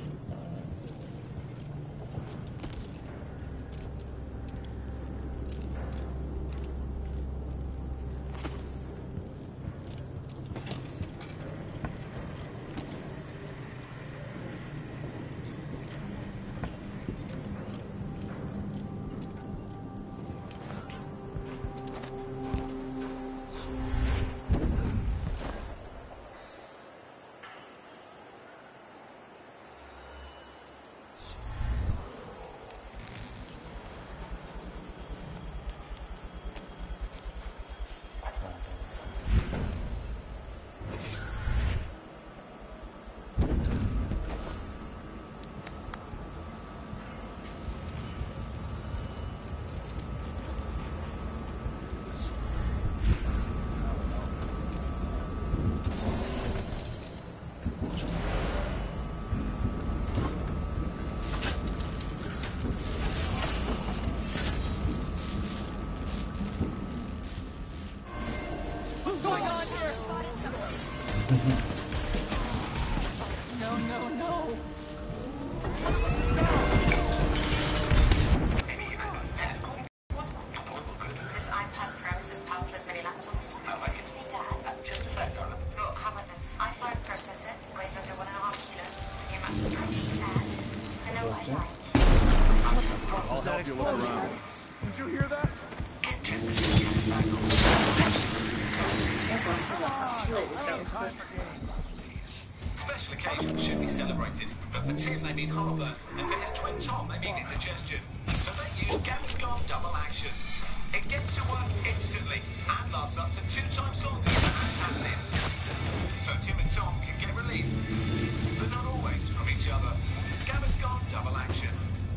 What's going on here? No, no, no. This iPad Pro laptops. I like it. Hey, Dad. Uh, just a sec, darling. Look, how about this? i five processor, weighs under one and a half kilos. New MacBook Pro, Dad. I know what I like. I'll help you with the round. Did you hear that? Get ten percent cash back on the Special occasions should be celebrated, but for Tim they mean heartburn, and for his twin Tom they mean indigestion. So they use Gaviscon Double Action. It gets to work instantly and lasts up to two times longer than antacids. So Tim and Tom can get relief, but not always from each other. Gaviscon Double Action.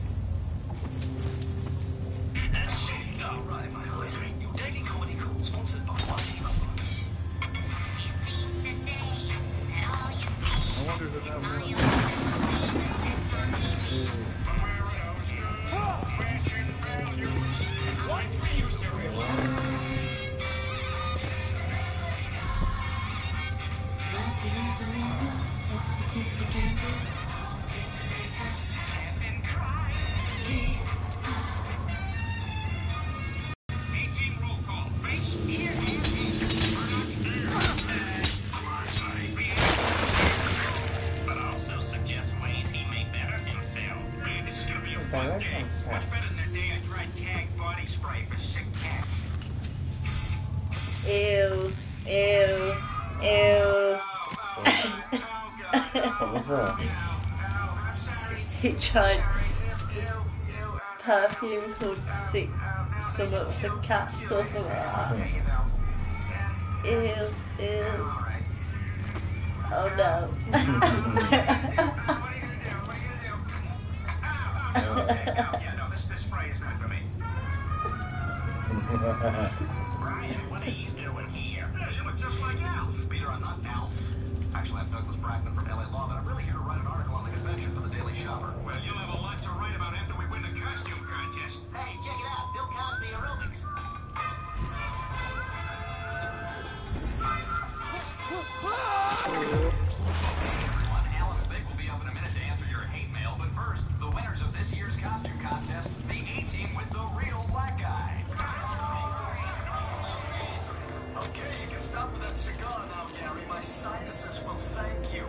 Oh, right in my heart. Your daily comedy call sponsored by Mighty Mobile. I wonder who that was. But also suggest ways he may better himself. This is gonna be a fun day. Much better than a day I tried tag body spray for sick cats. Ew, ew, ew. What was that? He tried this perfume called Sick Stomach for Cats or something like that. Ew, ew. Oh no. Yeah, no, this, this spray is not for me. Brian, what are you doing here? Yeah, you look just like Alf. Peter, I'm not Alf. Actually, I'm Douglas Brackman from L A Law, but I'm really here to write an article on the convention for the Daily Shopper. Well, you'll have a lot to write about after we win the costume contest. Hey, check it out. Bill Cosby aerobics. Everyone, Alan and Vic will be up in a minute to answer your hate mail, but first, the winners of this year's costume contest, the A-Team with the real black guy. Okay, you can stop with that cigar now, Gary. My sinuses will thank you.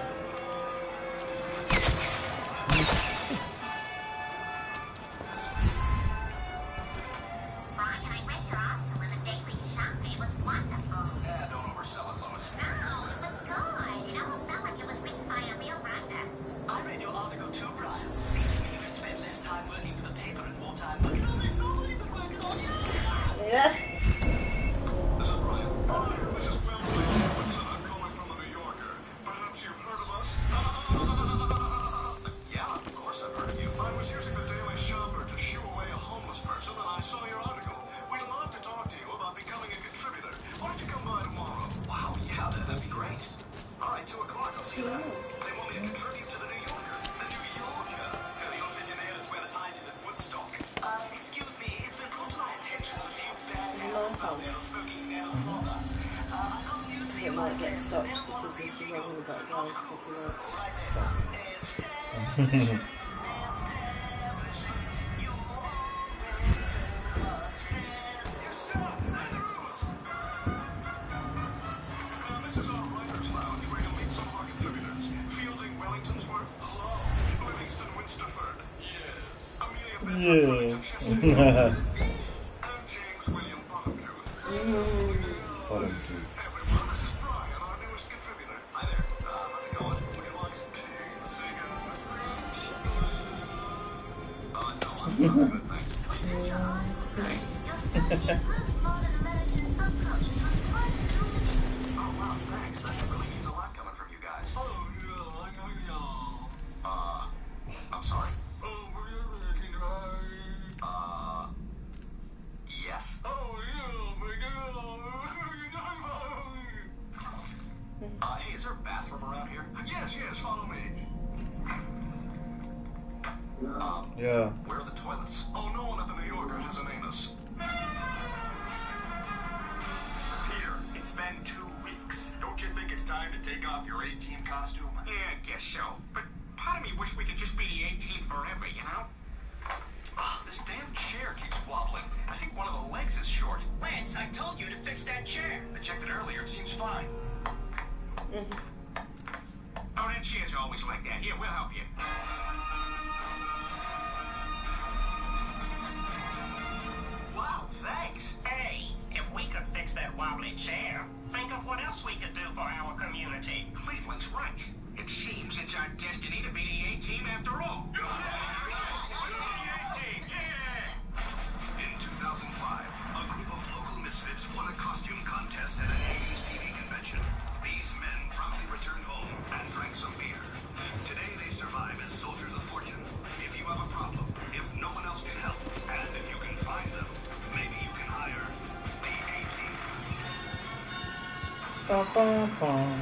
Brian, I read your article in the Daily Shopper. It was wonderful. Yeah, don't oversell it, Lois. No, it was good. It almost felt like it was written by a real writer. I read your article too, Brian. Seems to me you should spend less time working for the paper and more time working on that novel you've been working on. Yeah. This is Brian. Brian, this is Will Williamson. I'm calling from the New Yorker. Perhaps you've heard of us? Yeah, of course I've heard of you. I was using the Daily Shopper to shoo away a homeless person, and I saw your article. We'd love to talk to you about becoming a contributor. Why don't you come by tomorrow? Wow, yeah, that, that'd be great. All right, two o'clock. I'll see you then. They want me to contribute to the New Yorker. The New Yorker? Yeah, you'll fit in there as well as I did at Woodstock. Uh, excuse me, it's been brought to my attention that a few bad apples out there are smoking marijuana. Uh, I've got news for It you, might my get friend. stopped because this is all about guys copyright. This is our writer's lounge where you'll meet some of our contributors. Fielding Wellingtonsworth, hello. Livingston Winsterford, yes. Amelia Bedford Chester, and James William Bottomtooth. Bottomtooth. Everyone, this is Brian, our newest contributor. Hi there. Uh, how's it going? Would you like some tea? Cigar? Uh, no, I'm, I'm good, thanks. Your study in postmodern American subcultures was quite illuminating. Oh, wow, thanks. That really means a lot coming from you guys. Oh, yeah, I know you. Uh, I'm sorry. Oh, were you looking right? Uh, yes. Oh, yeah, my God. Uh, hey, is there a bathroom around here? Yes, yes, follow me. Um, Yeah. where are the toilets? Oh, no one at the New Yorker has an anus. Peter, it's been two weeks. Don't you think it's time to take off your A-Team costume? Yeah, I guess so. But part of me wish we could just be the A-Team forever, you know? Oh, this damn chair keeps wobbling. I think one of the legs is short. Lance, I told you to fix that chair. I checked it earlier. It seems fine. Mm-hmm. Oh, that chair's always like that. Here, we'll help you. Wow, thanks. Hey, if we could fix that wobbly chair, think of what else we could do for our community. Cleveland's right. It seems it's our destiny to be the A-team after all. The A-team, yeah! In two thousand five, a group of local misfits won a costume contest at an eighties T V convention. These men promptly returned home and drank some beer. Today they survive as soldiers of fortune. If you have a problem, if no one else can help, and if you can find them, maybe you can hire the A-team. Bum, bum, bum.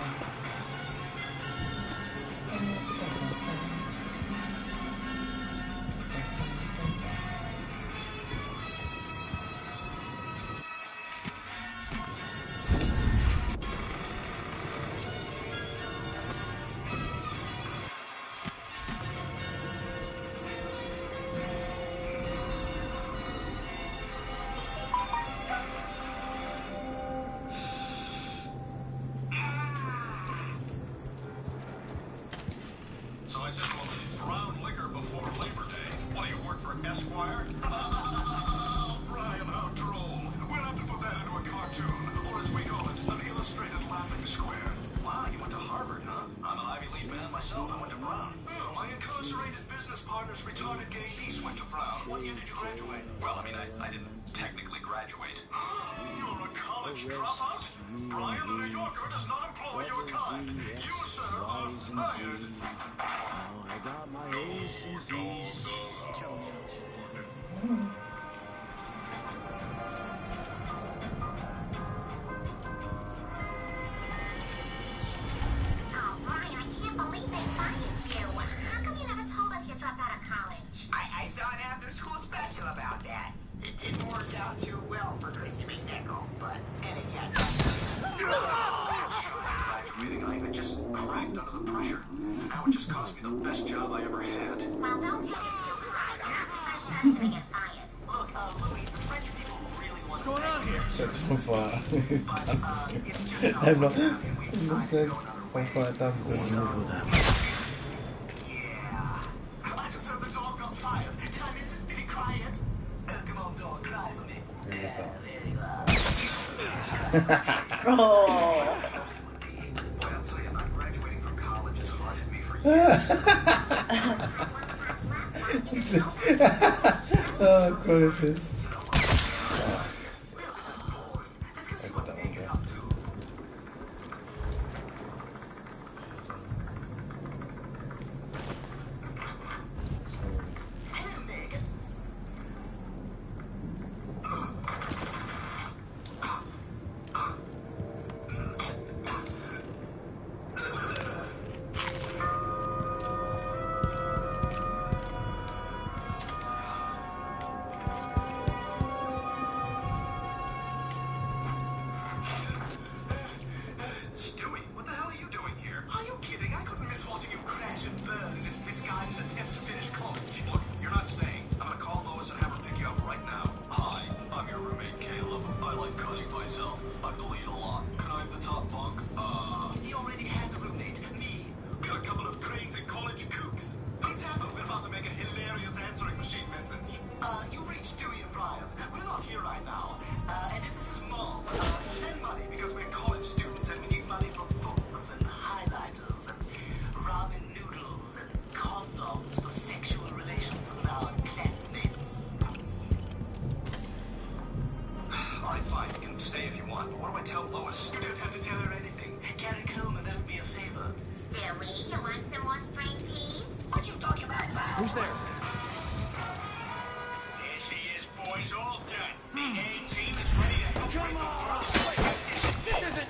So I said to him, brown liquor before Labor Day. What, do you work for Esquire? Oh, Brian, how droll. We'll have to put that into a cartoon, or as we call it, an illustrated laughing square. Wow, you went to Harvard, huh? I'm an Ivy League man myself. I went to Brown. Oh, my incarcerated business partner's retarded gay niece went to Brown. What year did you graduate? Well, I mean, I, I didn't technically graduate. You're a college dropout? Brian the New Yorker does not employ your kind. You, sir, are fired. I got my A's and Z's. Tell me what you want. Oh, Brian, I can't believe they fired you. How come you never told us you dropped out of college? I, I saw an after-school special about that. It didn't work out too well for Christy McNichol, but then again... Graduating, I, I just cracked under the pressure. Now it just cost me the best job I ever had. Well, don't take it too hard. You're not the first person to get fired. Look, uh, Louis, the French people really want to... What's going on here? So far. But, uh, it's just not I'm not. working out, and we I'm decided saying, to go another I'm way. quite dancing. Yeah. I just heard the dog got fired. Did I miss it? Did he cry yet? Uh, come on, dog, cry for me. Oh. Boy, I'll tell you, not graduating from college has haunted me for years. Oh, gorgeous. Stewie, what the hell are you doing here? Are you kidding? I couldn't miss watching you crash and burn in this misguided attempt to finish college. Look, you're not staying. I'm gonna call Lois and have her pick you up right now. Hi, I'm your roommate, Caleb. I like cutting myself. I bleed a lot. Can I have the top bunk? Uh, he already has a roommate, me. We're a couple of crazy college kooks. Please happen. We're about to make a hilarious answering machine message. Uh, you reached Stewie and Brian. We're not here right now. Uh, and if this is small, uh, send money because we're college students and we need money for books and highlighters and ramen noodles and condoms for sexual relations with our classmates. Alright, fine. You can stay if you want, but what do I tell Lois? You don't have to tell her anything. Gary Coleman owed me a favor. Stewie, you want some more string peas? What you talking about, pal? Who's there? There she is, boys, all done. The A-team is ready to help. Come on! This isn't...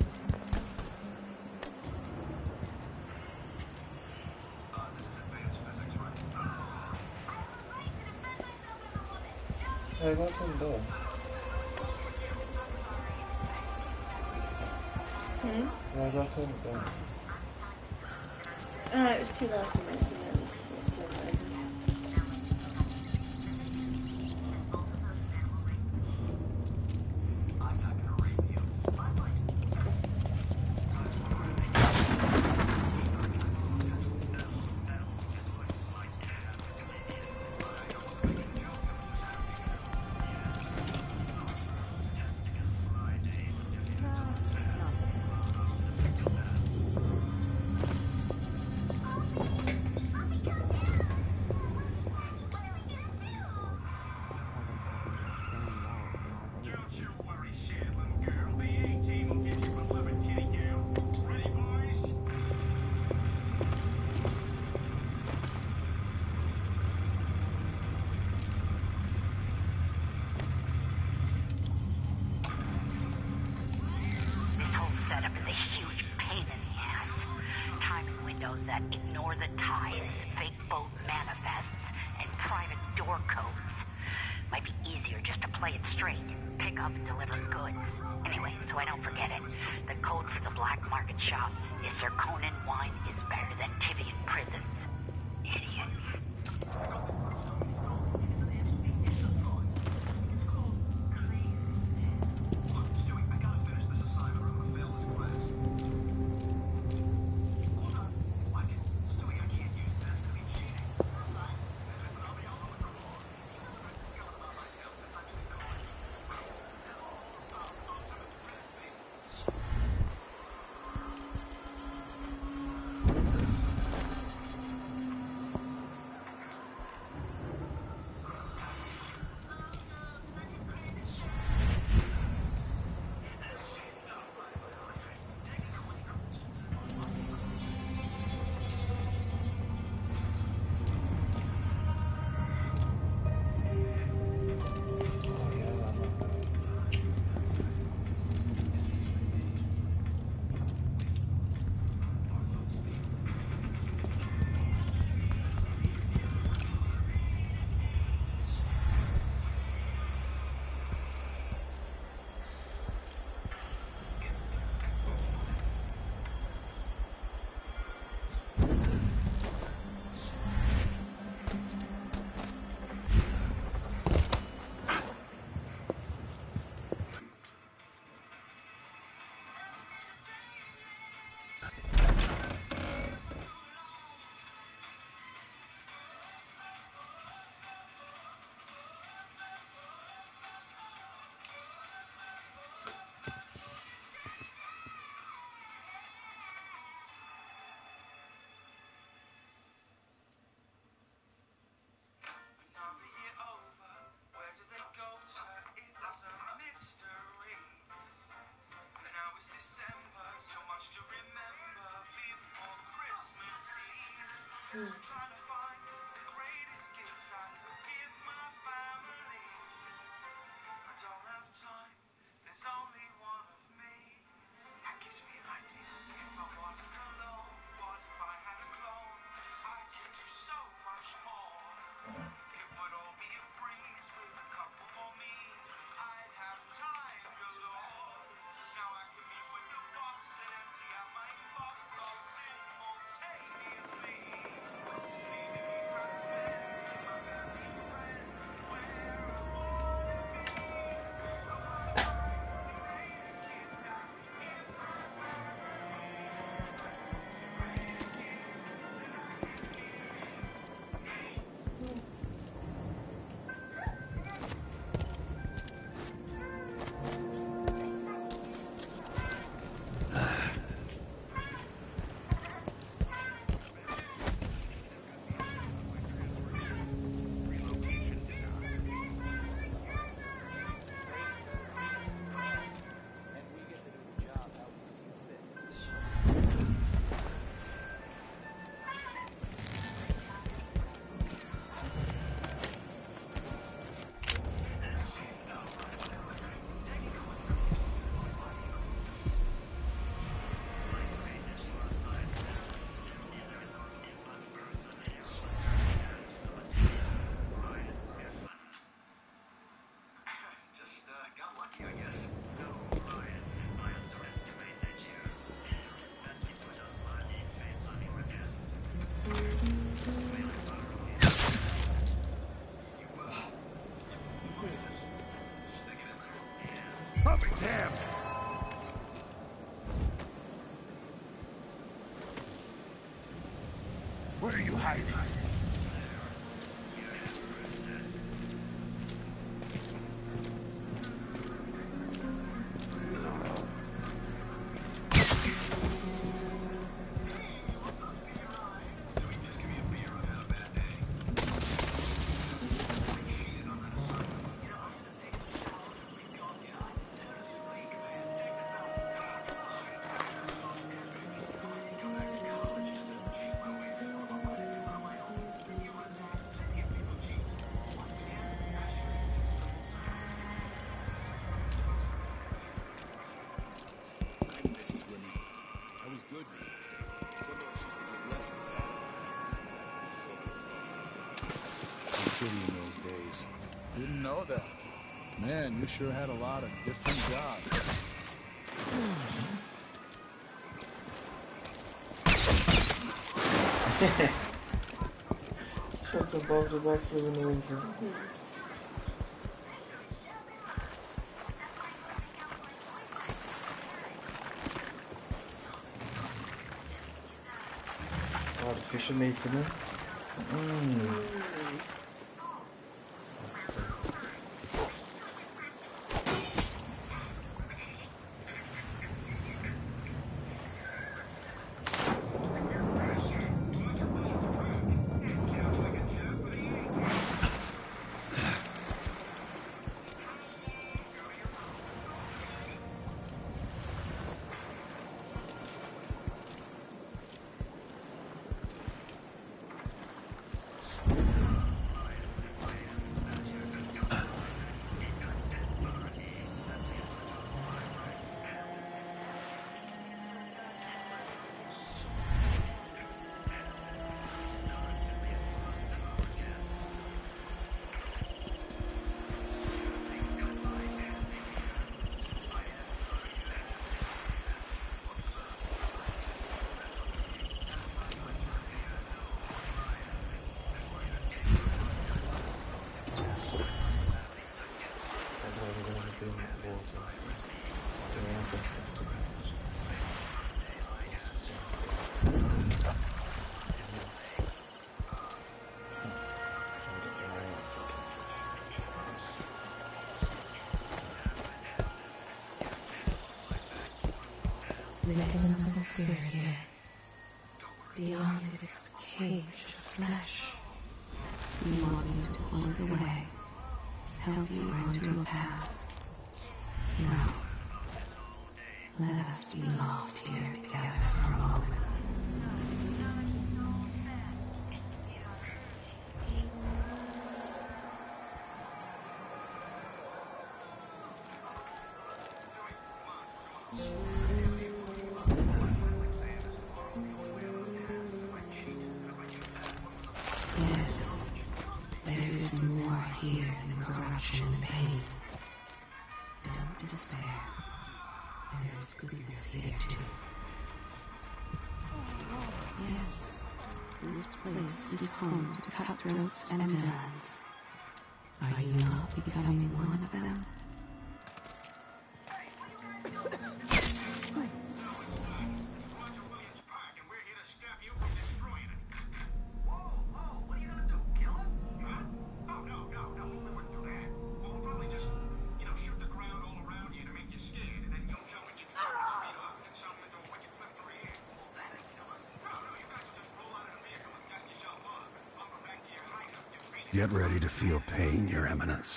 Uh, this is advanced physics. Yeah, go to the door. Hmm? Yeah, go to the door. Uh, it was too loud for me, so then it's so crazy. This whole setup is a huge pain in the ass. Timing windows that ignore the ties, fake boat manifests, and private door codes. Might be easier just to play it straight. Pick up and deliver goods. Anyway, so I don't forget it. The code for the black market shop is Zirconin wine is better than Tivian prisons. Idiots. In those days. Didn't know that. Man, you sure had a lot of different jobs. Shut above the bathroom in the winter. Oh, the fish are meeting them. Mmm. There's another spirit here, beyond its cage of flesh. We want you to point the way, help you onto a path. Now, let us be lost here together for a moment. Yes, there is more here than corruption and pain. Don't despair. There is goodness here too. Yes, this place is home to cutthroats and villains. Are you not becoming one of them? Get ready to feel pain, Your Eminence.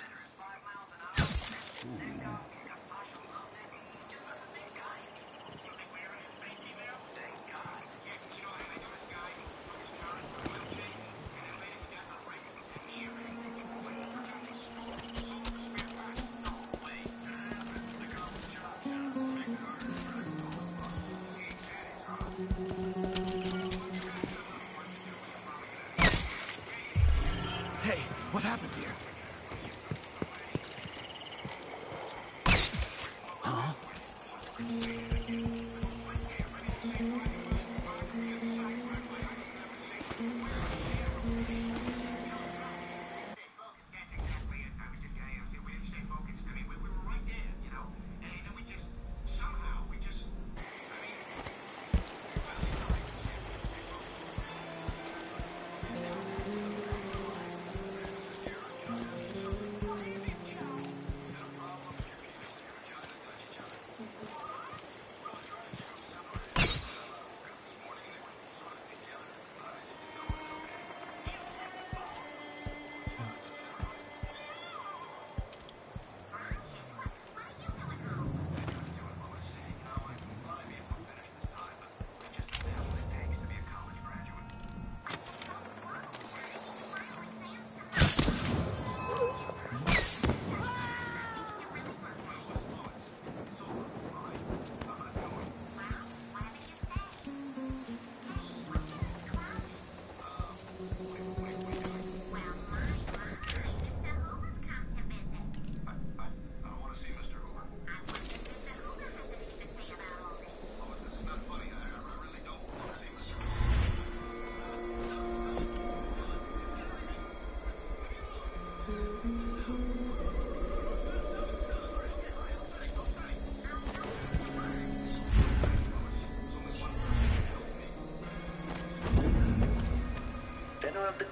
Hey, what happened here? Huh?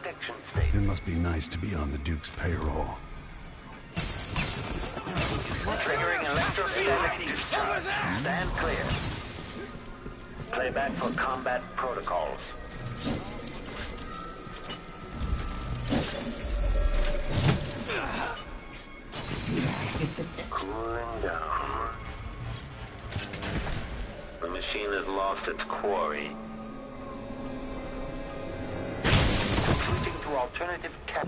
protection state. It must be nice to be on the Duke's payroll. Triggering electrostatic discharge. Stand clear. Playback for combat protocols. Cooling down. The machine has lost its quarry. Switching to alternative cap.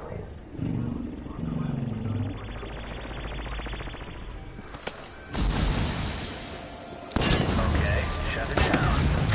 Okay, shut it down.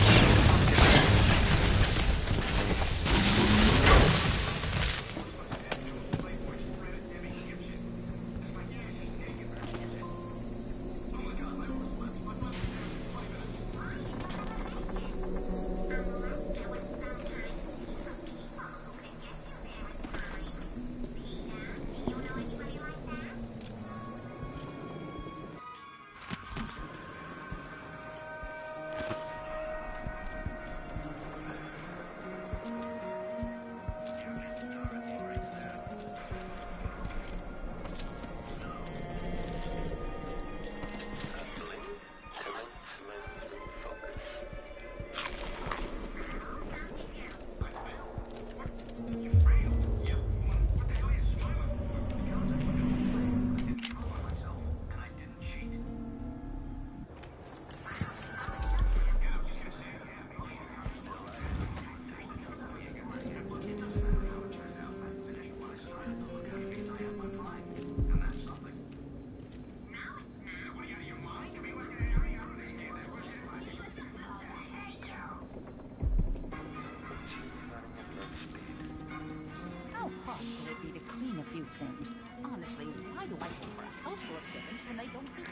Things. Honestly, why do I pay for a house full of servants when they don't do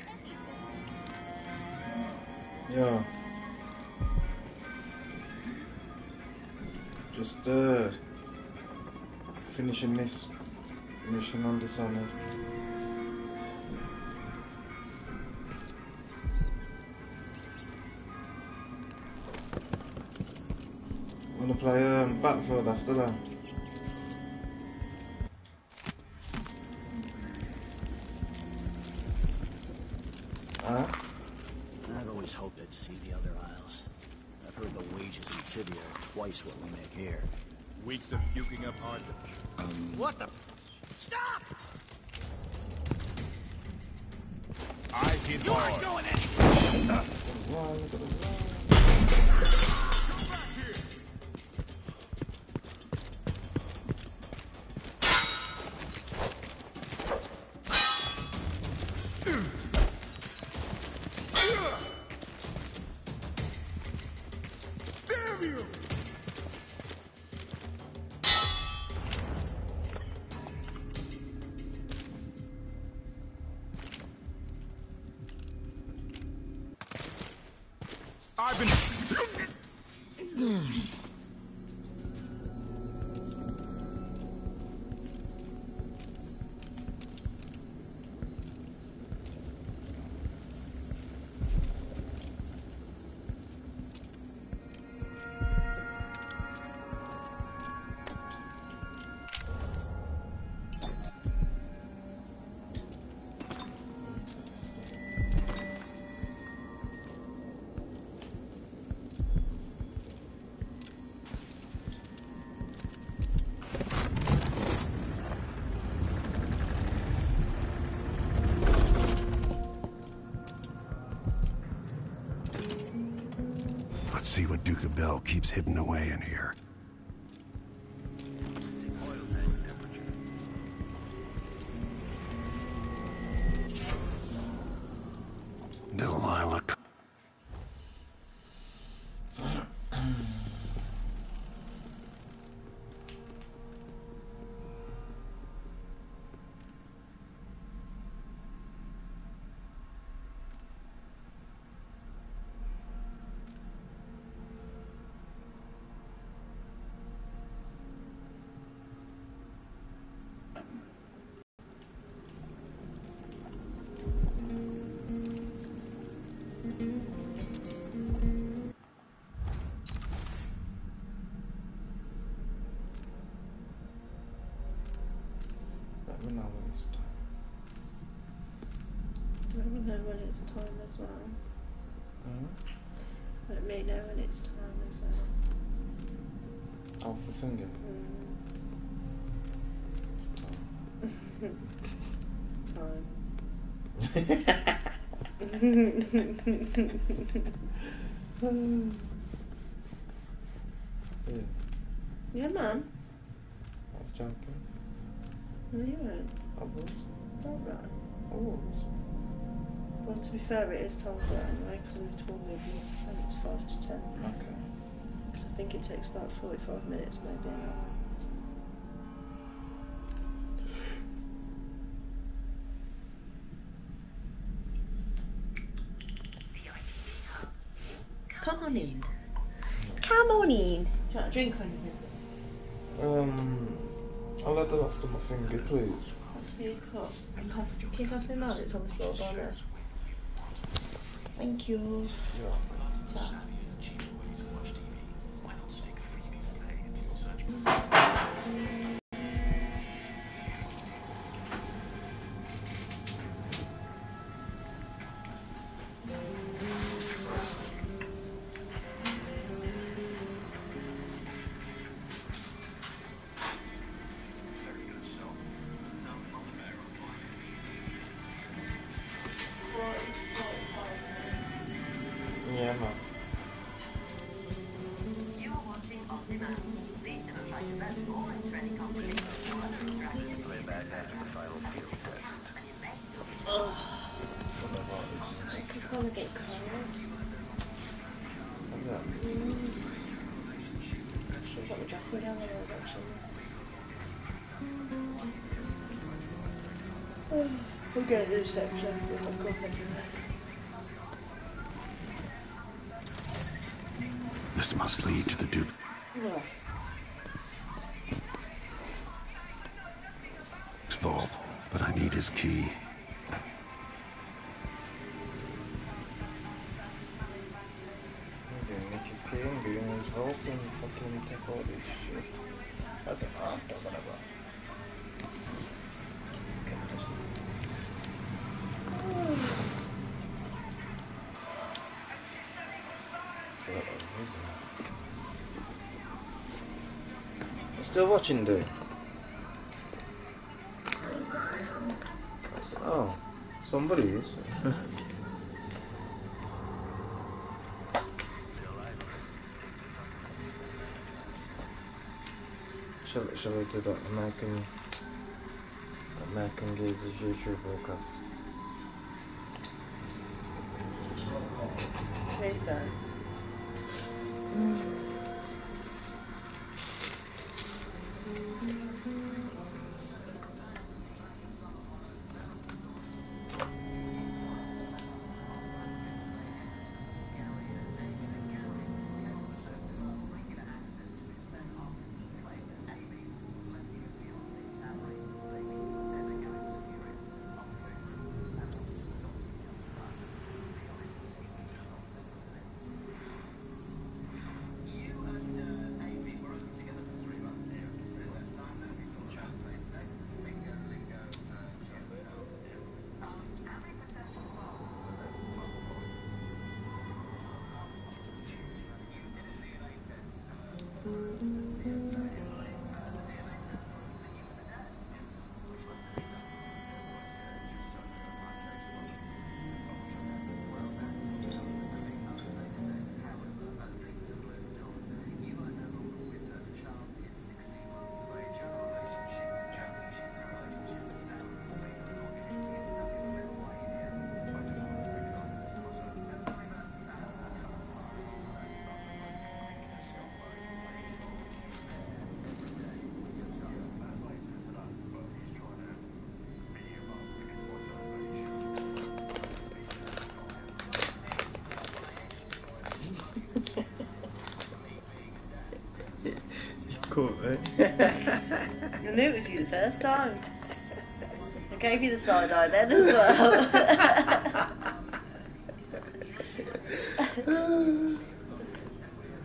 anything? Yeah. Just uh, finishing this mission on Dishonored. Wanna play um, Battlefield after that? Huh? I've always hoped I'd see the other isles. I've heard the wages in Tibia are twice what we make here. Weeks of puking up hearts. Um, what the? Stop! I hit You hard. ain't doing it! Uh. I've been... Let's see what Duke of Bell keeps hidden away in here. Delilah. Let me know when it's time. Let me know when it's time as well. Mm-hmm. Let me know when it's time as well. Oh, for finger. Mm. It's time. Yeah. Yeah, man. I was joking. No, you weren't. I was. Alright. I was. Well, to be fair, it is time for that anyway, because we've told me and it's five to ten. Okay. Because I think it takes about forty-five minutes, maybe an hour. Come on in. Come on in. Do you want a drink or anything? Um, I'll have the last of my finger, please. That's for your cup. And pass, can you pass me mine? It's on the floor by there. Thank you. Yeah. Ta. Yeah, man. You are watching On Demand. Please demonstrate the best or enter any competition or other interactive. Playback after the final field test. Ugh. What about this? I could probably get cold. Yeah. Mm. Should have got the dressing gown when I was actually. Oh, we'll get a new section with my cup anyway. This must lead to the Duke. Ugh. Vault, but I need his key. Okay, Nick is key and be in his vault and fucking take all this shit. That's an art or whatever. I'm still watching, dude. Oh, somebody is. shall, shall we do that American, American Geezer's YouTube broadcast? Please don't. Cool, eh? I knew it was you the first time. I gave you the side eye then as well.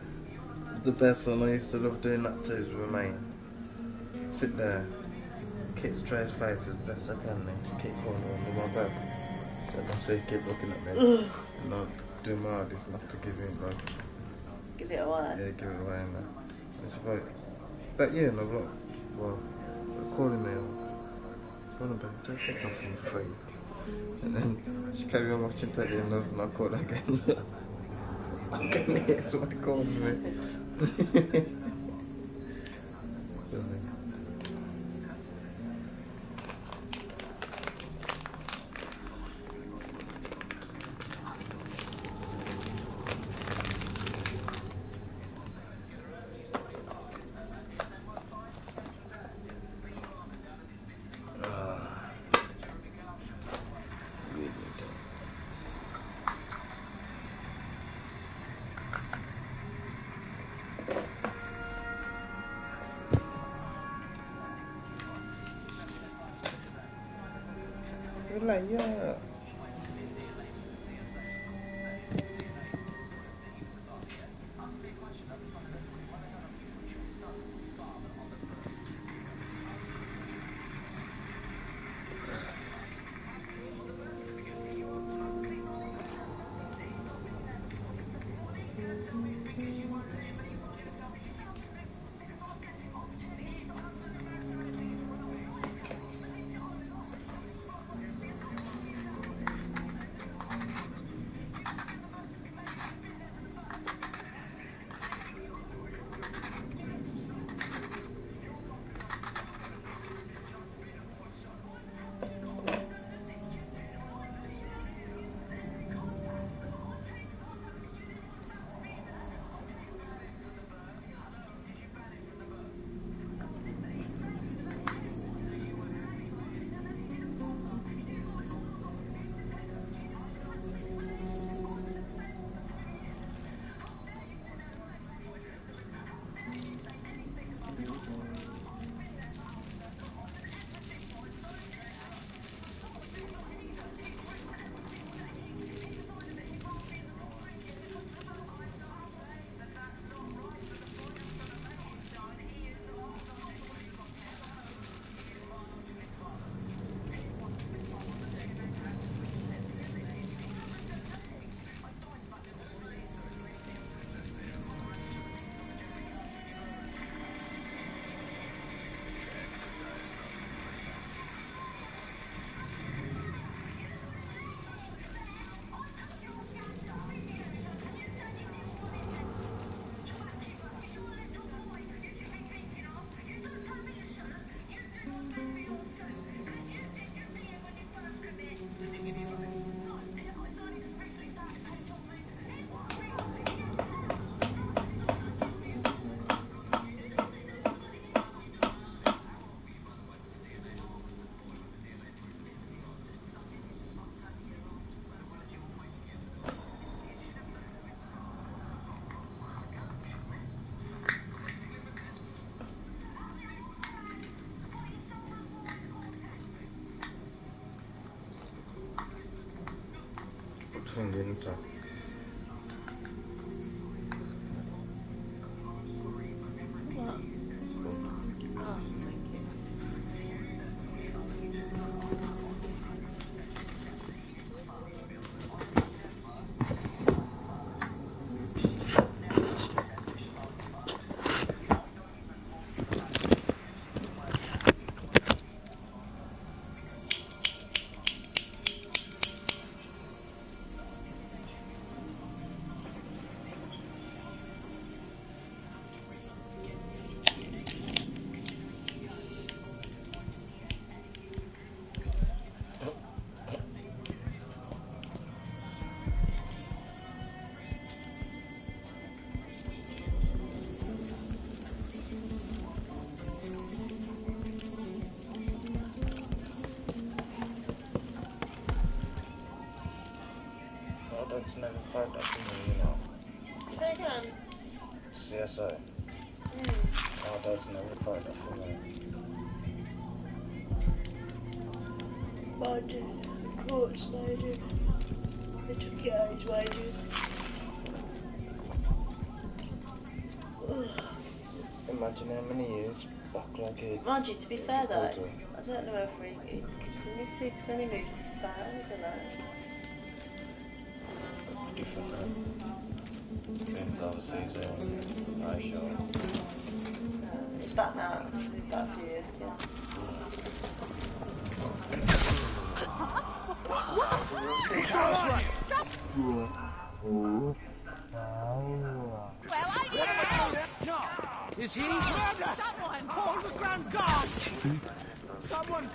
The best one, I used to love doing that too, is with me. Sit there, keep straight face as best I can and just keep going under my bed. So don't say keep looking at me. And not do my hardest not to give him like Give it away. yeah, give it away and that. It's about that you and I've like well they're calling me on about don't take off you freak. And then she carried on watching telly and I was not called again. I can hear somebody calling me. Like, yeah. Thing in top. That's never played that for me, you know. Say again. C S A. Mm. Oh, that's never played that for me. Mine did. The courts made it. They took it out his wages. Imagine how many years backlog. Mind you, to be fair though, I don't know if we continue to, because then he moved to Spain, I don't know. Different then. Games overseas, eh? I sure. No, he's back now, he's back a few years ago. Well, I am. No! Is he? Someone call the Grand Guard. Someone!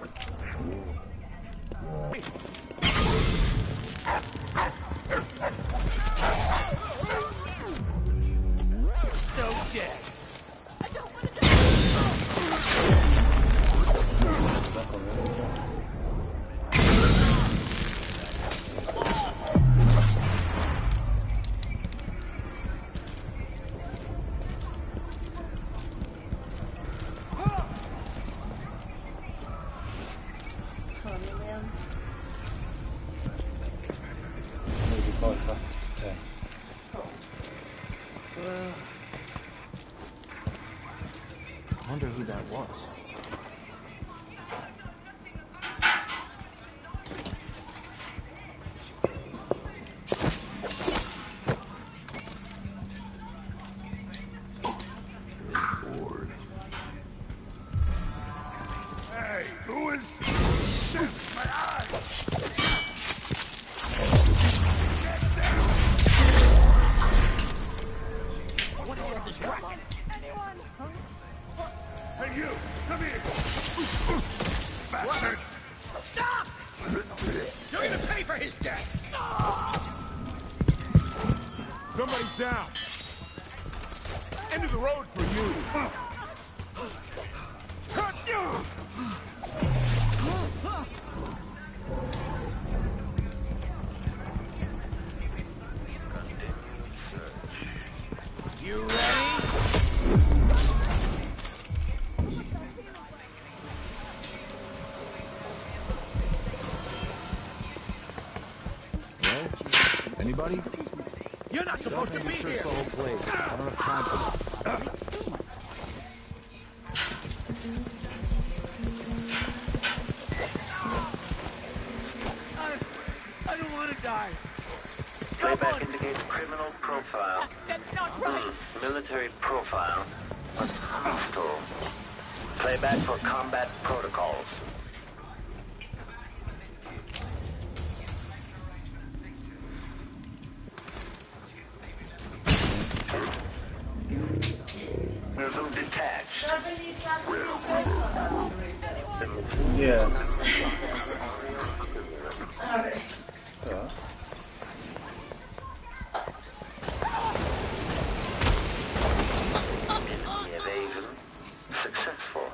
So dead. I don't want to die. Maybe quite fast ten. Uh, I wonder who that was. Hey, who is... My eyes! What is all this racket? Anyone? Hey, you! Come here! Bastard! Stop! You're gonna pay for his death! Somebody's down! End of the road for you! You ready? Well, anybody? You're not supposed to Don't be make me here! search the whole place. I don't have time for that. I, I don't want to die. Playback indicates criminal profile. That's not right. Military profile. What's hostile? Playback for combat protocols. Resume detached. Yeah. Alright. Yeah. Enemy evasion successful.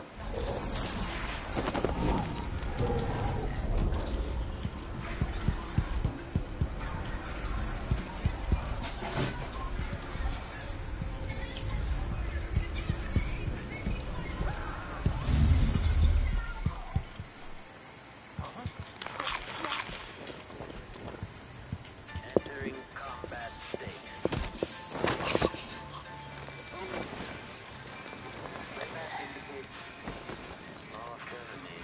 Entering combat state. Playback indicates lost enemy.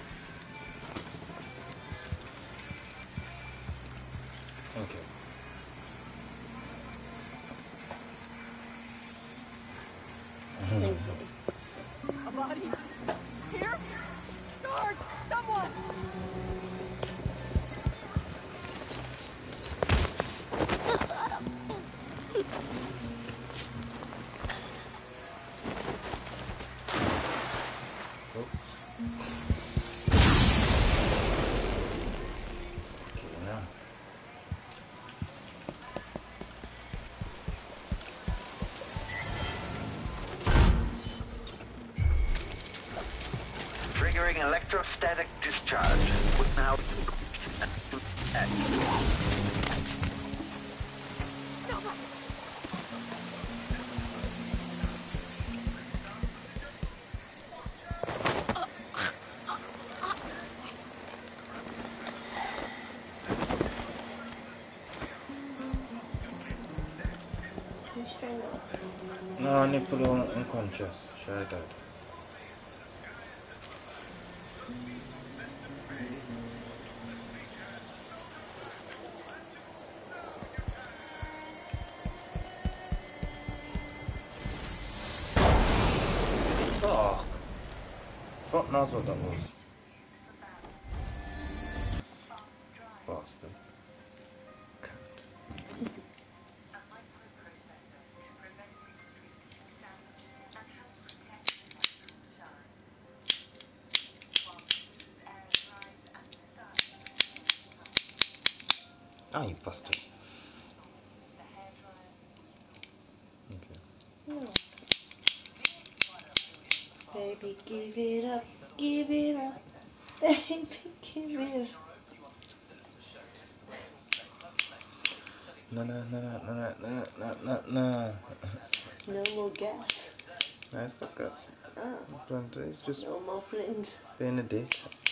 Okay. A body. Here? Guards! Someone! Yeah. Triggering electrostatic discharge. Would now No, I need to put her on unconscious. She died. knows what that was. Bastard. Ah, you bastard. Okay. No. Baby, give it up, give it up. Baby, give it up. No, no, no, no, no, no, no, no, no. No more gas. No, it's got gas. Oh. Plenty. It's just No more flint. being a dick.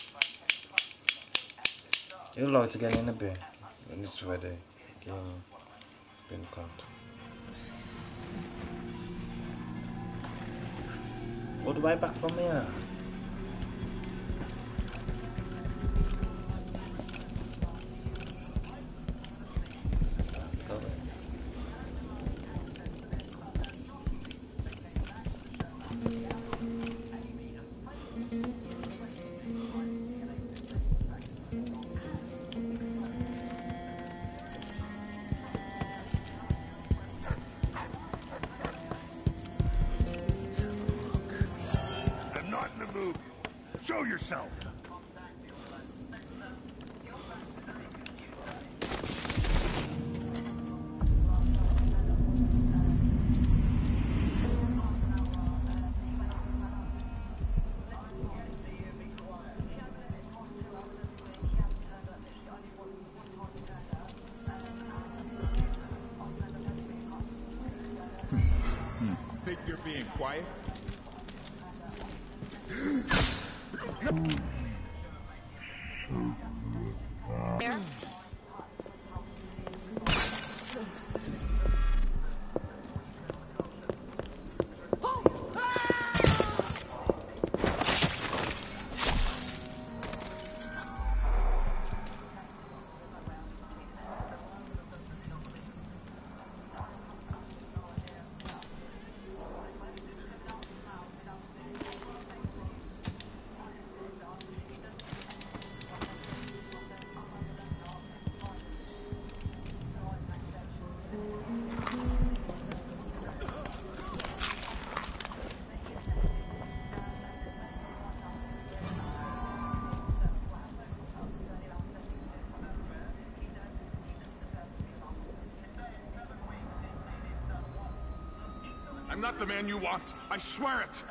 You'll like to get in a bit when it's ready. Yeah, been cunt. All the way back from here. I'm not in the mood. Show yourself. Think you're being quiet? Here. I'm not the man you want. I swear it.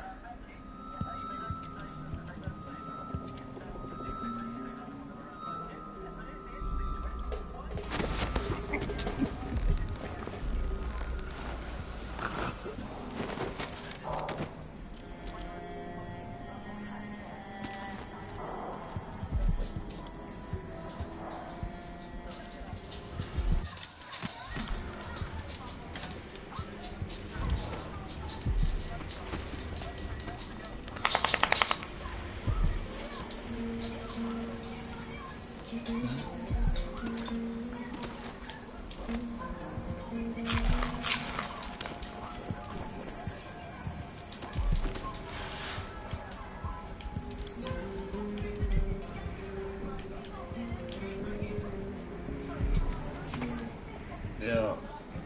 Yeah.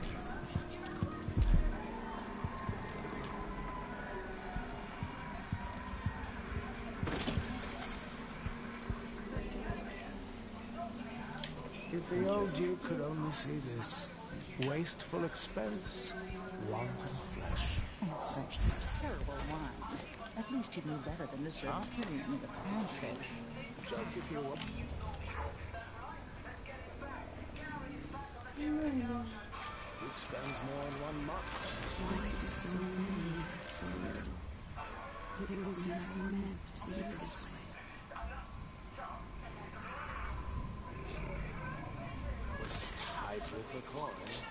If the old Duke could only see this. Wasteful expense, wanton flesh. And such terrible wines. At least he knew better than to serve Tyrion in the pantry. Joke if you will. Duke spends more in one month. Twice so many have said it was never meant to be this way. Was tied with the coin.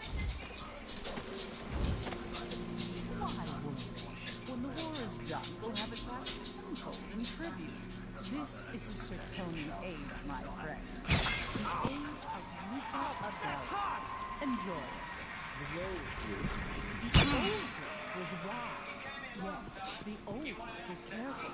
Why worry? When the war is done, we'll have it back tenfold in tribute. This is the Sertonian age, my friend. The age of youthful ability. Enjoy it. The old Duke. The old Duke was wise. Yes, the old was careful.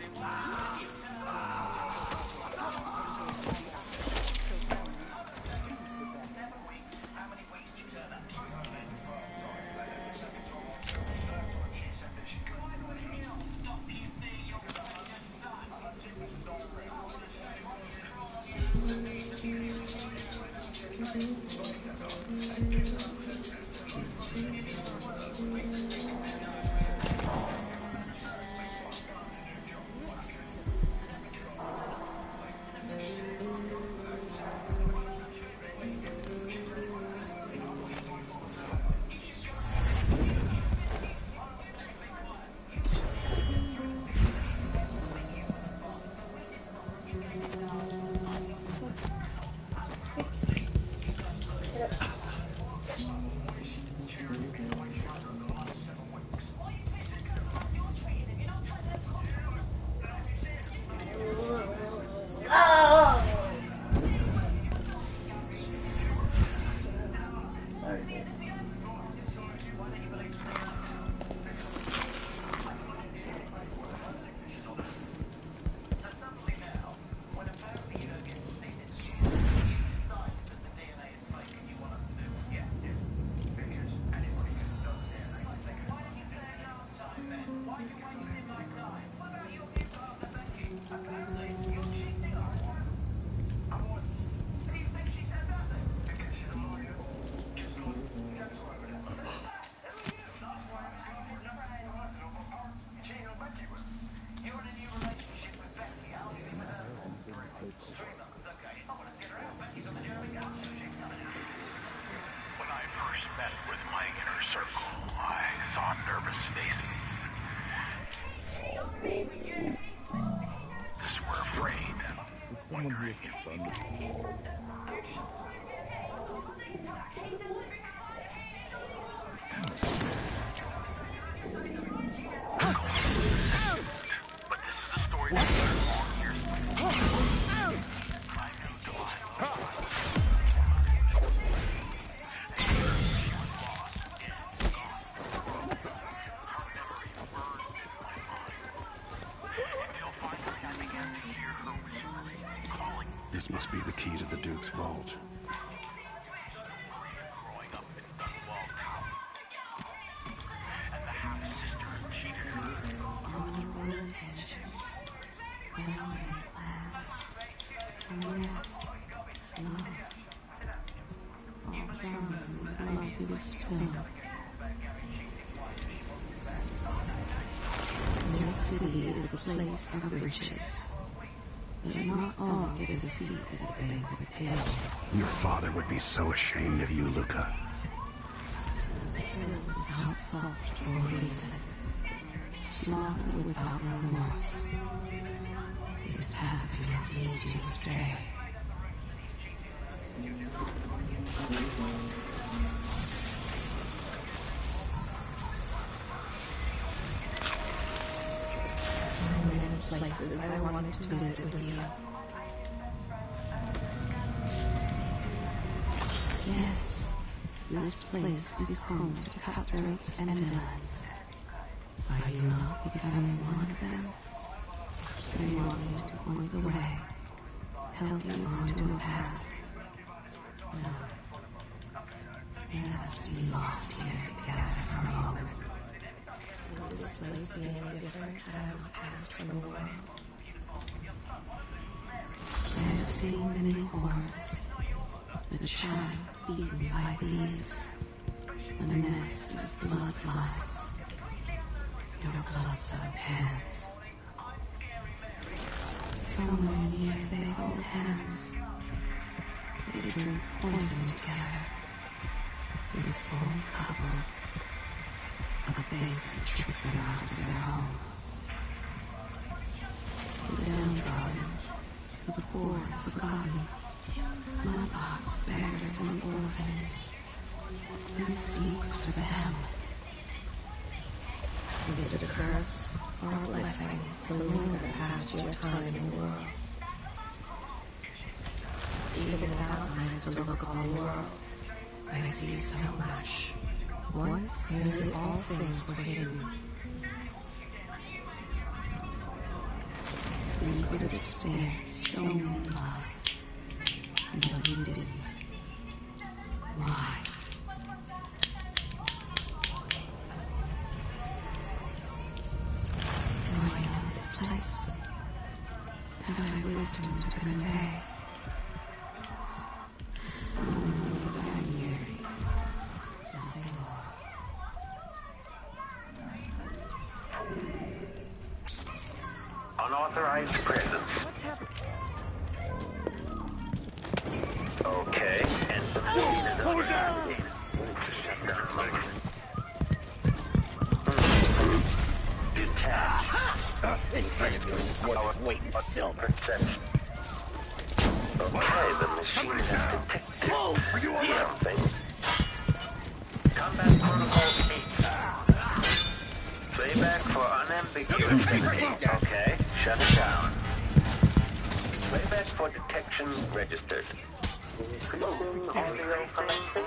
This must be the key to the Duke's vault. This city is a place of riches. But not all get a seat at the banquet table. Your father would be so ashamed of you, Luca. Killed without thought or reason. Slaughtered without remorse. This path feels easy to stray. So many places I wanted to visit with you. Yes, this place is home to cutthroats and villains. Are you not becoming one of them? They want you to point the way, help you onto a path. No. Let us be lost here together for a moment. Will this place be any different had I not passed from the world? I have seen many horrors. A child beaten by thieves. A nest of blood flies. Your blood-soaked hands. Somewhere near they hold hands. They drink poison together. This old couple. A baby tricked them out of their home. The downtrodden, the poor and forgotten, mudbox beggars and orphans. Who speaks for them? Is it a curse or a blessing to linger past your time in the world? Even without eyes to look upon the world, I see so much. Once nearly all things were hidden. We could have spared so many lives. But we didn't. Why? Do I know this place? Have I wisdom to convey? I'm weary. Nothing more. Unauthorized presence. What's happening? Okay, and Who's that? Detach. This head of yours is worth weight in silver. Perception. Okay, the machine has detected something. Combat protocol eight. Playback for unambiguous. Okay, shut it down. Playback for detection registered. Audio collecting.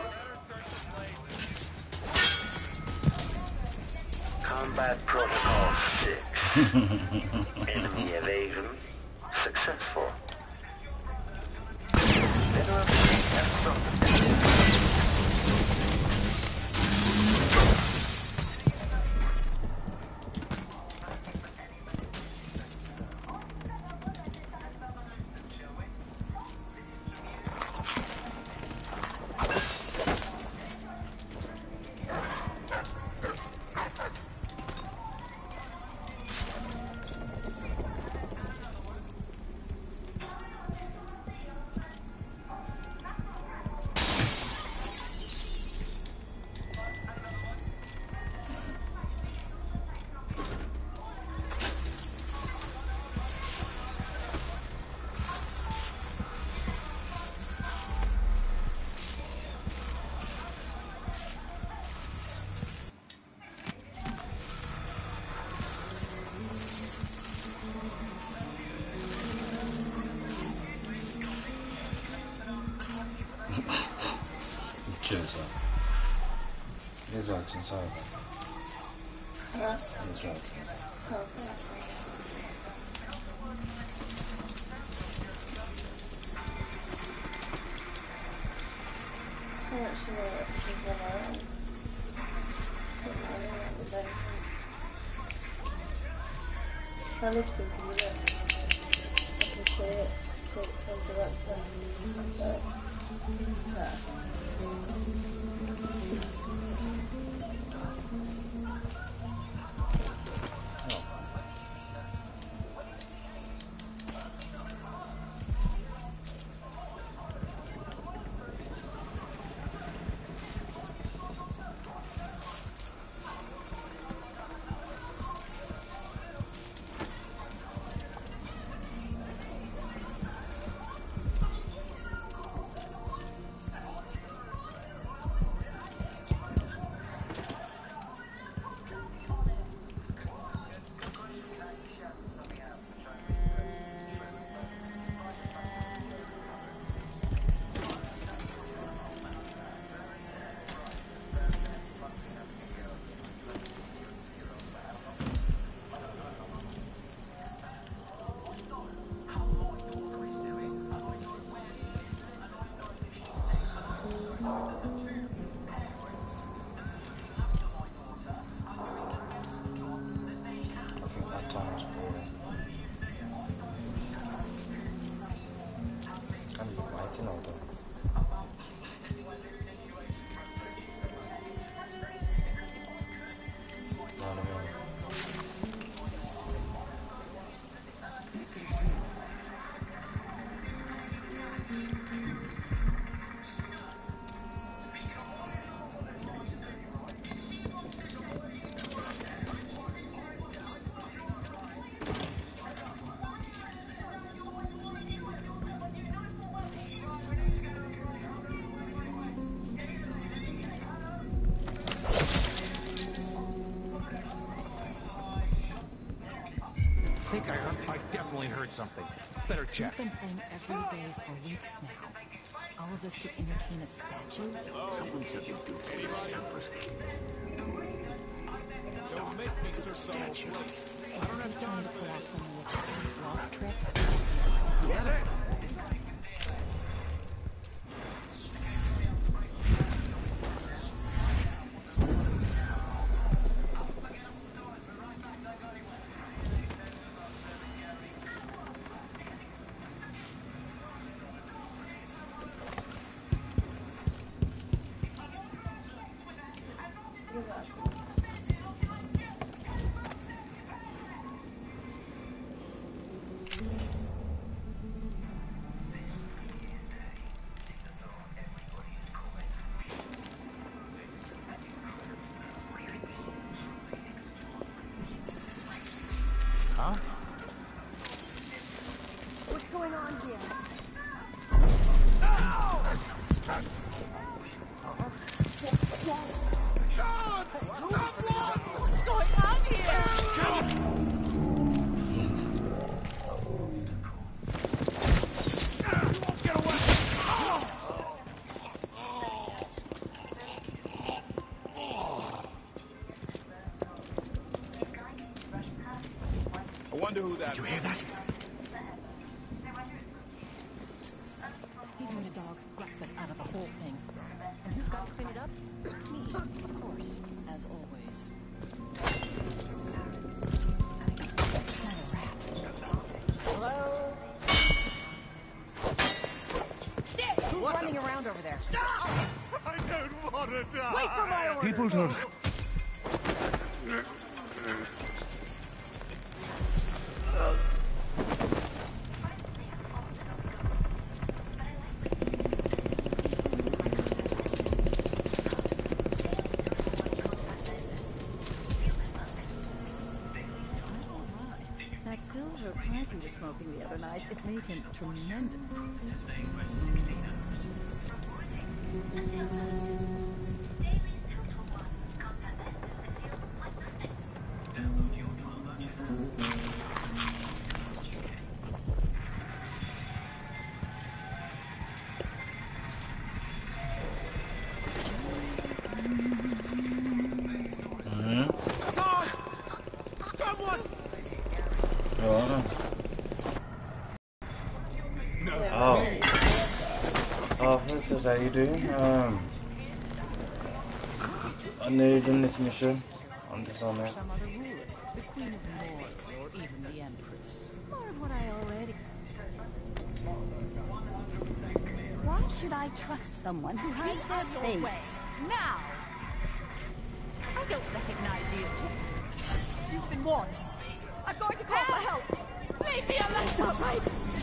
Combat protocol six. Enemy evasion successful. Cheers, He's right inside that. Huh? He's right. Oh, I'm not sure what she's on. I look thinking, you know, I can see it, so it comes around there. Yeah. I think I heard, I definitely heard something. Better check. We've been playing every day for weeks now. All of this to entertain a statue? Someone said the Duke hated his empress. Don't make me, Sir Statue. He's trying to pull off some witch block trick. Get it? Huh? What's going on here? God! Someone! What's going on here? Get away! I wonder who that. Did you hear that? He's made a dog's breakfast out of the whole thing. And who's got to clean it up? Me, of course, as always. It's not a rat. Hello? Who's What running the- around over there? Stop! I don't want to die! Wait for my orders! People don't. That silver pipe he was smoking the other night, it made him tremendous. God! Someone! Oh. No. Oh. Oh, Princess, how you doing? Um, I know you've done this mission. I'm just on it. Some other ruler, the Queen of North, or even the Empress. More of what I already. Why should I trust someone who hides their face? Now! I don't recognize you. You've been warned. I'm going to call for help. Leave me alone. That's not right.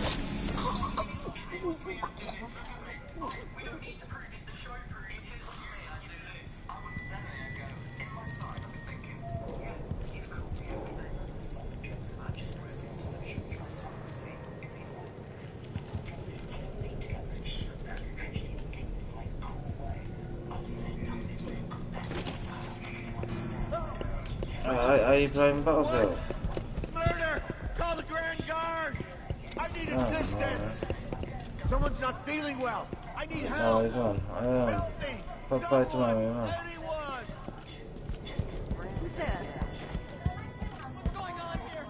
Are, are you playing Battlefield? Murder! Call the Grand Guard! I need Oh, assistance! Someone's not feeling well! I need No, help! he's on. I am. Help me! Pop by tomorrow, man. Anyone! Who's there? What's going on here?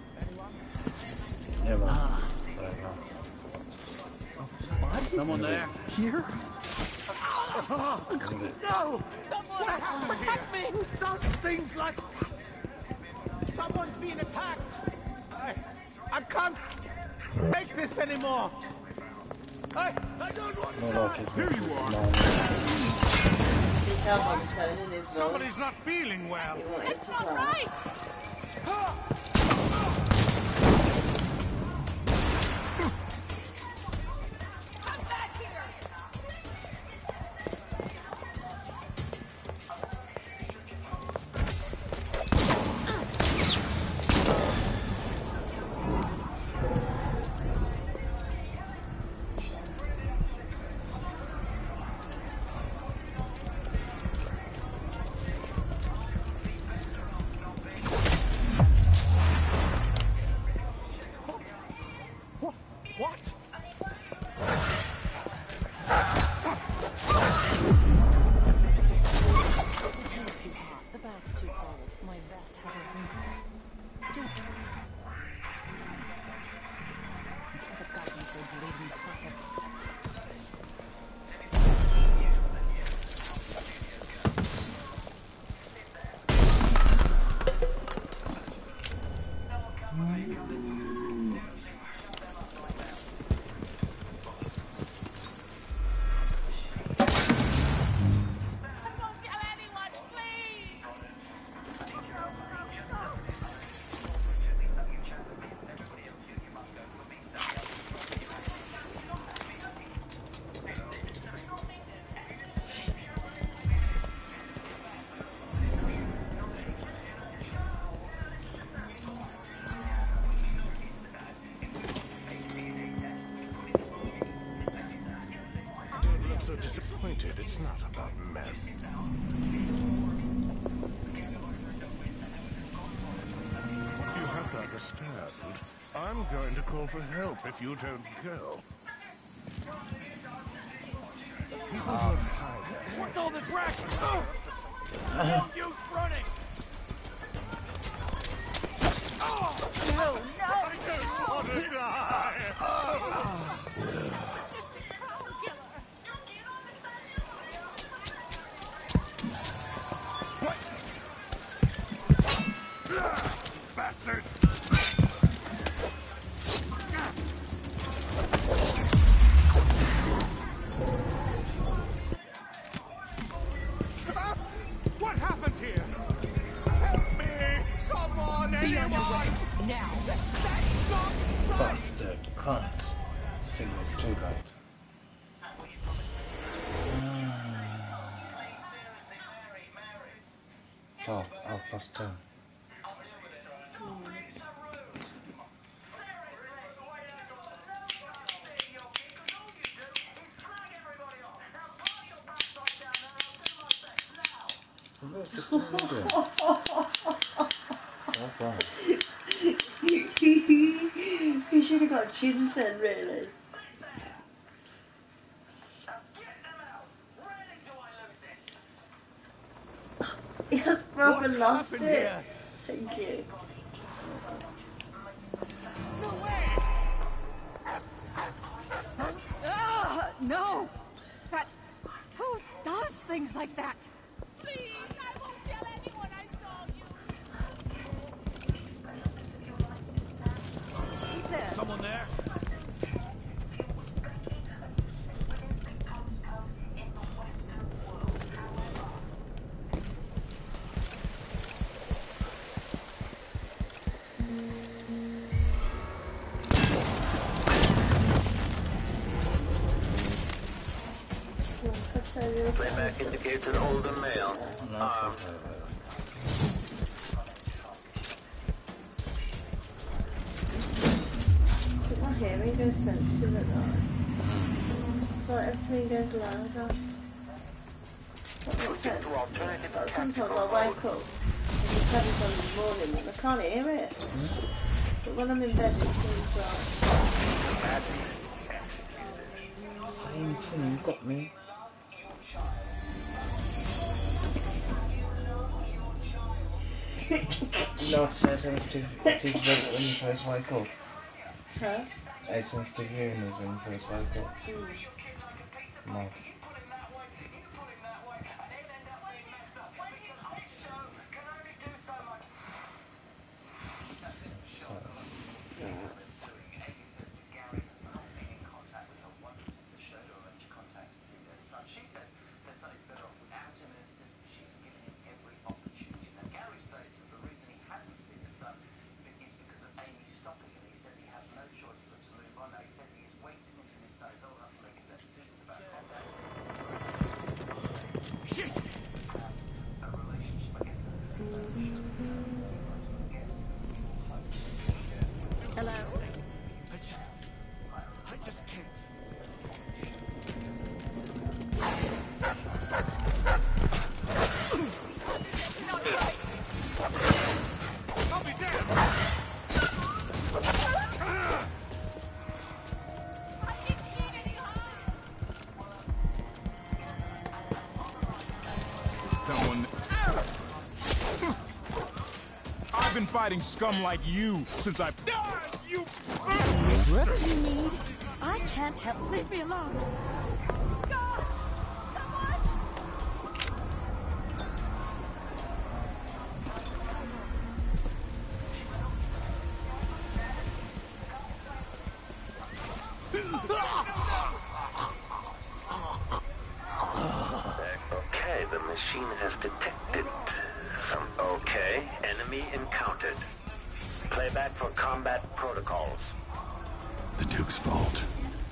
Yeah, man. Ah. Sorry, man. What? Someone there? Here? Oh, No! Someone What? protect me! Who does things like that? Someone's being attacked! I, I can't make this anymore! I, I don't want to No, like his die! missus is mine. You tell by the tone in his voice. Somebody's not feeling well! He wanted It's to not play. right! Come back here! What? The tea's too hot, the bath's too cold, my vest has a wrinkle. Don't me perfect. Don't look so disappointed. It's not about men. You have to understand. I'm going to call for help if you don't go. People don't hide. What's all this racket? Oh! Uh-huh. No use running! Oh! No, no! I don't want to die! Oh. Just a crown killer! Bastard! What happened here? Help me! Someone! Be on your Anyone! way, now! Bastard cunt. See, it's too late. Oh, half past ten. You should have got Chinton, really. He has proper What lost happened it. here? Thank you. No way! Ah, no! That's... Who does things like that? Please, I won't tell anyone I saw you! Ethan! Someone there? Playback indicates an older male. Um, My hearing goes sensitive at night. So everything goes louder. That makes sense. But sometimes I wake up and it's heavy on in the morning and I can't hear it. But when I'm in bed it seems like... Same thing, you got me. You know it's so sensitive, it is when when you first wake up. Huh? How sensitive hearing is when you first wake up. Mm. No. Hello? I just... I just can't... I'll be damned! Someone... I've been fighting scum like you since I... You... Whatever you need, I can't help. Leave me alone. God! Okay, the machine has detected some... Okay, enemy encountered. Playback for combat protocols. The Duke's fault.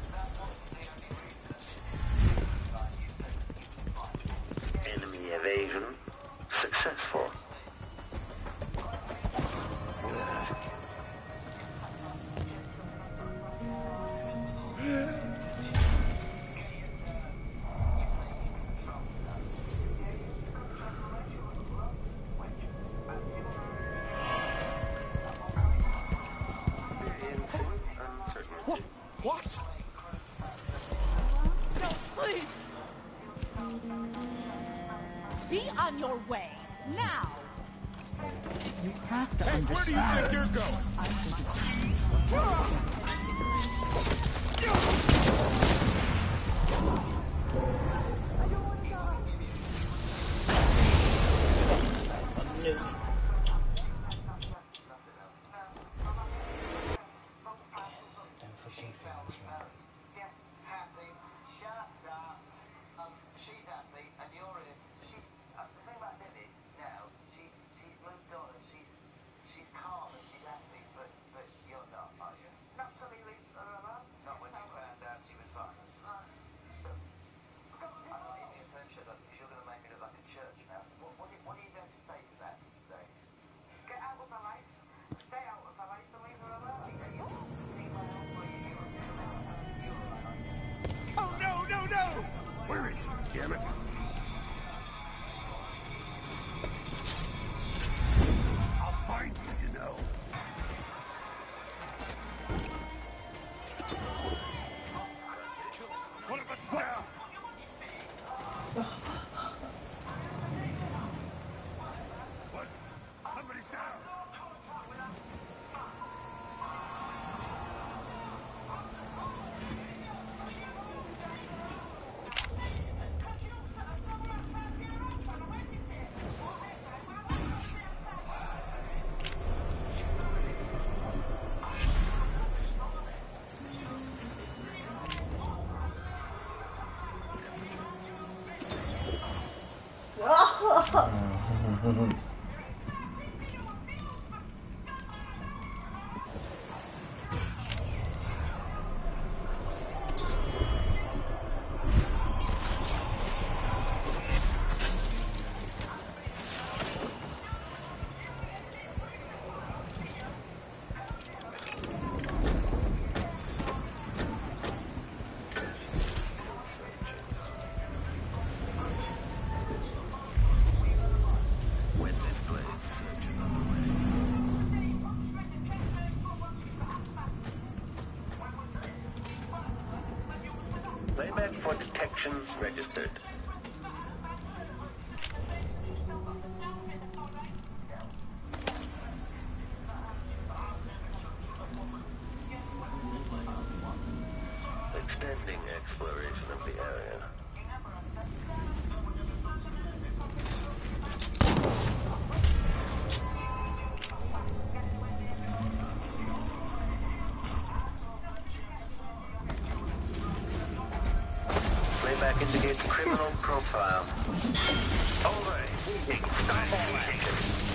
Enemy evasion successful. What? No, please! Be on your way, now! You have to Hey, understand. where do you think you're going? I think She's happy, and you're in. She's uh, the thing about Liv is now she's she's moved on and she's she's calm and she's happy, but but you're not, are you? Not till he leaves her alone. Not when you found out she was violent. So I'm not even going to shut up because you're going to make me look like a church mouse. What what, what are you going to say to that today? Get out of her life. Stay out of her life and leave her alone. Oh no, no, no! Where is he? Damn it! I'll find you, you know. One of us is down. What? Somebody's down. Playback for detections registered. Extending exploration of the area. Playback indicates criminal profile. Over. Stop all action.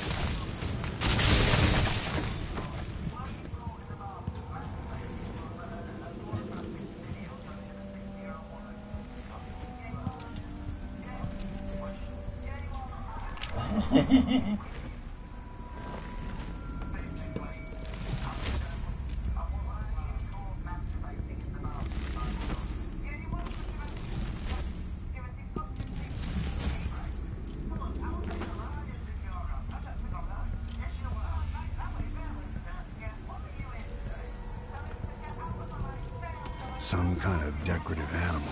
Some kind of decorative animal.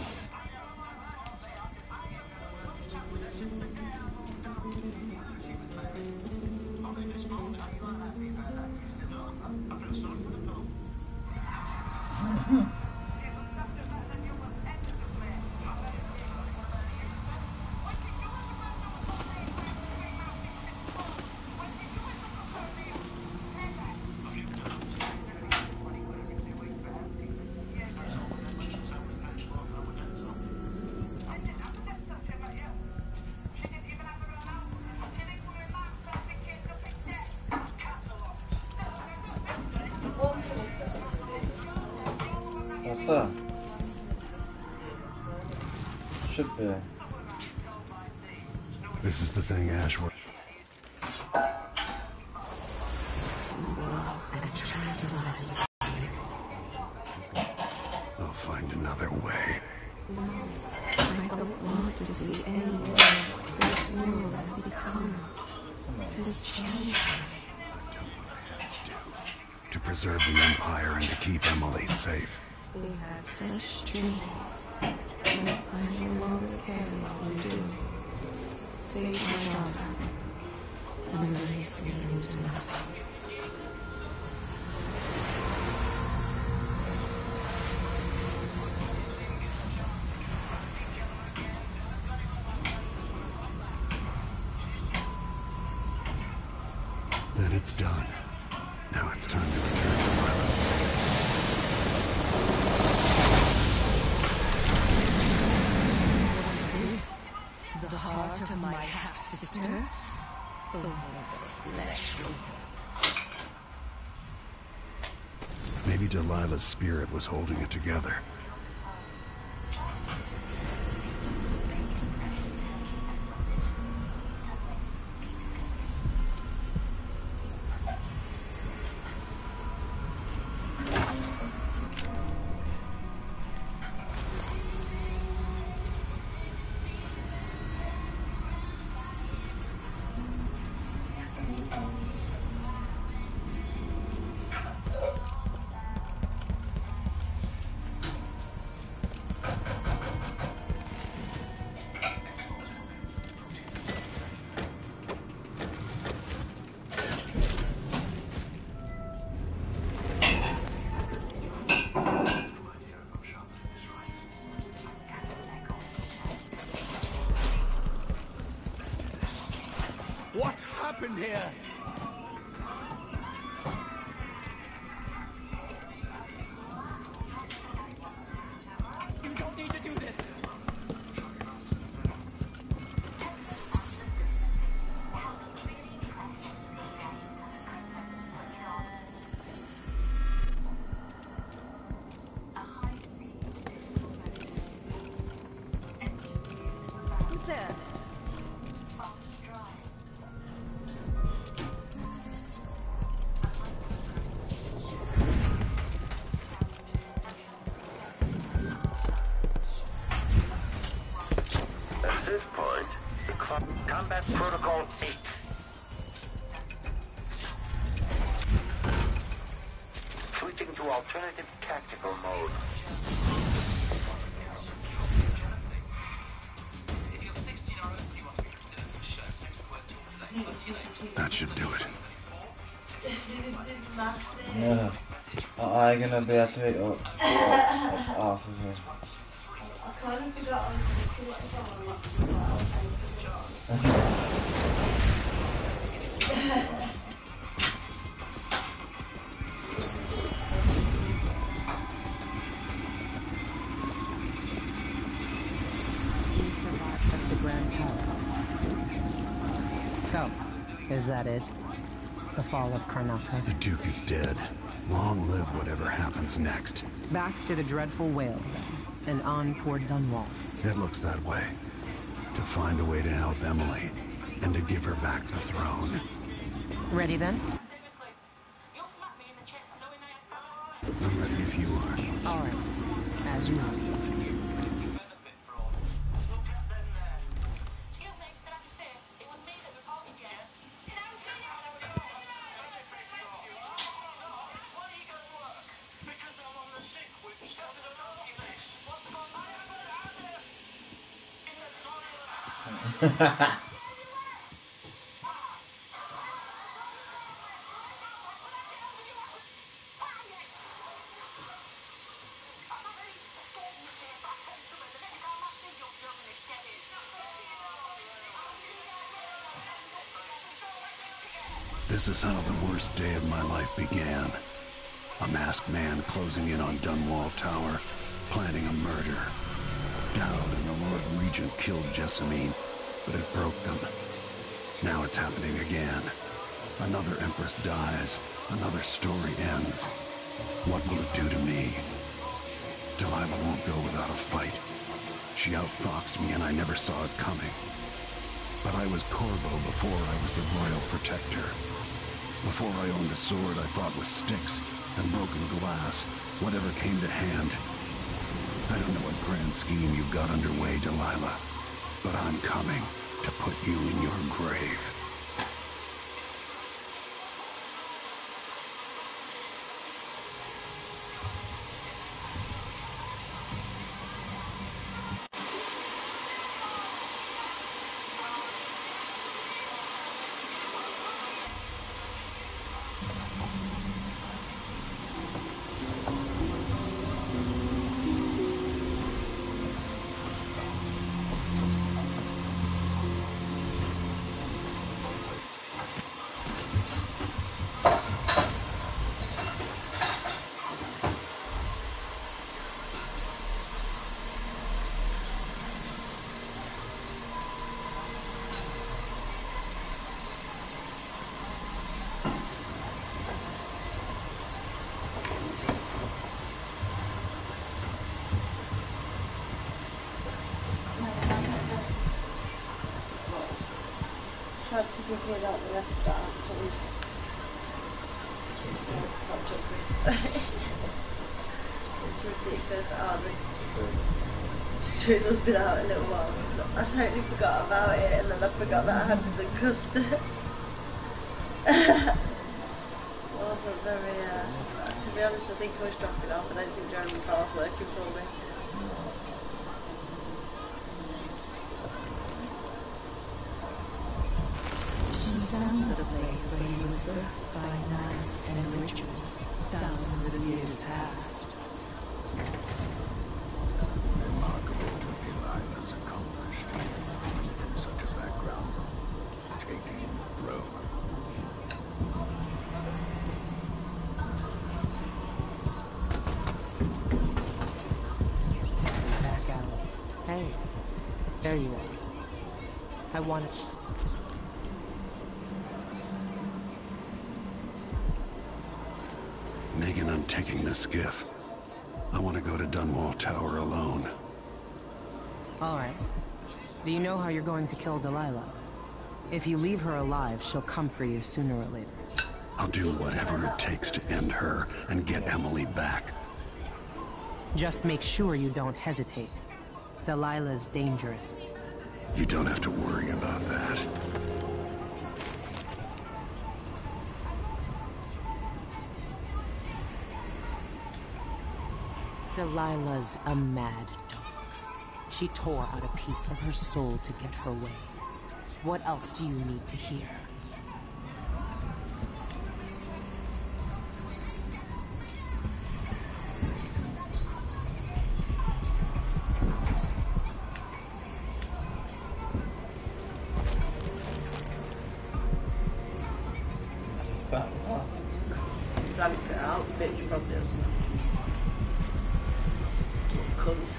So, should be. This is the thing, Ashworth. I'll find another way. I don't want to see anyone. This world has become, has changed. To preserve the Empire and to keep Emily safe. We had such dreams, and I no longer care what we do. Save my daughter, and release me into nothing. Then it's done. Now it's time to return to Lilas. Is this the heart of my half-sister? Or the flesh remains? Maybe Delilah's spirit was holding it together. What happened here? You don't need to do this. Who's there? At this point, the clock combat protocol eight. Switching to alternative tactical mode. That should do it. Yeah. I'm gonna be able to eat up, up half of it. I kind of forgot I was going to You survived at the Grand Palace. So, is that it? The fall of Karnaca? The Duke is dead. Long live whatever happens next. Back to the dreadful whale, then, and on toward Dunwall. It looks that way. To find a way to help Emily, and to give her back the throne. Ready then? I'm ready if you are. All right. As you know. This is how the worst day of my life began. A masked man closing in on Dunwall Tower, planning a murder. Dowd and the Lord Regent killed Jessamine, but it broke them. Now it's happening again. Another Empress dies, another story ends. What will it do to me? Delilah won't go without a fight. She outfoxed me and I never saw it coming. But I was Corvo before I was the Royal Protector. Before I owned a sword, I fought with sticks and broken glass, whatever came to hand. I don't know what grand scheme you've got underway, Delilah, but I'm coming to put you in your grave. Tried to figure out the rest of that afterwards. It's ridiculous, aren't they? Strudel's been out a little while, so I totally forgot about it, and then I forgot that I hadn't done custard. Wasn't very, uh, to be honest, I think I was dropping off, and I didn't think Jeremy Carr's working for me. She found the place where he was birthed by knife and ritual, thousands of years past. Remarkable what Delilah's accomplished, from such a background, taking the throne. Some back alleys. Hey, there you are. I want it. Megan, I'm taking the skiff. I want to go to Dunwall Tower alone. All right. Do you know how you're going to kill Delilah? If you leave her alive, she'll come for you sooner or later. I'll do whatever it takes to end her and get Emily back. Just make sure you don't hesitate. Delilah's dangerous. You don't have to worry about that. Delilah's a mad dog. She tore out a piece of her soul to get her way. What else do you need to hear? Drank it out, bitch, probably. Cunt.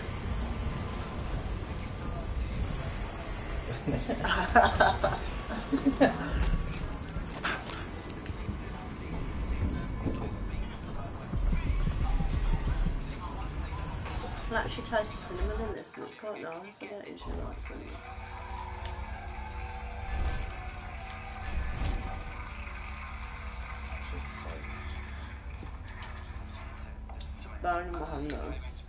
Well, actually tastes the cinnamon in this, and it's quite nice. I don't usually like cinnamon. Bearing in mind though,